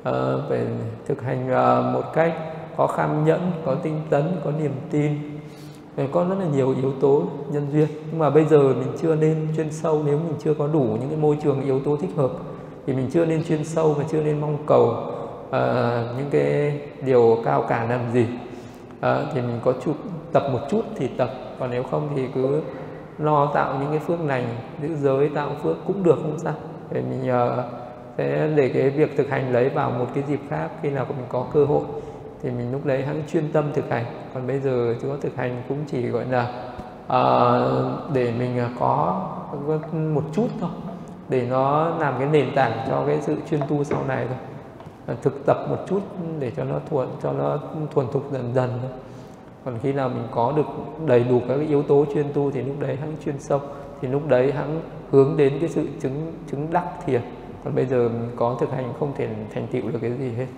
phải thực hành một cách có kham nhẫn, có tinh tấn, có niềm tin, có rất là nhiều yếu tố nhân duyên. Nhưng mà bây giờ mình chưa nên chuyên sâu, nếu mình chưa có đủ những cái môi trường yếu tố thích hợp thì mình chưa nên chuyên sâu và chưa nên mong cầu những cái điều cao cả làm gì. Thì mình có tập một chút thì tập, còn nếu không thì cứ lo tạo những cái phước lành, giữ giới tạo phước cũng được, không sao. Để mình sẽ để cái việc thực hành lấy vào một cái dịp khác, khi nào mình có cơ hội thì mình lúc đấy hãy chuyên tâm thực hành. Còn bây giờ chỉ có thực hành cũng chỉ gọi là để mình có một chút thôi, để nó làm cái nền tảng cho cái sự chuyên tu sau này thôi. Thực tập một chút để cho nó thuần thục dần dần thôi. Còn khi nào mình có được đầy đủ các cái yếu tố chuyên tu thì lúc đấy hãy chuyên sâu, thì lúc đấy hãy hướng đến cái sự chứng đắc thiền. Còn bây giờ mình có thực hành không thể thành tựu được cái gì hết.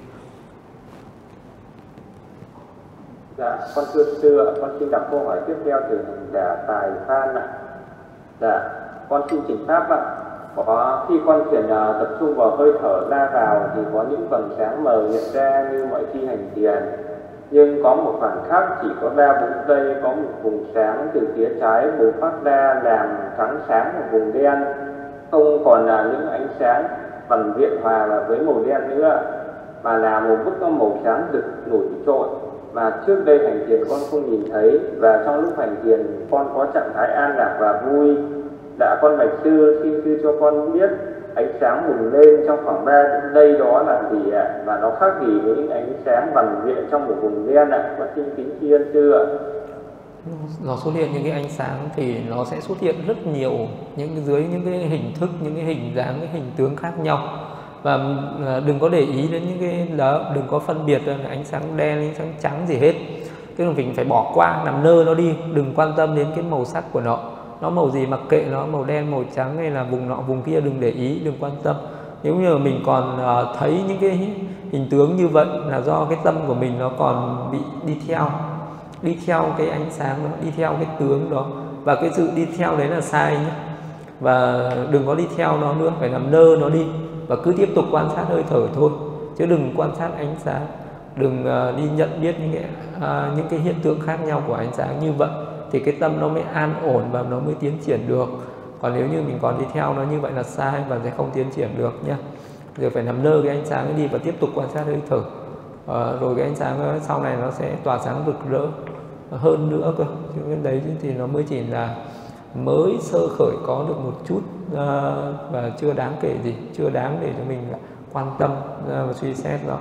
Dạ, con thưa sư ạ, con xin đặt câu hỏi tiếp theo từ hành giả Tài Phan ạ. Dạ, con xin trình pháp ạ. Có khi con thiền tập trung vào hơi thở ra vào thì có những vầng sáng mờ hiện ra như mọi khi hành thiền. Nhưng có một khoảng khác chỉ có 3 vùng tây, có một vùng sáng từ phía trái bùng phát ra làm trắng sáng một vùng đen, không còn là những ánh sáng vằn viện hòa với màu đen nữa, mà là một bức có màu sáng rực nổi trội mà trước đây hành thiền con không nhìn thấy. Và trong lúc hành thiền con có trạng thái an lạc và vui. Dạ con bạch sư, xin sư cho con biết ánh sáng bùng lên trong khoảng 3 đây đó là gì ạ? Và nó khác gì với những ánh sáng vằn viện trong một vùng đen ạ? Con xin kính tri ân sư ạ. Nó xuất hiện những cái ánh sáng thì nó sẽ xuất hiện rất nhiều dưới những cái hình thức, những cái hình dáng, cái hình tướng khác nhau. Và đừng có để ý đến những cái đó, đừng có phân biệt là ánh sáng đen, ánh sáng trắng gì hết. Tức là mình phải bỏ qua, nằm nơ nó đi, đừng quan tâm đến cái màu sắc của nó màu gì, mặc kệ nó màu đen, màu trắng hay là vùng nọ vùng kia, đừng để ý, đừng quan tâm. Nếu như mà mình còn thấy những cái hình tướng như vậy là do cái tâm của mình nó còn bị đi theo cái ánh sáng đó, đi theo cái tướng đó, và cái sự đi theo đấy là sai nhé. Và đừng có đi theo nó nữa, phải nằm nơ nó đi và cứ tiếp tục quan sát hơi thở thôi, chứ đừng quan sát ánh sáng, đừng đi nhận biết những cái hiện tượng khác nhau của ánh sáng. Như vậy thì cái tâm nó mới an ổn và nó mới tiến triển được. Còn nếu như mình còn đi theo nó như vậy là sai và sẽ không tiến triển được nhé. Giờ phải nằm nơ cái ánh sáng ấy đi và tiếp tục quan sát hơi thở, rồi cái ánh sáng sau này nó sẽ tỏa sáng rực rỡ hơn nữa cơ. Chứ cái đấy thì nó mới chỉ là mới sơ khởi có được một chút và chưa đáng kể gì, chưa đáng để cho mình quan tâm và suy xét đó.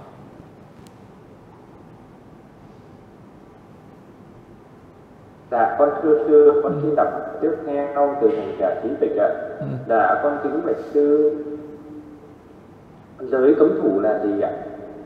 Dạ con thưa sư, con xin đọc tiếp theo từ hành giả Trí Tịch ạ. Dạ con kính bạch sư, giới cấm thủ là gì ạ?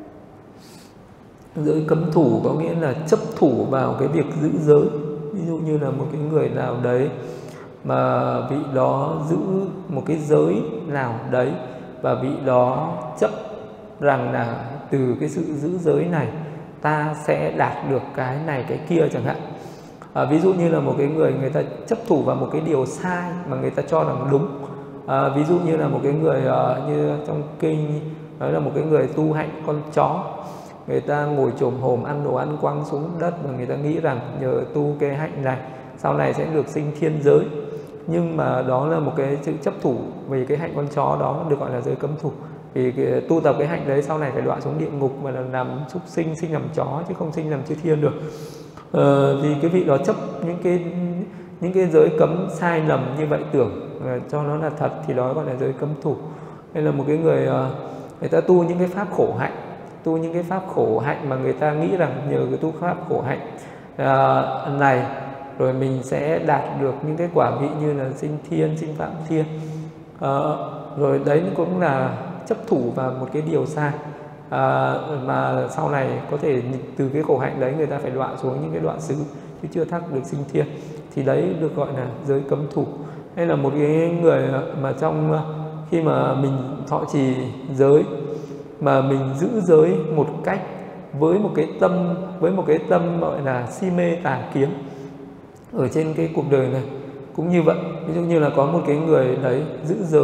Giới cấm thủ có nghĩa là chấp thủ vào cái việc giữ giới. Ví dụ như là một cái người nào đấy mà vị đó giữ một cái giới nào đấy và vị đó chấp rằng là từ cái sự giữ giới này ta sẽ đạt được cái này cái kia chẳng hạn. Ví dụ như là một cái người ta chấp thủ vào một cái điều sai mà người ta cho rằng đúng. Ví dụ như là một cái người như trong kinh nói là một cái người tu hạnh con chó, người ta ngồi chồm hổm ăn đồ ăn quăng xuống đất và người ta nghĩ rằng nhờ tu cái hạnh này sau này sẽ được sinh thiên giới. Nhưng mà đó là một cái sự chấp thủ về cái hạnh con chó đó, được gọi là giới cấm thủ. Vì tu tập cái hạnh đấy sau này phải đọa xuống địa ngục và là làm súc sinh, sinh làm chó chứ không sinh làm chư thiên được. Vì cái vị đó chấp những cái giới cấm sai lầm như vậy, tưởng cho nó là thật thì đó gọi là giới cấm thủ. Hay là một cái người ta tu những cái pháp khổ hạnh, tu những cái pháp khổ hạnh mà người ta nghĩ rằng nhờ cái tu pháp khổ hạnh này rồi mình sẽ đạt được những cái quả vị như là sinh thiên, sinh phạm thiên. Rồi đấy cũng là chấp thủ vào một cái điều sai, mà sau này có thể từ cái khổ hạnh đấy người ta phải đọa xuống những cái đoạn xứ chứ chưa thắc được sinh thiên, thì đấy được gọi là giới cấm thủ. Hay là một cái người mà trong khi mà mình thọ trì giới mà mình giữ giới một cách với một cái tâm gọi là si mê tà kiến ở trên cái cuộc đời này cũng như vậy. Ví dụ như là có một cái người đấy giữ giới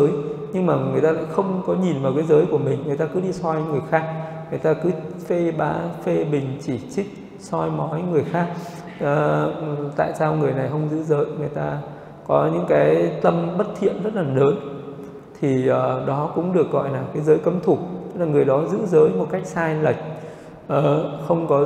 nhưng mà người ta lại không có nhìn vào cái giới của mình, người ta cứ đi soi người khác, người ta cứ phê bình chỉ trích soi mói người khác. Tại sao người này không giữ giới, người ta có những cái tâm bất thiện rất là lớn, thì đó cũng được gọi là cái giới cấm thủ, tức là người đó giữ giới một cách sai lệch, không có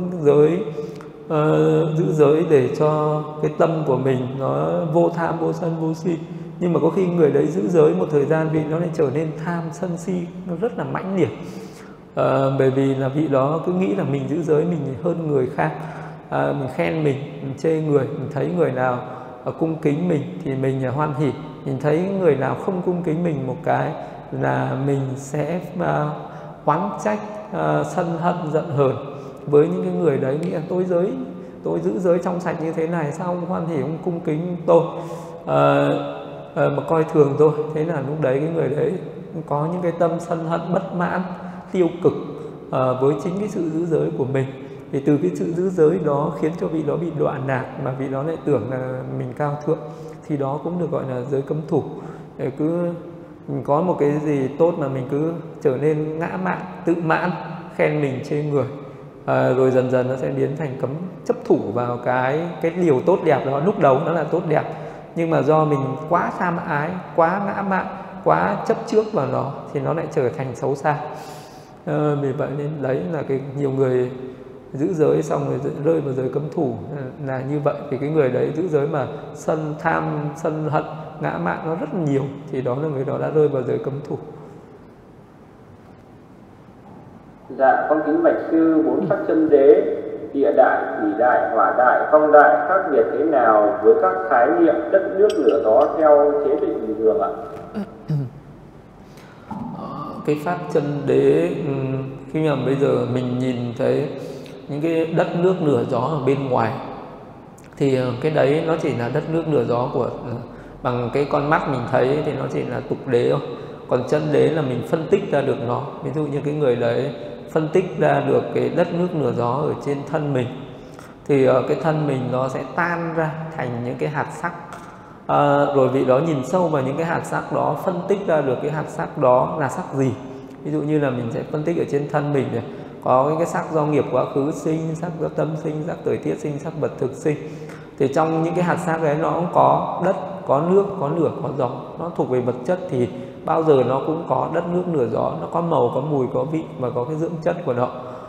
giữ giới để cho cái tâm của mình nó vô tham vô sân vô si. Nhưng mà có khi người đấy giữ giới một thời gian, vị nó lại trở nên tham sân si, nó rất là mãnh liệt, bởi vì là vị đó cứ nghĩ là mình giữ giới mình hơn người khác, mình khen mình chê người, mình thấy người nào cung kính mình thì mình hoan hỉ, mình thấy người nào không cung kính mình một cái là mình sẽ oán trách, sân hận giận hờn với những cái người đấy, nghĩ là tôi giữ giới trong sạch như thế này, sao ông hoan hỉ ông cung kính tôi, mà coi thường tôi. Thế là lúc đấy cái người đấy có những cái tâm sân hận bất mãn tiêu cực với chính cái sự giữ giới của mình. Thì từ cái sự giữ giới đó khiến cho vị đó bị đọa lạc, mà vị đó lại tưởng là mình cao thượng, thì đó cũng được gọi là giới cấm thủ. Để cứ mình có một cái gì tốt mà mình cứ trở nên ngã mạn, tự mãn, khen mình chê người, rồi dần dần nó sẽ biến thành cấm chấp thủ vào cái điều tốt đẹp đó. Lúc đầu nó là tốt đẹp, nhưng mà do mình quá tham ái, quá ngã mạn, quá chấp trước vào nó thì nó lại trở thành xấu xa. Vì vậy nên đấy là cái nhiều người giữ giới xong rồi rơi vào giới cấm thủ là như vậy. Thì cái người đấy giữ giới mà tham sân hận ngã mạn nó rất nhiều, thì đó là người đó đã rơi vào giới cấm thủ. Dạ, con kính bạch sư, 4 sắc chân đế, địa đại, thủy đại, hỏa đại, phong đại khác biệt thế nào với các khái niệm đất nước lửa gió theo chế định bình thường ạ? Cái pháp chân đế, khi mà bây giờ mình nhìn thấy những cái đất nước lửa gió ở bên ngoài thì cái đấy nó chỉ là đất nước lửa gió của bằng cái con mắt mình thấy thì nó chỉ là tục đế thôi. Còn chân đế là mình phân tích ra được nó. Ví dụ như cái người đấy phân tích ra được cái đất nước lửa gió ở trên thân mình, thì cái thân mình nó sẽ tan ra thành những cái hạt sắc. Rồi vị đó nhìn sâu vào những cái hạt sắc đó, phân tích ra được cái hạt sắc đó là sắc gì. Ví dụ như là mình sẽ phân tích ở trên thân mình này, có cái sắc do nghiệp quá khứ sinh, sắc do tâm sinh, sắc thời tiết sinh, sắc vật thực sinh. Thì trong những cái hạt sắc đấy nó cũng có đất, có nước, có lửa, có gió. Nó thuộc về vật chất thì bao giờ nó cũng có đất, nước, lửa, gió. Nó có màu, có mùi, có vị và có cái dưỡng chất của nó.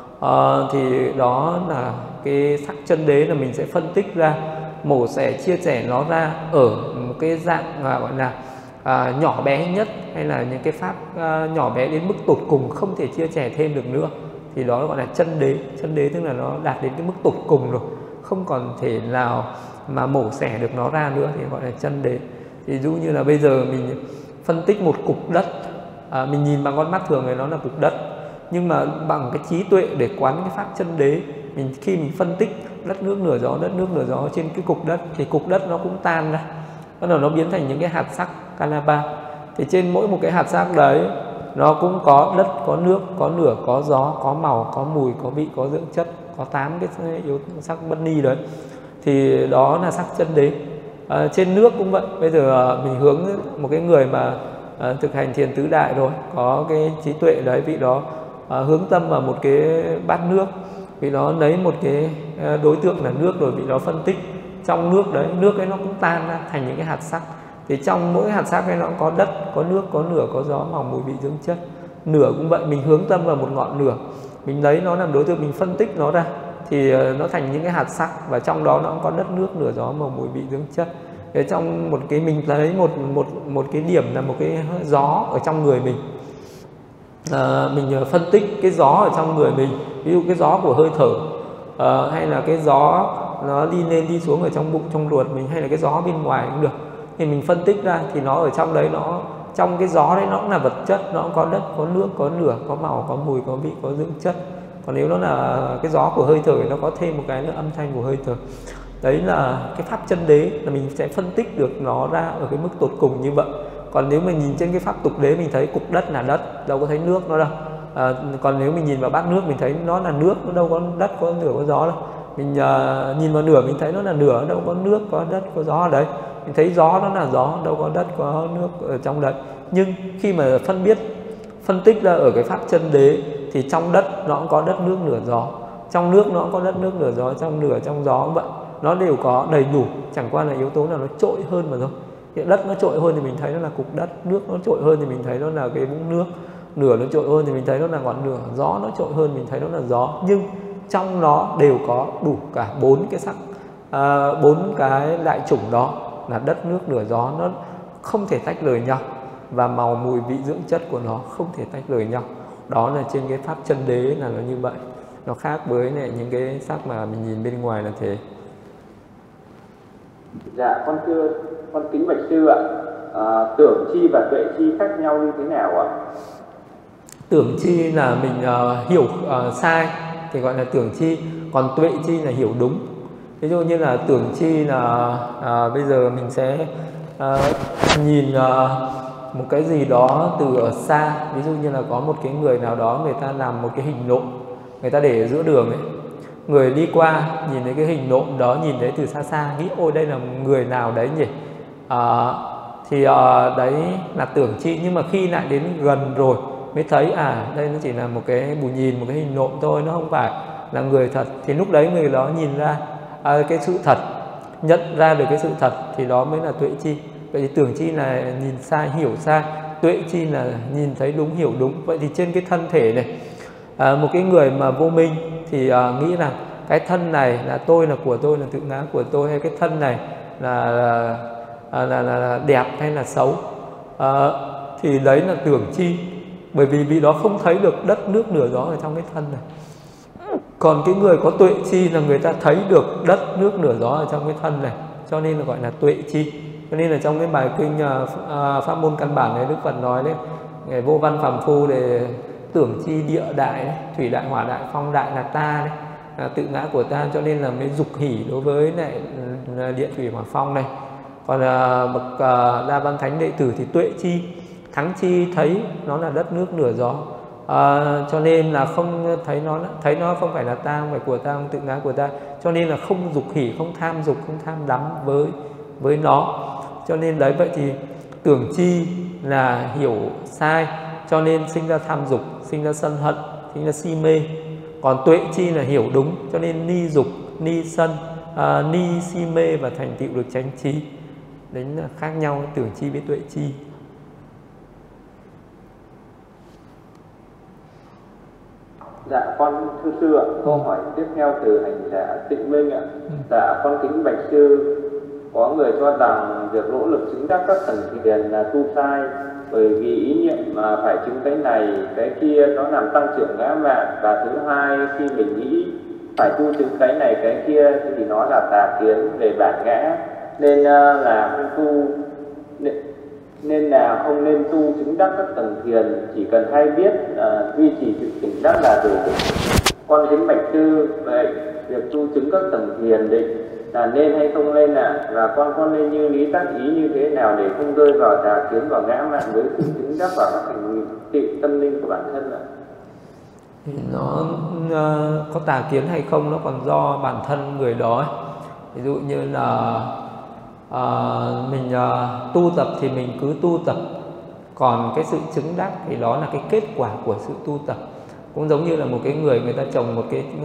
Thì đó là cái sắc chân đế, là mình sẽ phân tích ra, mổ xẻ, chia sẻ nó ra ở một cái dạng gọi là nhỏ bé nhất, hay là những cái pháp nhỏ bé đến mức tột cùng không thể chia sẻ thêm được nữa, thì đó gọi là chân đế. Chân đế tức là nó đạt đến cái mức tột cùng rồi, không còn thể nào mà mổ xẻ được nó ra nữa, thì gọi là chân đế. Thì ví dụ như là bây giờ mình phân tích một cục đất, mình nhìn bằng con mắt thường thì nó là cục đất, nhưng mà bằng cái trí tuệ để quán cái pháp chân đế, khi mình phân tích đất nước lửa gió, đất nước lửa gió trên cái cục đất, thì cục đất nó cũng tan ra, bắt đầu nó biến thành những cái hạt sắc Kalaba. Thì trên mỗi một cái hạt sắc đấy nó cũng có đất, có nước, có lửa, có gió, có màu, có mùi, có vị, có dưỡng chất, có 8 cái yếu sắc bất ni đấy. Thì đó là sắc chân đế. Trên nước cũng vậy. Bây giờ mình hướng một cái người mà thực hành thiền tứ đại rồi, có cái trí tuệ đấy, vị đó hướng tâm vào một cái bát nước, vị đó lấy một cái đối tượng là nước, rồi vị đó phân tích trong nước đấy, nước ấy nó cũng tan ra thành những cái hạt sắc. Thì trong mỗi hạt sắc ấy nó cũng có đất, có nước, có lửa, có gió, màu, mùi, vị, dưỡng chất. Lửa cũng vậy, mình hướng tâm vào một ngọn lửa, mình lấy nó làm đối tượng, mình phân tích nó ra thì nó thành những cái hạt sắc, và trong đó nó cũng có đất, nước, lửa, gió, màu, mùi, vị, dưỡng chất. Thế trong một cái mình lấy một cái điểm là một cái gió ở trong người mình, mình phân tích cái gió ở trong người mình, ví dụ cái gió của hơi thở, hay là cái gió nó đi lên đi xuống ở trong bụng, trong ruột mình, hay là cái gió bên ngoài cũng được. Thì mình phân tích ra thì nó ở trong đấy, nó trong cái gió đấy nó cũng là vật chất, nó cũng có đất, có nước, có lửa, có màu, có mùi, có vị, có dưỡng chất. Còn nếu nó là cái gió của hơi thở, nó có thêm một cái nữa, âm thanh của hơi thở. Đấy là cái pháp chân đế, là mình sẽ phân tích được nó ra ở cái mức tột cùng như vậy. Còn nếu mình nhìn trên cái pháp tục đế, mình thấy cục đất là đất, đâu có thấy nước nó đâu. Còn nếu mình nhìn vào bát nước, mình thấy nó là nước, nó đâu có đất, có lửa, có gió đâu. Mình nhìn vào lửa, mình thấy nó là lửa, đâu có nước, có đất, có gió ở đấy. Mình thấy gió nó là gió, đâu có đất, có nước ở trong đấy. Nhưng khi mà phân tích ra ở cái pháp chân đế thì trong đất nó cũng có đất nước lửa gió, trong nước nó cũng có đất nước lửa gió, trong lửa trong gió cũng vậy, nó đều có đầy đủ, chẳng qua là yếu tố nào nó trội hơn mà thôi. Hiện đất nó trội hơn thì mình thấy nó là cục đất, nước nó trội hơn thì mình thấy nó là cái vũng nước, lửa nó trội hơn thì mình thấy nó là ngọn lửa, gió nó trội hơn mình thấy nó là gió. Nhưng trong nó đều có đủ cả 4 cái sắc, 4 cái đại chủng đó là đất nước lửa gió, nó không thể tách rời nhau, và màu mùi vị dưỡng chất của nó không thể tách rời nhau. Đó là trên cái pháp chân đế là nó như vậy, nó khác với lại những cái sắc mà mình nhìn bên ngoài là thế. Dạ, con kính bạch sư ạ. Tưởng chi và tuệ chi khác nhau như thế nào ạ? Tưởng chi là mình hiểu sai thì gọi là tưởng chi, còn tuệ chi là hiểu đúng. Ví dụ như là tưởng chi là bây giờ mình sẽ nhìn một cái gì đó từ ở xa. Ví dụ như là có một cái người nào đó, người ta làm một cái hình nộm, người ta để ở giữa đường ấy, người đi qua nhìn thấy cái hình nộm đó, nhìn thấy từ xa xa nghĩ ôi đây là người nào đấy nhỉ, thì đấy là tưởng chi. Nhưng mà khi lại đến gần rồi mới thấy đây nó chỉ là một cái bù nhìn, một cái hình nộm thôi, nó không phải là người thật. Thì lúc đấy người đó nhìn ra cái sự thật, nhận ra được cái sự thật, thì đó mới là tuệ chi. Vậy thì tưởng chi là nhìn sai, hiểu sai, tuệ chi là nhìn thấy đúng, hiểu đúng. Vậy thì trên cái thân thể này, một cái người mà vô minh thì nghĩ rằng cái thân này là tôi, là của tôi, là tự ngã của tôi, hay cái thân này là đẹp hay là xấu, thì đấy là tưởng chi. Bởi vì vị đó không thấy được đất nước lửa gió ở trong cái thân này. Còn cái người có tuệ chi là người ta thấy được đất nước lửa gió ở trong cái thân này, cho nên là gọi là tuệ chi. Cho nên là trong cái bài kinh pháp môn căn bản này, Đức Phật nói đấy, ngày vô văn phàm phu để tưởng chi địa đại đấy, thủy đại, hỏa đại, phong đại là ta đấy, là tự ngã của ta, cho nên là mới dục hỉ đối với lại địa thủy hỏa phong này. Còn bậc đa văn thánh đệ tử thì tuệ chi, thắng chi thấy nó là đất nước lửa gió, cho nên là không thấy nó không phải là ta, không phải của ta, không tự ngã của ta, cho nên là không dục hỉ, không tham dục, không tham đắm với nó. Cho nên đấy, vậy thì tưởng chi là hiểu sai, cho nên sinh ra tham dục, sinh ra sân hận, sinh ra si mê. Còn tuệ chi là hiểu đúng, cho nên ni dục, ni sân, ni si mê và thành tựu được chánh trí. Đấy là khác nhau tưởng chi với tuệ chi. Dạ, con thưa sư ạ, câu hỏi tiếp theo từ hành giả Tịnh Minh ạ. Dạ, con kính bạch sư, có người cho rằng việc nỗ lực chứng đắc các tầng thiền là tu sai, bởi vì ý niệm mà phải chứng cái này cái kia nó làm tăng trưởng ngã mạn, và thứ hai khi mình nghĩ phải tu chứng cái này cái kia thì nó là tà kiến về bản ngã, nên là không tu, nên là không nên tu chứng đắc các tầng thiền, chỉ cần hay biết duy trì sự tỉnh đắc là đủ. Con kính bạch sư, vậy việc tu chứng các tầng thiền định là nên hay không nên ạ? Và con nên như lý tác ý như thế nào để không rơi vào tà kiến và ngã mạn với sự chứng đắc vào các thành tựu tâm linh của bản thân ạ? Nó có tà kiến hay không nó còn do bản thân người đó ấy. Ví dụ như là mình tu tập thì mình cứ tu tập, còn cái sự chứng đắc thì đó là cái kết quả của sự tu tập. Cũng giống như là một cái người ta trồng một cái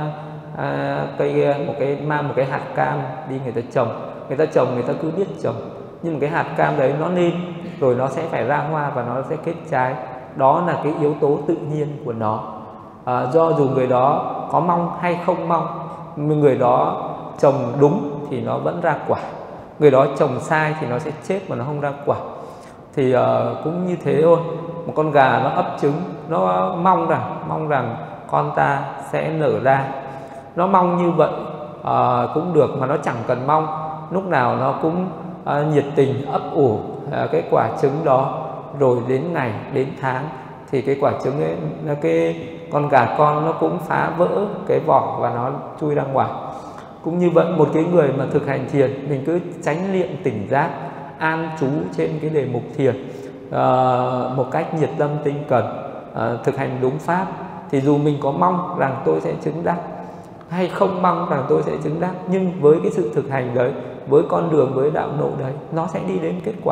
cây, mang một cái hạt cam đi, người ta trồng, người ta cứ biết trồng, nhưng mà cái hạt cam đấy nó lên rồi nó sẽ phải ra hoa và nó sẽ kết trái. Đó là cái yếu tố tự nhiên của nó. Do dù người đó có mong hay không mong, người đó trồng đúng thì nó vẫn ra quả, người đó trồng sai thì nó sẽ chết mà nó không ra quả. Thì cũng như thế thôi. Một con gà nó ấp trứng, nó mong rằng con ta sẽ nở ra, nó mong như vậy cũng được, mà nó chẳng cần mong, lúc nào nó cũng nhiệt tình ấp ủ cái quả trứng đó. Rồi đến ngày, đến tháng thì cái quả trứng ấy, cái con gà con nó cũng phá vỡ cái vỏ và nó chui ra ngoài. Cũng như vậy, một cái người mà thực hành thiền, mình cứ chánh niệm tỉnh giác, an trú trên cái đề mục thiền một cách nhiệt tâm tinh cần, thực hành đúng pháp, thì dù mình có mong rằng tôi sẽ chứng đắc hay không mong rằng tôi sẽ chứng đắc, nhưng với cái sự thực hành đấy, với con đường, với đạo nội đấy, nó sẽ đi đến kết quả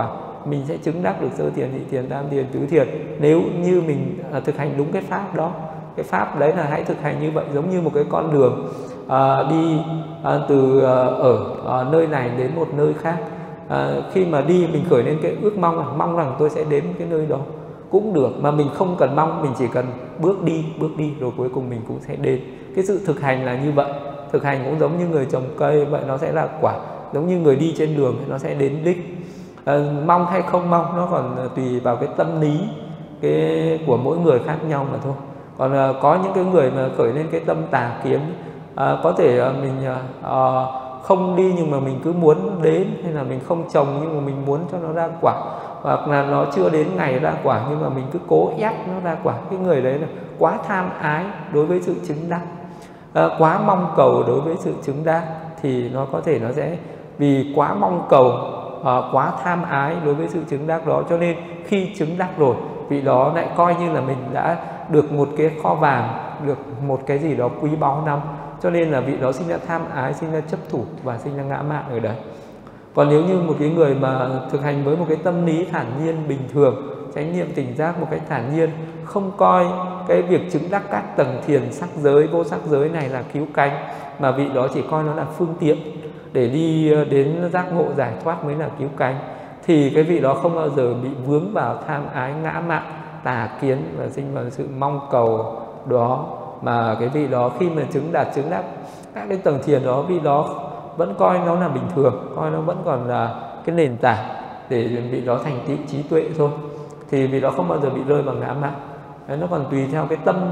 mình sẽ chứng đắc được sơ thiền, nhị thiền, tam thiền, tứ thiền nếu như mình thực hành đúng cái pháp đó. Cái pháp đấy là hãy thực hành như vậy, giống như một cái con đường đi từ ở nơi này đến một nơi khác. Khi mà đi mình khởi lên cái ước mong rằng tôi sẽ đến cái nơi đó cũng được, mà mình không cần mong, mình chỉ cần bước đi rồi cuối cùng mình cũng sẽ đến. Cái sự thực hành là như vậy. Thực hành cũng giống như người trồng cây vậy, nó sẽ là quả. Giống như người đi trên đường nó sẽ đến đích. Mong hay không mong nó còn tùy vào cái tâm lý của mỗi người khác nhau mà thôi. Còn có những cái người mà khởi lên cái tâm tà kiến, có thể mình không đi nhưng mà mình cứ muốn đến, hay là mình không trồng nhưng mà mình muốn cho nó ra quả, hoặc là nó chưa đến ngày ra quả nhưng mà mình cứ cố ép nó ra quả. Cái người đấy là quá tham ái đối với sự chứng đắc, quá mong cầu đối với sự chứng đắc, thì nó có thể nó sẽ vì quá mong cầu, quá tham ái đối với sự chứng đắc đó, cho nên khi chứng đắc rồi, vị đó lại coi như là mình đã được một cái kho vàng, được một cái gì đó quý báu lắm, cho nên là vị đó sinh ra tham ái, sinh ra chấp thủ và sinh ra ngã mạn ở đấy. Còn nếu như một cái người mà thực hành với một cái tâm lý thản nhiên bình thường, chánh niệm tỉnh giác một cách thản nhiên, không coi cái việc chứng đắc các tầng thiền sắc giới, vô sắc giới này là cứu cánh, mà vị đó chỉ coi nó là phương tiện để đi đến giác ngộ giải thoát mới là cứu cánh, thì cái vị đó không bao giờ bị vướng vào tham ái, ngã mạn, tà kiến và sinh vào sự mong cầu đó. Mà cái vị đó khi mà chứng đắc các cái tầng thiền đó, vị đó vẫn coi nó là bình thường, coi nó vẫn còn là cái nền tảng để vị đó thành tựu trí tuệ thôi, thì vị đó không bao giờ bị rơi vào ngã mạn. Đấy, nó còn tùy theo cái tâm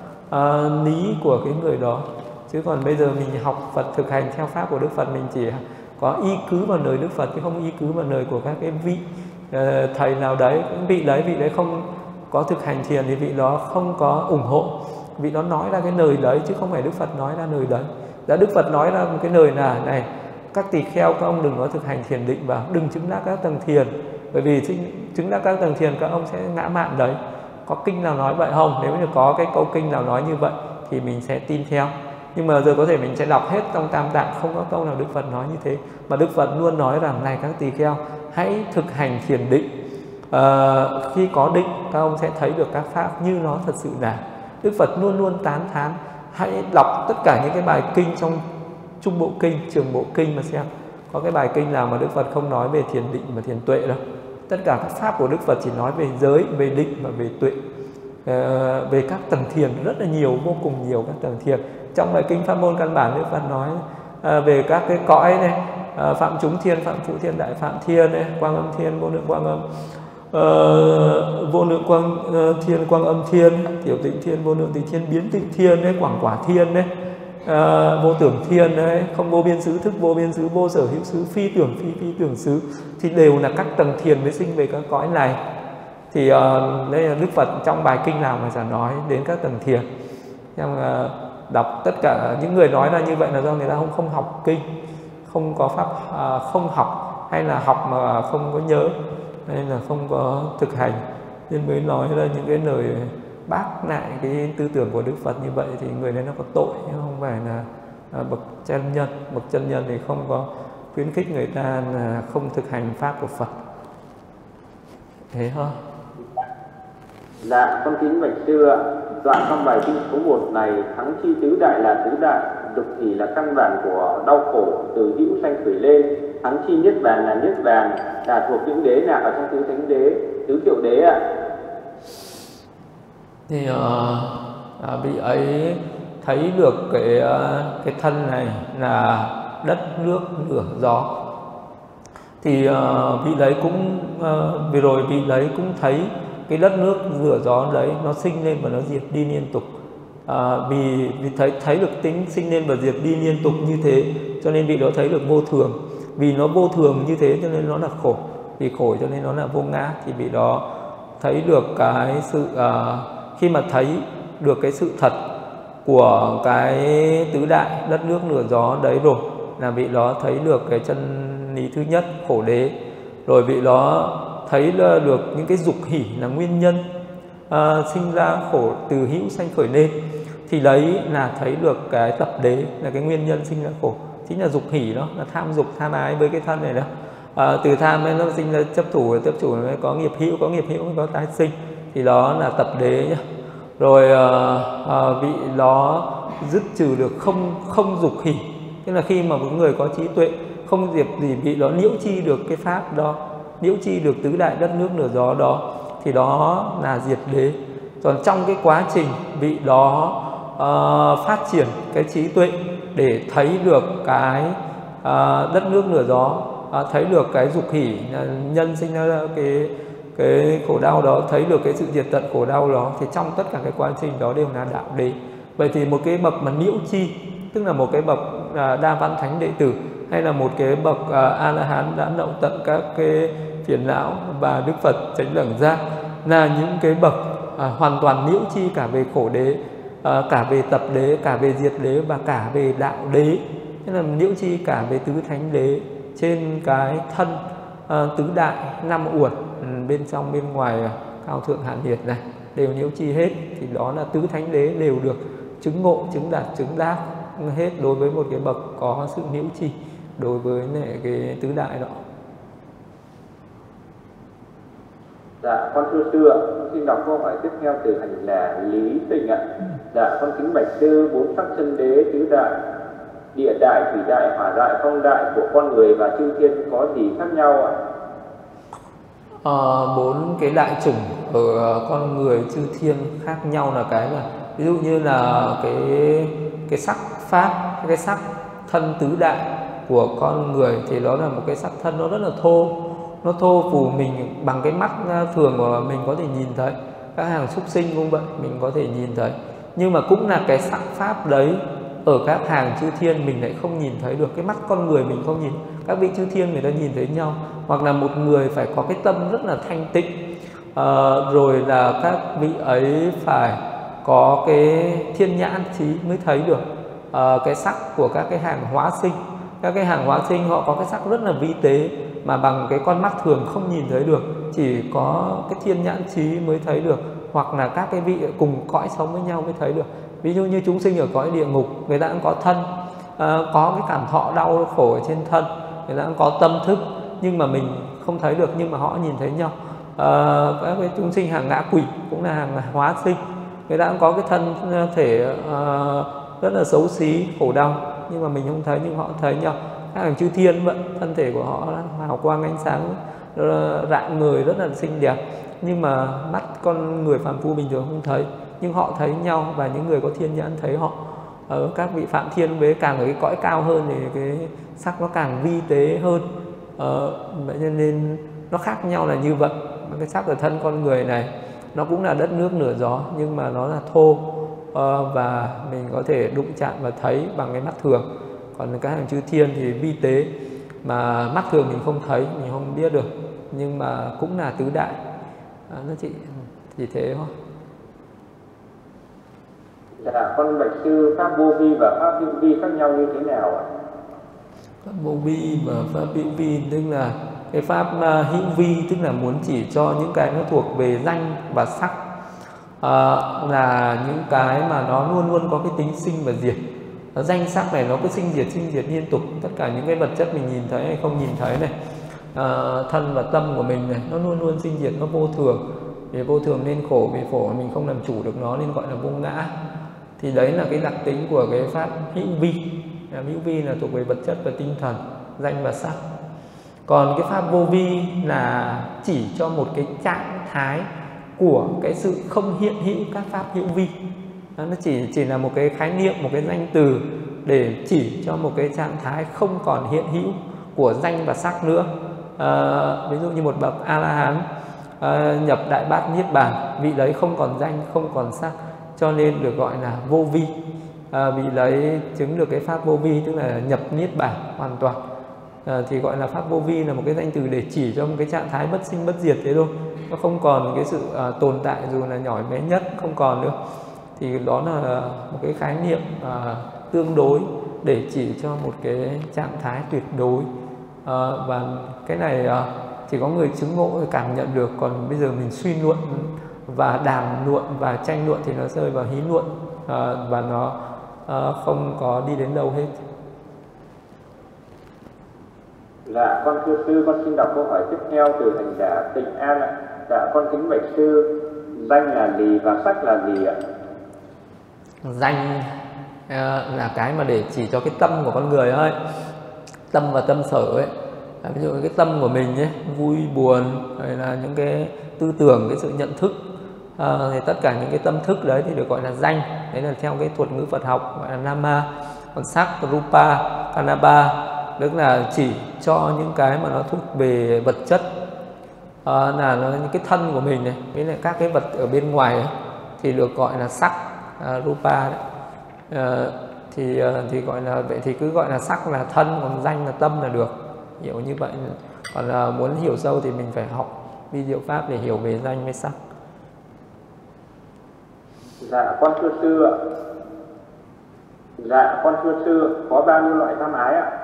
lý của cái người đó. Chứ còn bây giờ mình học Phật, thực hành theo pháp của Đức Phật, mình chỉ có y cứ vào lời Đức Phật chứ không y cứ vào lời của các cái vị thầy nào đấy. Vị đấy không có thực hành thiền thì vị đó không có ủng hộ, vị đó nói ra cái lời đấy chứ không phải Đức Phật nói ra lời đấy. Đã Đức Phật nói ra một cái lời là này, các tỳ kheo các ông đừng có thực hành thiền định và đừng chứng đắc các tầng thiền, bởi vì chứng đắc các tầng thiền các ông sẽ ngã mạn đấy. Có kinh nào nói vậy không? Nếu như có cái câu kinh nào nói như vậy thì mình sẽ tin theo. Nhưng mà giờ có thể mình sẽ đọc hết trong Tam Tạng, không có câu nào Đức Phật nói như thế. Mà Đức Phật luôn nói rằng này các tỳ kheo, hãy thực hành thiền định. Khi có định, các ông sẽ thấy được các pháp như nó thật sự là. Đức Phật luôn luôn tán thán. Hãy đọc tất cả những cái bài kinh trong Trung Bộ Kinh, Trường Bộ Kinh mà xem. Có cái bài kinh nào mà Đức Phật không nói về thiền định và thiền tuệ đâu. Tất cả các pháp của Đức Phật chỉ nói về giới, về định và về tuệ. Về các tầng thiền rất là nhiều, vô cùng nhiều các tầng thiền. Trong bài kinh Pháp Môn Căn Bản, Đức Phật nói về các cái cõi này, Phạm Chúng Thiên, Phạm Phụ Thiên, Đại Phạm Thiên này, Quang Âm Thiên, Vô Lượng Quang Âm, Vô Lượng Quang Thiên, Quang Âm Thiên, Tiểu Tịnh Thiên, Vô Lượng Tịnh Thiên, Biến Tịnh Thiên đấy, Quảng Quả Thiên đấy, Vô Tưởng Thiên đấy, Không Vô Biên Xứ, Thức Vô Biên Xứ, Vô Sở Hữu Xứ, Phi Tưởng Phi Tưởng Xứ, thì đều là các tầng thiền mới sinh về các cõi này. Thì đây là Đức Phật trong bài kinh nào mà sẽ nói đến các tầng thiền. Nhưng đọc tất cả những người nói ra như vậy là do người ta không học kinh, không có pháp, không học, hay là học mà không có nhớ, nên là không có thực hành, nên mới nói ra những cái lời bác lại cái tư tưởng của Đức Phật như vậy. Thì người đấy nó có tội, chứ không phải là bậc chân nhân. Bậc chân nhân thì không có khuyến khích người ta là không thực hành pháp của Phật. Thế thôi. Dạ, con kính bạch sư ạ. Đoạn trong bài kinh số 1 này, thắng chi tứ đại là tứ đại, dục thì là căn bản của đau khổ, từ hữu sanh khởi lên. Thắng chi niết bàn là niết bàn, là thuộc những đế nào ở trong tứ thánh đế, tứ diệu đế ạ? Thì vị ấy thấy được cái thân này là đất, nước, lửa, gió. Thì vị đấy cũng vừa rồi vị đấy cũng thấy cái đất nước lửa gió đấy nó sinh lên và nó diệt đi liên tục. Vì thấy được tính sinh lên và diệt đi liên tục như thế, cho nên vị đó thấy được vô thường. Vì nó vô thường như thế cho nên nó là khổ, vì khổ cho nên nó là vô ngã. Thì vị đó thấy được cái sự khi mà thấy được cái sự thật của cái tứ đại đất nước lửa gió đấy rồi, là vị đó thấy được cái chân lý thứ nhất, khổ đế. Rồi vị đó thấy được những cái dục hỷ là nguyên nhân sinh ra khổ, từ hữu sanh khởi lên. Thì đấy là thấy được cái tập đế là cái nguyên nhân sinh ra khổ, chính là dục hỷ đó, là tham dục, tham ái với cái thân này đó. Từ tham ấy nó sinh ra chấp thủ mới có nghiệp hữu mới có tái sinh, thì đó là tập đế nhá. Rồi vị đó dứt trừ được không dục hỷ, tức là khi mà một người có trí tuệ không diệt gì vị đó nhiễu chi được cái pháp đó, nhiễu chi được tứ đại đất nước lửa gió đó, thì đó là diệt đế. Còn trong cái quá trình vị đó phát triển cái trí tuệ để thấy được cái đất nước lửa gió, thấy được cái dục hỷ nhân sinh ra cái khổ đau đó, thấy được cái sự diệt tận khổ đau đó, thì trong tất cả cái quá trình đó đều là đạo đế. Vậy thì một cái bậc mà nhiễu chi, tức là một cái bậc đa văn thánh đệ tử, hay là một cái bậc A La Hán đã đậu tận các cái phiền não và Đức Phật chánh đẳng giác, là những cái bậc hoàn toàn nhiễu chi cả về khổ đế, cả về tập đế, cả về diệt đế và cả về đạo đế. Tức là nhiễu chi cả về tứ thánh đế trên cái thân tứ đại năm uẩn bên trong bên ngoài cao thượng hạ nhiệt này đều nhiễu chi hết, thì đó là tứ thánh đế đều được chứng ngộ, chứng đạt, chứng đắc hết đối với một cái bậc có sự nhiễu chi đối với cái tứ đại đó. Dạ, con thưa sư ạ, con xin đọc câu hỏi tiếp theo từ hành là Lý Tình ạ. Dạ, con kính bạch sư, bốn sắc chân đế tứ đại, địa đại, thủy đại, hỏa đại, phong đại của con người và chư thiên có gì khác nhau ạ? Bốn cái đại chủng ở con người chư thiên khác nhau là cái mà ví dụ như là cái sắc pháp, cái sắc thân tứ đại của con người thì đó là một cái sắc thân nó rất là thô, nó thô phù mình bằng cái mắt thường của mình có thể nhìn thấy. Các hàng súc sinh cũng vậy, mình có thể nhìn thấy, nhưng mà cũng là cái sắc pháp đấy ở các hàng chư thiên mình lại không nhìn thấy được. Cái mắt con người mình không nhìn, các vị chư thiên người ta nhìn thấy nhau. Hoặc là một người phải có cái tâm rất là thanh tịnh, rồi là các vị ấy phải có cái thiên nhãn trí mới thấy được cái sắc của các cái hàng hóa sinh. Các cái hàng hóa sinh họ có cái sắc rất là vi tế mà bằng cái con mắt thường không nhìn thấy được, chỉ có cái thiên nhãn trí mới thấy được, hoặc là các cái vị cùng cõi sống với nhau mới thấy được. Ví dụ như chúng sinh ở cõi địa ngục, người ta cũng có thân, có cái cảm thọ đau khổ ở trên thân, người ta cũng có tâm thức, nhưng mà mình không thấy được, nhưng mà họ nhìn thấy nhau. Các cái chúng sinh hàng ngã quỷ cũng là hàng hóa sinh, người ta cũng có cái thân thể rất là xấu xí, khổ đau, nhưng mà mình không thấy, nhưng họ thấy nhau. Các hàng chư thiên vậy, thân thể của họ hào quang ánh sáng, rạng người rất là xinh đẹp, nhưng mà mắt con người phàm phu bình thường không thấy, nhưng họ thấy nhau, và những người có thiên nhãn thấy họ. Các vị phạm thiên với càng ở cái cõi cao hơn thì cái sắc nó càng vi tế hơn, vậy nên nó khác nhau là như vậy. Cái sắc ở thân con người này nó cũng là đất nước lửa gió, nhưng mà nó là thô, và mình có thể đụng chạm và thấy bằng cái mắt thường. Còn các hàng chư thiên thì vi tế, mà mắt thường mình không thấy, mình không biết được, nhưng mà cũng là tứ đại. Nó chỉ thế thôi. Dạ, con bạch sư, pháp vô vi và pháp hữu vi khác nhau như thế nào ạ? Pháp vô vi và pháp hữu vi tức là cái pháp hữu vi, tức là muốn chỉ cho những cái nó thuộc về danh và sắc, là những cái mà nó luôn luôn có cái tính sinh và diệt. Danh sắc này nó cứ sinh diệt liên tục. Tất cả những cái vật chất mình nhìn thấy hay không nhìn thấy này, thân và tâm của mình này, nó luôn luôn sinh diệt, nó vô thường. Vì vô thường nên khổ, vì khổ mình không làm chủ được nó nên gọi là vô ngã. Thì đấy là cái đặc tính của cái pháp hữu vi. Hữu vi là thuộc về vật chất và tinh thần, danh và sắc. Còn cái pháp vô vi là chỉ cho một cái trạng thái của cái sự không hiện hữu các pháp hữu vi. Nó chỉ là một cái khái niệm, một cái danh từ để chỉ cho một cái trạng thái không còn hiện hữu của danh và sắc nữa. Ví dụ như một bậc A-la-hán nhập đại bát niết bàn, vị đấy không còn danh, không còn sắc, cho nên được gọi là vô vi. Vị đấy chứng được cái pháp vô vi, tức là nhập niết bàn hoàn toàn, thì gọi là pháp vô vi, là một cái danh từ để chỉ cho một cái trạng thái bất sinh bất diệt thế thôi. Nó không còn cái sự tồn tại dù là nhỏ bé nhất, không còn nữa. Thì đó là một cái khái niệm tương đối để chỉ cho một cái trạng thái tuyệt đối. Và cái này chỉ có người chứng ngộ thì cảm nhận được. Còn bây giờ mình suy luận và đàm luận và tranh luận thì nó rơi vào hí luận, và nó không có đi đến đâu hết. Dạ, con thưa sư, con xin đọc câu hỏi tiếp theo từ hành giả Tịnh An ạ. Dạ, con kính bạch sư, danh là gì và sắc là gì ạ? Danh là cái mà để chỉ cho cái tâm của con người thôi, tâm và tâm sở ấy. Ví dụ cái tâm của mình ấy, vui buồn hay là những cái tư tưởng, cái sự nhận thức, thì tất cả những cái tâm thức đấy thì được gọi là danh. Đấy là theo cái thuật ngữ Phật học gọi là nama. Còn sắc, rupa, kanaba tức là chỉ cho những cái mà nó thuộc về vật chất, là nó những cái thân của mình này với lại các cái vật ở bên ngoài ấy, thì được gọi là sắc, rupa đấy. Thì gọi là vậy, thì cứ gọi là sắc là thân, còn danh là tâm là được, hiểu như vậy. Còn là muốn hiểu sâu thì mình phải học vi diệu pháp để hiểu về danh với sắc. Dạ, con thưa sư ạ. Dạ, con thưa sư, có bao nhiêu loại tham ái ạ?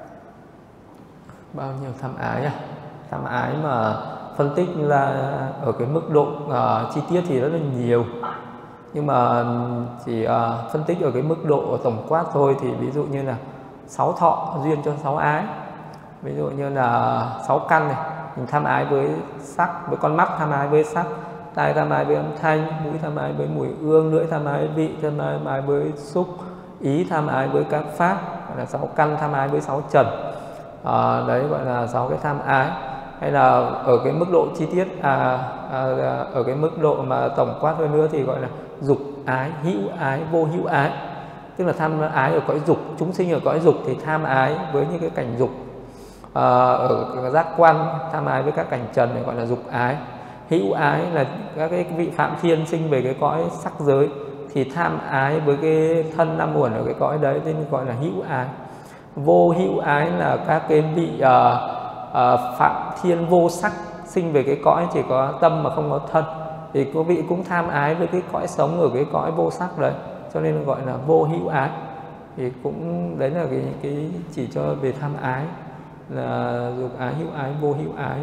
Bao nhiêu tham ái à? Tham ái mà phân tích là ở cái mức độ chi tiết thì rất là nhiều, nhưng mà chỉ phân tích ở cái mức độ tổng quát thôi. Thì ví dụ như là 6 thọ duyên cho 6 ái, ví dụ như là 6 căn này, mình tham ái với sắc, với con mắt tham ái với sắc, tai tham ái với âm thanh, mũi tham ái với mùi hương, lưỡi tham ái với vị, tham ái với xúc, ý tham ái với các pháp, gọi là 6 căn tham ái với 6 trần. Đấy gọi là 6 cái tham ái. Hay là ở cái mức độ chi tiết, ở cái mức độ mà tổng quát hơn nữa thì gọi là dục ái, hữu ái, vô hữu ái. Tức là tham ái ở cõi dục, chúng sinh ở cõi dục thì tham ái với những cái cảnh dục. Ở giác quan tham ái với các cảnh trần này gọi là dục ái. Hữu ái là các cái vị phạm thiên sinh về cái cõi sắc giới thì tham ái với cái thân năm uẩn ở cái cõi đấy nên gọi là hữu ái. Vô hữu ái là các cái vị phạm thiên vô sắc sinh về cái cõi chỉ có tâm mà không có thân, thì quý vị cũng tham ái với cái cõi sống ở cái cõi vô sắc đấy, cho nên gọi là vô hữu ái. Thì cũng đấy là cái chỉ cho về tham ái là dục ái, hữu ái, vô hữu ái.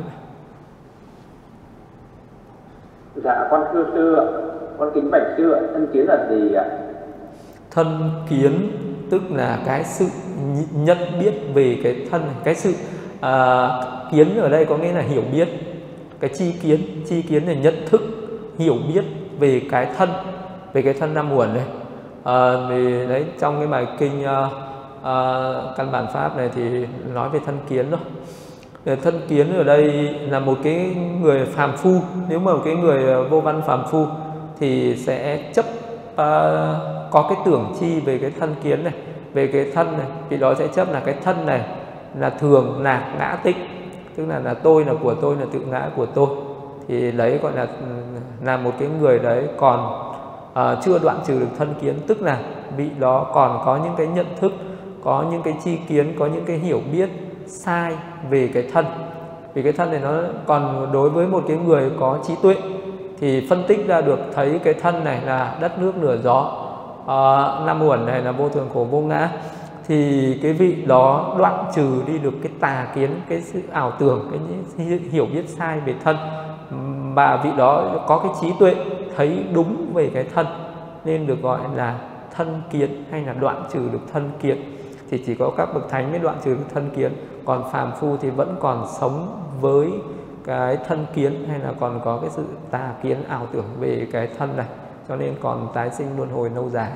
Dạ, con thưa sư ạ, con kính bạch sư ạ, thân kiến là gì ạ? Thân kiến tức là cái sự nhận biết về cái thân này. Cái sự kiến ở đây có nghĩa là hiểu biết. Cái chi kiến là nhận thức, hiểu biết về cái thân năm uẩn này. Vì đấy trong cái bài kinh căn bản pháp này thì nói về thân kiến thôi. Thân kiến ở đây là một cái người phàm phu. Nếu mà một cái người vô văn phàm phu thì sẽ chấp có cái tưởng chi về cái thân kiến này, về cái thân này, vì đó sẽ chấp là cái thân này là thường lạc ngã tịnh, tức là tôi, là của tôi, là tự ngã của tôi. Thì đấy gọi là một cái người đấy còn chưa đoạn trừ được thân kiến, tức là vị đó còn có những cái nhận thức, có những cái chi kiến, có những cái hiểu biết sai về cái thân. Vì cái thân này nó còn đối với một cái người có trí tuệ thì phân tích ra được thấy cái thân này là đất nước lửa gió, năm uẩn này là vô thường khổ vô ngã, thì cái vị đó đoạn trừ đi được cái tà kiến, cái sự ảo tưởng, cái hiểu biết sai về thân, và vị đó có cái trí tuệ thấy đúng về cái thân nên được gọi là thân kiến hay là đoạn trừ được thân kiến. Thì chỉ có các bậc thánh mới đoạn trừ được thân kiến, còn phàm phu thì vẫn còn sống với cái thân kiến hay là còn có cái sự tà kiến ảo tưởng về cái thân này, cho nên còn tái sinh luân hồi lâu dài.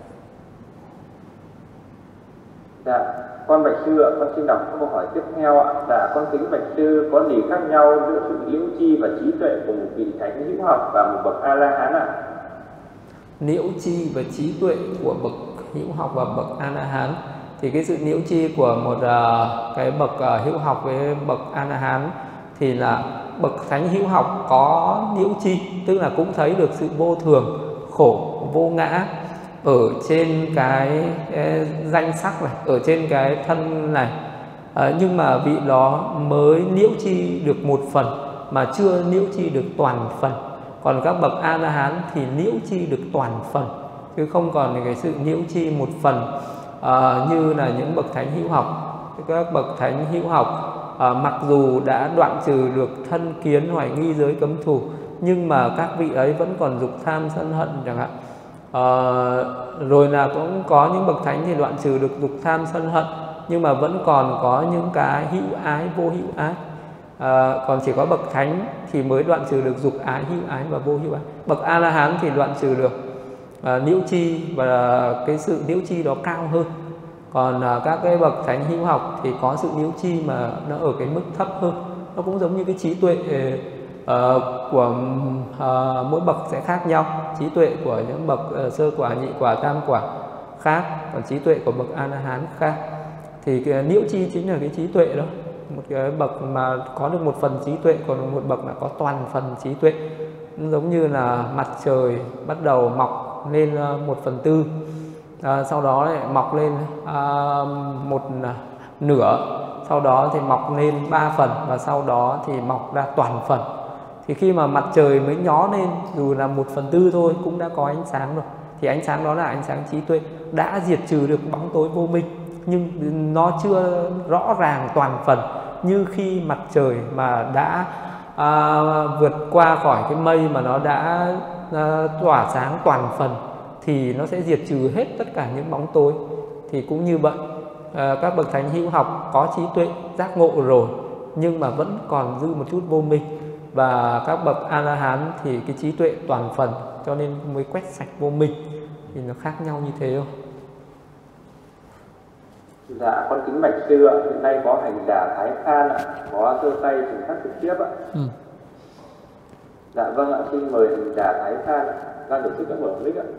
Dạ, con bạch sư ạ, con xin đọc câu hỏi tiếp theo ạ. Dạ, con kính bạch sư, có gì khác nhau giữa sự liễu chi và trí tuệ của một vị thánh hữu học và một bậc A La Hán ạ? Liễu chi và trí tuệ của bậc hữu học và bậc A La Hán thì cái sự liễu chi của một cái bậc hữu học với bậc A La Hán thì là bậc thánh hữu học có liễu chi, tức là cũng thấy được sự vô thường, khổ, vô ngã ở trên cái danh sắc này, ở trên cái thân này, nhưng mà vị đó mới liễu chi được một phần mà chưa liễu chi được toàn phần. Còn các bậc A La Hán thì liễu chi được toàn phần, chứ không còn cái sự liễu chi một phần như là những bậc thánh hữu học. Các bậc thánh hữu học mặc dù đã đoạn trừ được thân kiến, hoài nghi, giới cấm thủ, nhưng mà các vị ấy vẫn còn dục tham sân hận chẳng hạn. Rồi là cũng có những bậc thánh thì đoạn trừ được dục tham sân hận, nhưng mà vẫn còn có những cái hữu ái, vô hữu ái. Còn chỉ có bậc thánh thì mới đoạn trừ được dục ái, hữu ái và vô hữu ái. Bậc A La Hán thì đoạn trừ được nhiễu chi, và cái sự nhiễu chi đó cao hơn. Còn các cái bậc thánh hữu học thì có sự nhiễu chi mà nó ở cái mức thấp hơn. Nó cũng giống như cái trí tuệ của mỗi bậc sẽ khác nhau. Trí tuệ của những bậc sơ quả, nhị quả, tam quả khác, còn trí tuệ của bậc A La Hán khác. Thì cái nhiễu chi chính là cái trí tuệ đó. Một cái bậc mà có được một phần trí tuệ, còn một bậc là có toàn phần trí tuệ. Giống như là mặt trời bắt đầu mọc lên 1/4, sau đó lại mọc lên 1/2, sau đó thì mọc lên 3 phần, và sau đó thì mọc ra toàn phần. Thì khi mà mặt trời mới nhó lên, dù là 1/4 thôi, cũng đã có ánh sáng rồi. Thì ánh sáng đó là ánh sáng trí tuệ, đã diệt trừ được bóng tối vô minh, nhưng nó chưa rõ ràng toàn phần như khi mặt trời mà đã vượt qua khỏi cái mây, mà nó đã tỏa sáng toàn phần, thì nó sẽ diệt trừ hết tất cả những bóng tối. Thì cũng như vậy, các bậc thánh hữu học có trí tuệ giác ngộ rồi, nhưng mà vẫn còn dư một chút vô minh. Và các bậc A La Hán thì cái trí tuệ toàn phần, cho nên mới quét sạch vô minh. Thì nó khác nhau như thế thôi. Dạ, con kính bạch sư ạ. Hiện nay có hành giả Thái Khan ạ, có sơ tay thỉnh thắc trực tiếp ạ. Dạ vâng ạ, xin mời hành giả Thái Khan ra được sức mở mic ạ.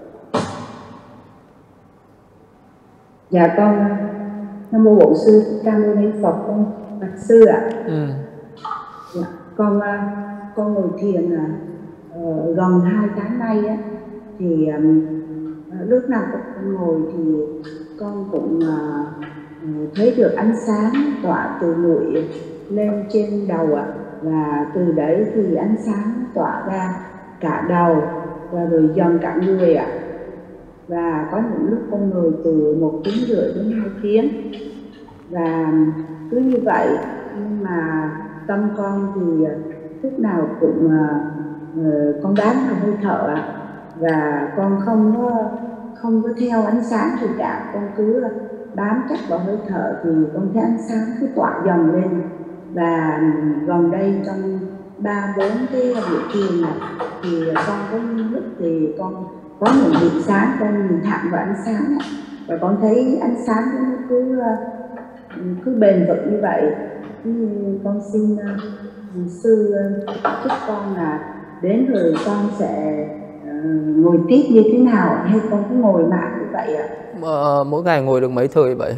Dạ con Nam mô Bổn Sư Thích Ca Mâu Ni Phật, con bạch sư ạ. Dạ, con ngồi thiền gần 2 tháng nay á, thì lúc nào con ngồi thì con cũng thấy được ánh sáng tỏa từ mũi lên trên đầu ạ. Và từ đấy thì ánh sáng tỏa ra cả đầu và rồi dần cả người ạ. Và có những lúc con ngồi từ 1,5 tiếng đến 2 tiếng. Và cứ như vậy, nhưng mà tâm con thì lúc nào cũng con bám vào hơi thở ạ. Và con không có theo ánh sáng gì cả, con cứ bám chắc vào hơi thở, thì con thấy ánh sáng cứ tỏa dần lên. Và gần đây trong 3-4 cái buổi thiền này thì con có lúc thì con có những điểm sáng, con nhìn thẳng vào ánh sáng này, và con thấy ánh sáng nó cứ bền vững như vậy. Con xin sư chúc con là đến rồi con sẽ ngồi tiếp như thế nào, hay con cứ ngồi mãi như vậy ạ? Mỗi ngày ngồi được mấy thời vậy?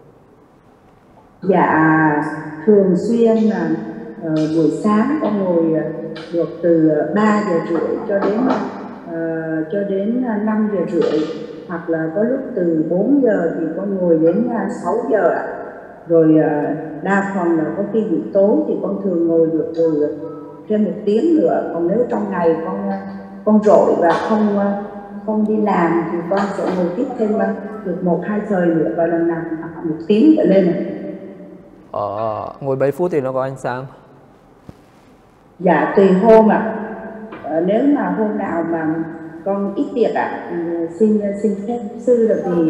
Dạ thường xuyên là buổi sáng con ngồi được từ 3:30 cho đến 5:30, hoặc là có lúc từ 4 giờ thì con ngồi đến 6 giờ ạ. Rồi đa phần là có khi buổi tối thì con thường ngồi được từ thêm 1 tiếng nữa. Còn nếu trong ngày con rỗi và không đi làm thì con sẽ ngồi tiếp thêm được 1-2 thời nữa, và lần nào khoảng 1 tiếng trở lên. Ngồi 7 phút thì nó có ánh sáng? Dạ tùy hôm ạ. Nếu mà hôm nào mà con ít việc ạ, xin phép sư là vì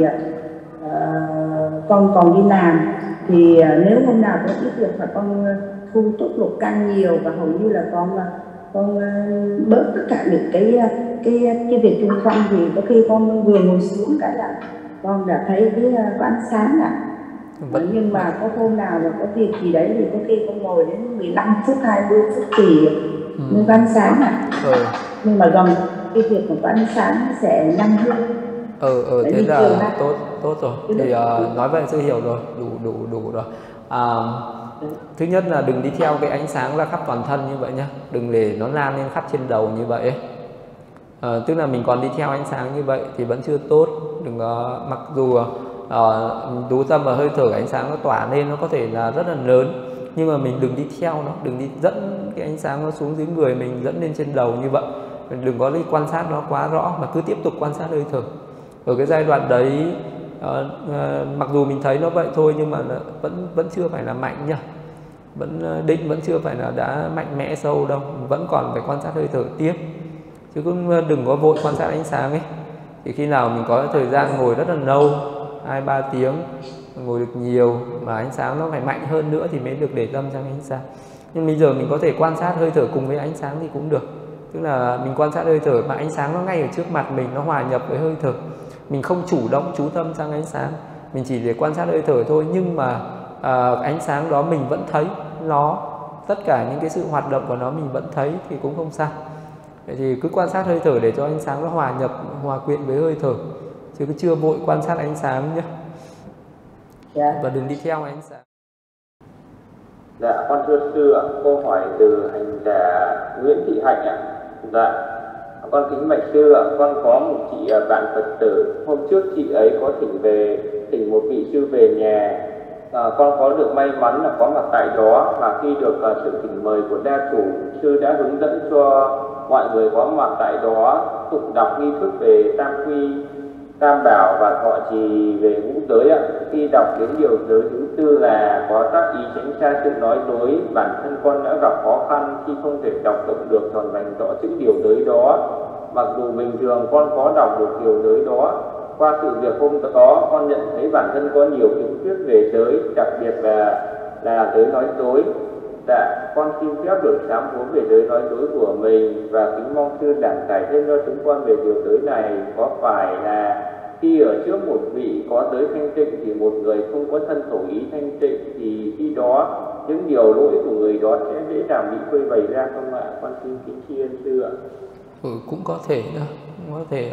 con còn đi làm, thì nếu hôm nào có ít việc mà con thu tốt lục căn nhiều, và hầu như là con bớt tất cả những cái việc xung quanh, thì có khi con vừa ngồi xuống cái là con đã thấy có ánh sáng ạ. Nhưng mà có hôm nào mà có việc gì đấy thì có khi con ngồi đến 15 phút, 20 phút thì mới có ánh sáng ạ. Nhưng mà gần cái việc mà có ánh sáng nó sẽ nhanh hơn. Thế là tốt rồi. Thì nói vậy sư hiểu rồi, đủ rồi. Thứ nhất là đừng đi theo cái ánh sáng ra khắp toàn thân như vậy nhá, đừng để nó lan lên khắp trên đầu như vậy ấy. Tức là mình còn đi theo ánh sáng như vậy thì vẫn chưa tốt. Đừng mặc dù chú tâm vào hơi thở, ánh sáng nó tỏa lên nó có thể là rất là lớn, nhưng mà mình đừng đi theo nó, đừng đi dẫn cái ánh sáng nó xuống dưới người mình, dẫn lên trên đầu như vậy. Mình đừng có đi quan sát nó quá rõ, mà cứ tiếp tục quan sát hơi thở. Ở cái giai đoạn đấy mặc dù mình thấy nó vậy thôi, nhưng mà vẫn chưa phải là mạnh nhá, định vẫn chưa phải là đã mạnh mẽ sâu đâu, vẫn còn phải quan sát hơi thở tiếp, chứ cũng đừng có vội quan sát ánh sáng ấy. Thì khi nào mình có thời gian ngồi rất là lâu, 2-3 tiếng, ngồi được nhiều, mà ánh sáng nó phải mạnh hơn nữa thì mới được để tâm sang ánh sáng. Nhưng bây giờ mình có thể quan sát hơi thở cùng với ánh sáng thì cũng được. Tức là mình quan sát hơi thở mà ánh sáng nó ngay ở trước mặt mình, nó hòa nhập với hơi thở. Mình không chủ động chú tâm sang ánh sáng, mình chỉ để quan sát hơi thở thôi, nhưng mà ánh sáng đó mình vẫn thấy nó, tất cả những cái sự hoạt động của nó mình vẫn thấy thì cũng không sao. Vậy thì cứ quan sát hơi thở để cho ánh sáng nó hòa nhập, hòa quyện với hơi thở, chứ cứ chưa vội quan sát ánh sáng nhé. Và đừng đi theo ánh sáng. Dạ, con thưa sư ạ, câu hỏi từ hành giả Nguyễn Thị Hạnh ạ. Dạ, con kính bạch sư ạ, con có một chị bạn Phật tử. Hôm trước chị ấy có thỉnh một vị sư về nhà. Con có được may mắn là có mặt tại đó, và khi được sự thỉnh mời của gia chủ, sư đã hướng dẫn cho mọi người có mặt tại đó tụng đọc nghi thức về tam quy, tam bảo và thọ trì về ngũ giới ạ. Khi đọc đến điều giới thứ tư là có tác ý tránh xa sự nói dối, bản thân con đã gặp khó khăn khi không thể đọc tụng được tròn vành rõ chữ điều giới đó. Mặc dù bình thường con có đọc được điều giới đó, qua sự việc hôm đó con nhận thấy bản thân có nhiều khiếm khuyết về giới, đặc biệt là giới nói dối. Dạ, con xin phép được sám hối về giới nói dối của mình và kính mong sư giảng giải thêm cho chúng con về điều giới này. Có phải là khi ở trước một vị có giới thanh tịnh thì một người không có thân khẩu ý thanh tịnh, thì khi đó những điều lỗi của người đó sẽ dễ dàng bị phơi bày ra không ạ? Con xin kính tri ân sư ạ. Cũng có thể đó, cũng có thể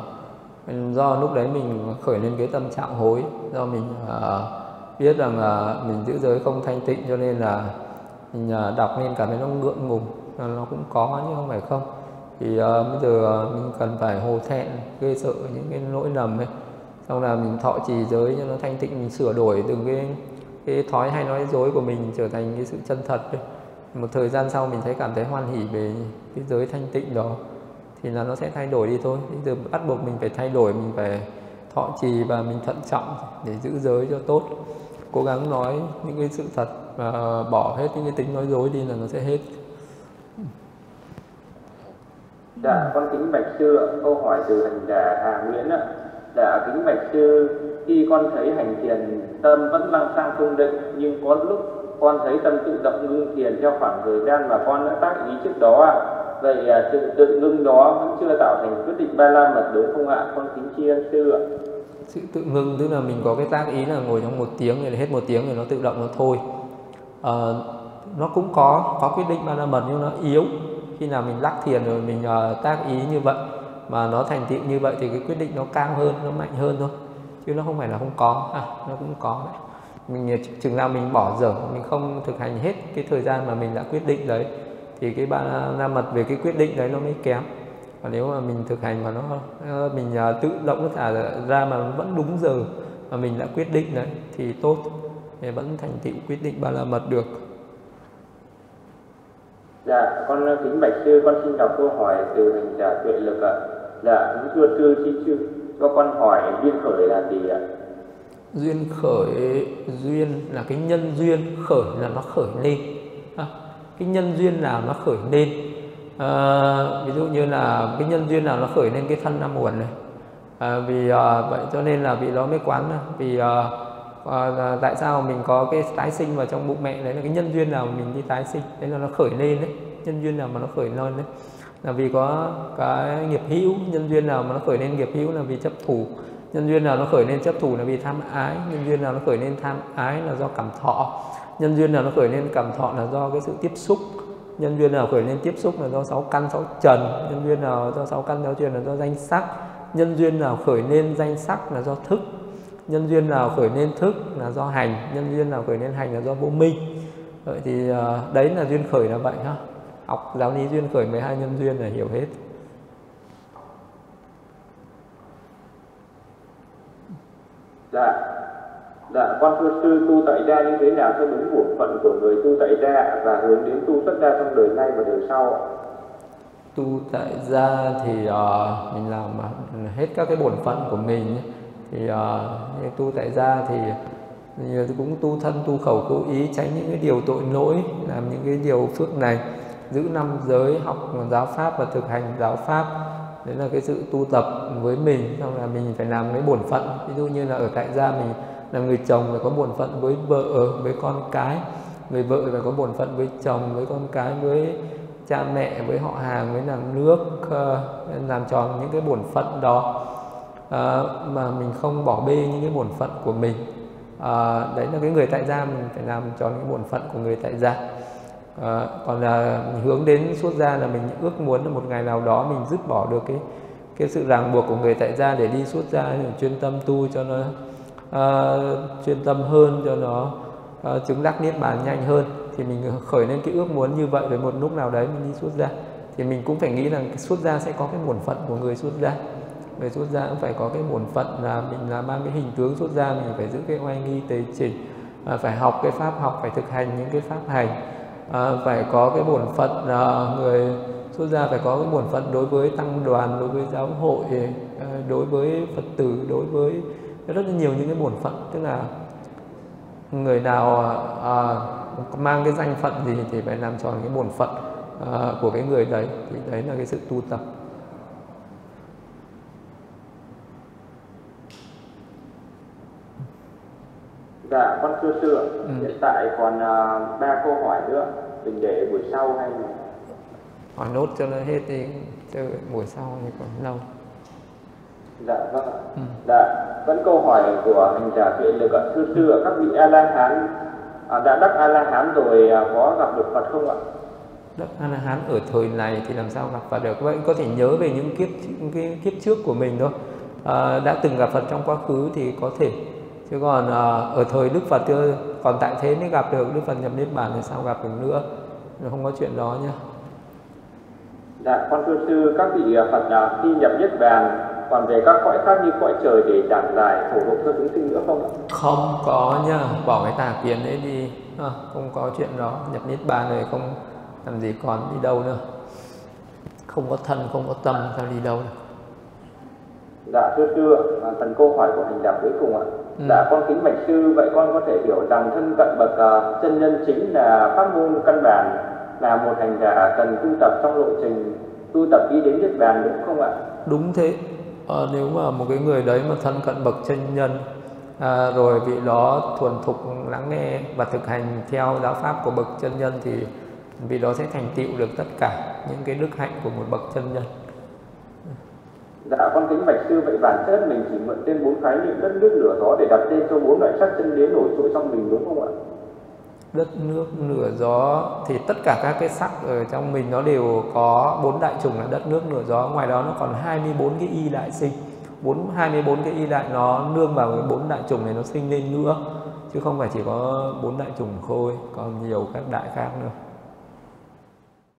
do lúc đấy mình khởi lên cái tâm trạng hối, do mình biết rằng là mình giữ giới không thanh tịnh, cho nên là mình đọc nên cảm thấy nó ngượng ngùng, nó cũng có nhưng không phải không. Thì bây giờ mình cần phải hổ thẹn, ghê sợ những cái lỗi lầm ấy, xong là mình thọ trì giới cho nó thanh tịnh, mình sửa đổi từng cái thói hay nói dối của mình trở thành cái sự chân thật ấy. Một thời gian sau mình thấy cảm thấy hoan hỉ về cái giới thanh tịnh đó thì là nó sẽ thay đổi đi thôi. Bây giờ bắt buộc mình phải thay đổi, mình phải thọ trì và mình thận trọng để giữ giới cho tốt, cố gắng nói những cái sự thật và bỏ hết những cái tính nói dối đi là nó sẽ hết. Dạ, con kính bạch sư, câu hỏi từ hành giả Hà Nguyễn ạ. Dạ, kính bạch sư, khi con thấy hành thiền tâm vẫn lăng sang không định, nhưng có lúc con thấy tâm tự động ngưng thiền theo khoảng thời gian mà con đã tác ý trước đó ạ. Vậy sự tự ngưng đó vẫn chưa tạo thành quyết định ba la mật đúng không ạ? Con kính tri ân sư ạ. Sự tự ngưng tức là mình có cái tác ý là ngồi trong 1 tiếng rồi hết 1 tiếng rồi nó tự động nó thôi. Nó cũng có quyết định ba la mật nhưng nó yếu. Khi nào mình lắc thiền rồi mình tác ý như vậy mà nó thành tựu như vậy thì cái quyết định nó cao hơn, nó mạnh hơn thôi, chứ nó không phải là không có. Nó cũng có đấy. Mình chừng nào mình bỏ dở, mình không thực hành hết cái thời gian mà mình đã quyết định đấy thì cái ba la mật về cái quyết định đấy nó mới kém. Và nếu mà mình thực hành mà mình tự động nó thả ra mà vẫn đúng giờ mà mình đã quyết định đấy thì tốt, thì vẫn thành tựu quyết định ba la mật được. Dạ, con kính bạch sư, con xin đọc câu hỏi từ hành giả Tuệ Lực ạ. Dạ, kính thưa sư, xin sư cho con hỏi duyên khởi là gì ạ? Duyên khởi, duyên là cái nhân duyên, khởi là nó khởi lên. Cái nhân duyên nào nó khởi lên, ví dụ như là cái nhân duyên nào nó khởi lên cái thân năm uẩn này, vì vậy cho nên là vị đó mới quán. Vì tại sao mình có cái tái sinh vào trong bụng mẹ, đấy là cái nhân duyên nào mình đi tái sinh, đấy là nó khởi lên đấy. Nhân duyên nào mà nó khởi lên đấy là vì có cái nghiệp hữu, nhân duyên nào mà nó khởi lên nghiệp hữu là vì chấp thủ, nhân duyên nào nó khởi lên chấp thủ là vì tham ái, nhân duyên nào nó khởi lên tham ái là do cảm thọ, nhân duyên nào nó khởi lên cảm thọ là do cái sự tiếp xúc, nhân duyên nào khởi lên tiếp xúc là do 6 căn 6 trần, nhân duyên nào do 6 căn 6 trần là do danh sắc, nhân duyên nào khởi lên danh sắc là do thức, nhân duyên nào khởi lên thức là do hành, nhân duyên nào khởi lên hành là do vô minh. Vậy thì đấy là duyên khởi là vậy ha. Học giáo lý duyên khởi 12 nhân duyên là hiểu hết. Dạ, con thưa sư, tu tại gia như thế nào theo đúng bổn phận của người tu tại gia và hướng đến tu xuất gia trong đời nay và đời sau? Tu tại gia thì mình làm hết các cái bổn phận của mình. Thì tu tại gia thì cũng tu thân, tu khẩu, khẩu ý, tránh những cái điều tội lỗi, làm những cái điều phước này, giữ 5 giới, học giáo pháp và thực hành giáo pháp. Đấy là cái sự tu tập với mình, xong là mình phải làm cái bổn phận. Ví dụ như là ở tại gia mình là người chồng phải có bổn phận với vợ, với con cái, người vợ phải có bổn phận với chồng, với con cái, với cha mẹ, với họ hàng, với làng nước, làm tròn những cái bổn phận đó, mà mình không bỏ bê những cái bổn phận của mình. Đấy là cái người tại gia, mình phải làm tròn cái bổn phận của người tại gia. Còn là mình hướng đến xuất gia là mình ước muốn là một ngày nào đó mình dứt bỏ được cái sự ràng buộc của người tại gia để đi xuất gia, để chuyên tâm tu cho nó chuyên tâm hơn, cho nó chứng đắc niết bàn nhanh hơn. Thì mình khởi lên cái ước muốn như vậy, rồi một lúc nào đấy mình đi xuất gia thì mình cũng phải nghĩ rằng cái xuất gia sẽ có cái bổn phận của người xuất gia. Người xuất gia cũng phải có cái bổn phận là mình là mang cái hình tướng xuất gia, mình phải giữ cái oai nghi tế chỉnh, phải học cái pháp học, phải thực hành những cái pháp hành, phải có cái bổn phận người xuất gia phải có cái bổn phận đối với tăng đoàn, đối với giáo hội, đối với Phật tử, đối với rất là nhiều những cái bổn phận. Tức là người nào mang cái danh phận gì thì phải làm tròn cái bổn phận của cái người đấy, thì đấy là cái sự tu tập. Dạ, con thưa sư, hiện tại còn 3 câu hỏi nữa, mình để buổi sau hay là... Hỏi nốt cho nó hết đi, chứ buổi sau thì còn lâu. Dạ, vâng ạ. Dạ, vẫn câu hỏi của hành giả tuệ lực ạ. Thưa sư, các vị A-la-hán đã đắc A-la-hán rồi có gặp được Phật không ạ? Đắc A-la-hán ở thời này thì làm sao gặp Phật được? Vậy có thể nhớ về những kiếp trước của mình thôi. Đã từng gặp Phật trong quá khứ thì có thể. Chứ còn ở thời Đức Phật chưa, còn tại thế mới gặp được, Đức Phật nhập Niết Bàn thì sao gặp được nữa. Không có chuyện đó nhá. Dạ, con thưa sư, các vị Phật khi nhập Niết Bàn còn về các cõi khác như cõi trời để giảng giải phổ độ cho chúng sinh nữa không ạ? Không có nhá, bỏ cái tà kiến đấy đi, không có chuyện đó. Nhập Niết Bàn rồi không làm gì còn đi đâu nữa. Không có thân, không có tâm, sao đi đâu được. Dạ thưa sư, phần câu hỏi của hành giả cuối cùng ạ. Dạ con kính bạch sư, vậy con có thể hiểu rằng thân cận bậc chân nhân chính là pháp môn căn bản, là một hành giả cần tu tập trong lộ trình tu tập đi đến Niết Bàn đúng không ạ? Đúng thế. Nếu mà một cái người đấy mà thân cận bậc chân nhân, rồi vị đó thuần thục lắng nghe và thực hành theo giáo pháp của bậc chân nhân, thì vị đó sẽ thành tựu được tất cả những cái đức hạnh của một bậc chân nhân. Dạ con kính bạch sư, vậy bản chất mình chỉ mượn tên 4 khái niệm đất nước lửa gió để đặt tên cho 4 loại sắc chân đế nổi trội trong mình đúng không ạ? Đất nước lửa gió thì tất cả các cái sắc ở trong mình nó đều có 4 đại chủng là đất nước lửa gió. Ngoài đó nó còn 24 cái y đại sinh, 24 cái y đại nó nương vào cái 4 đại chủng này nó sinh lên nữa, chứ không phải chỉ có 4 đại chủng khôi, còn nhiều các đại khác nữa.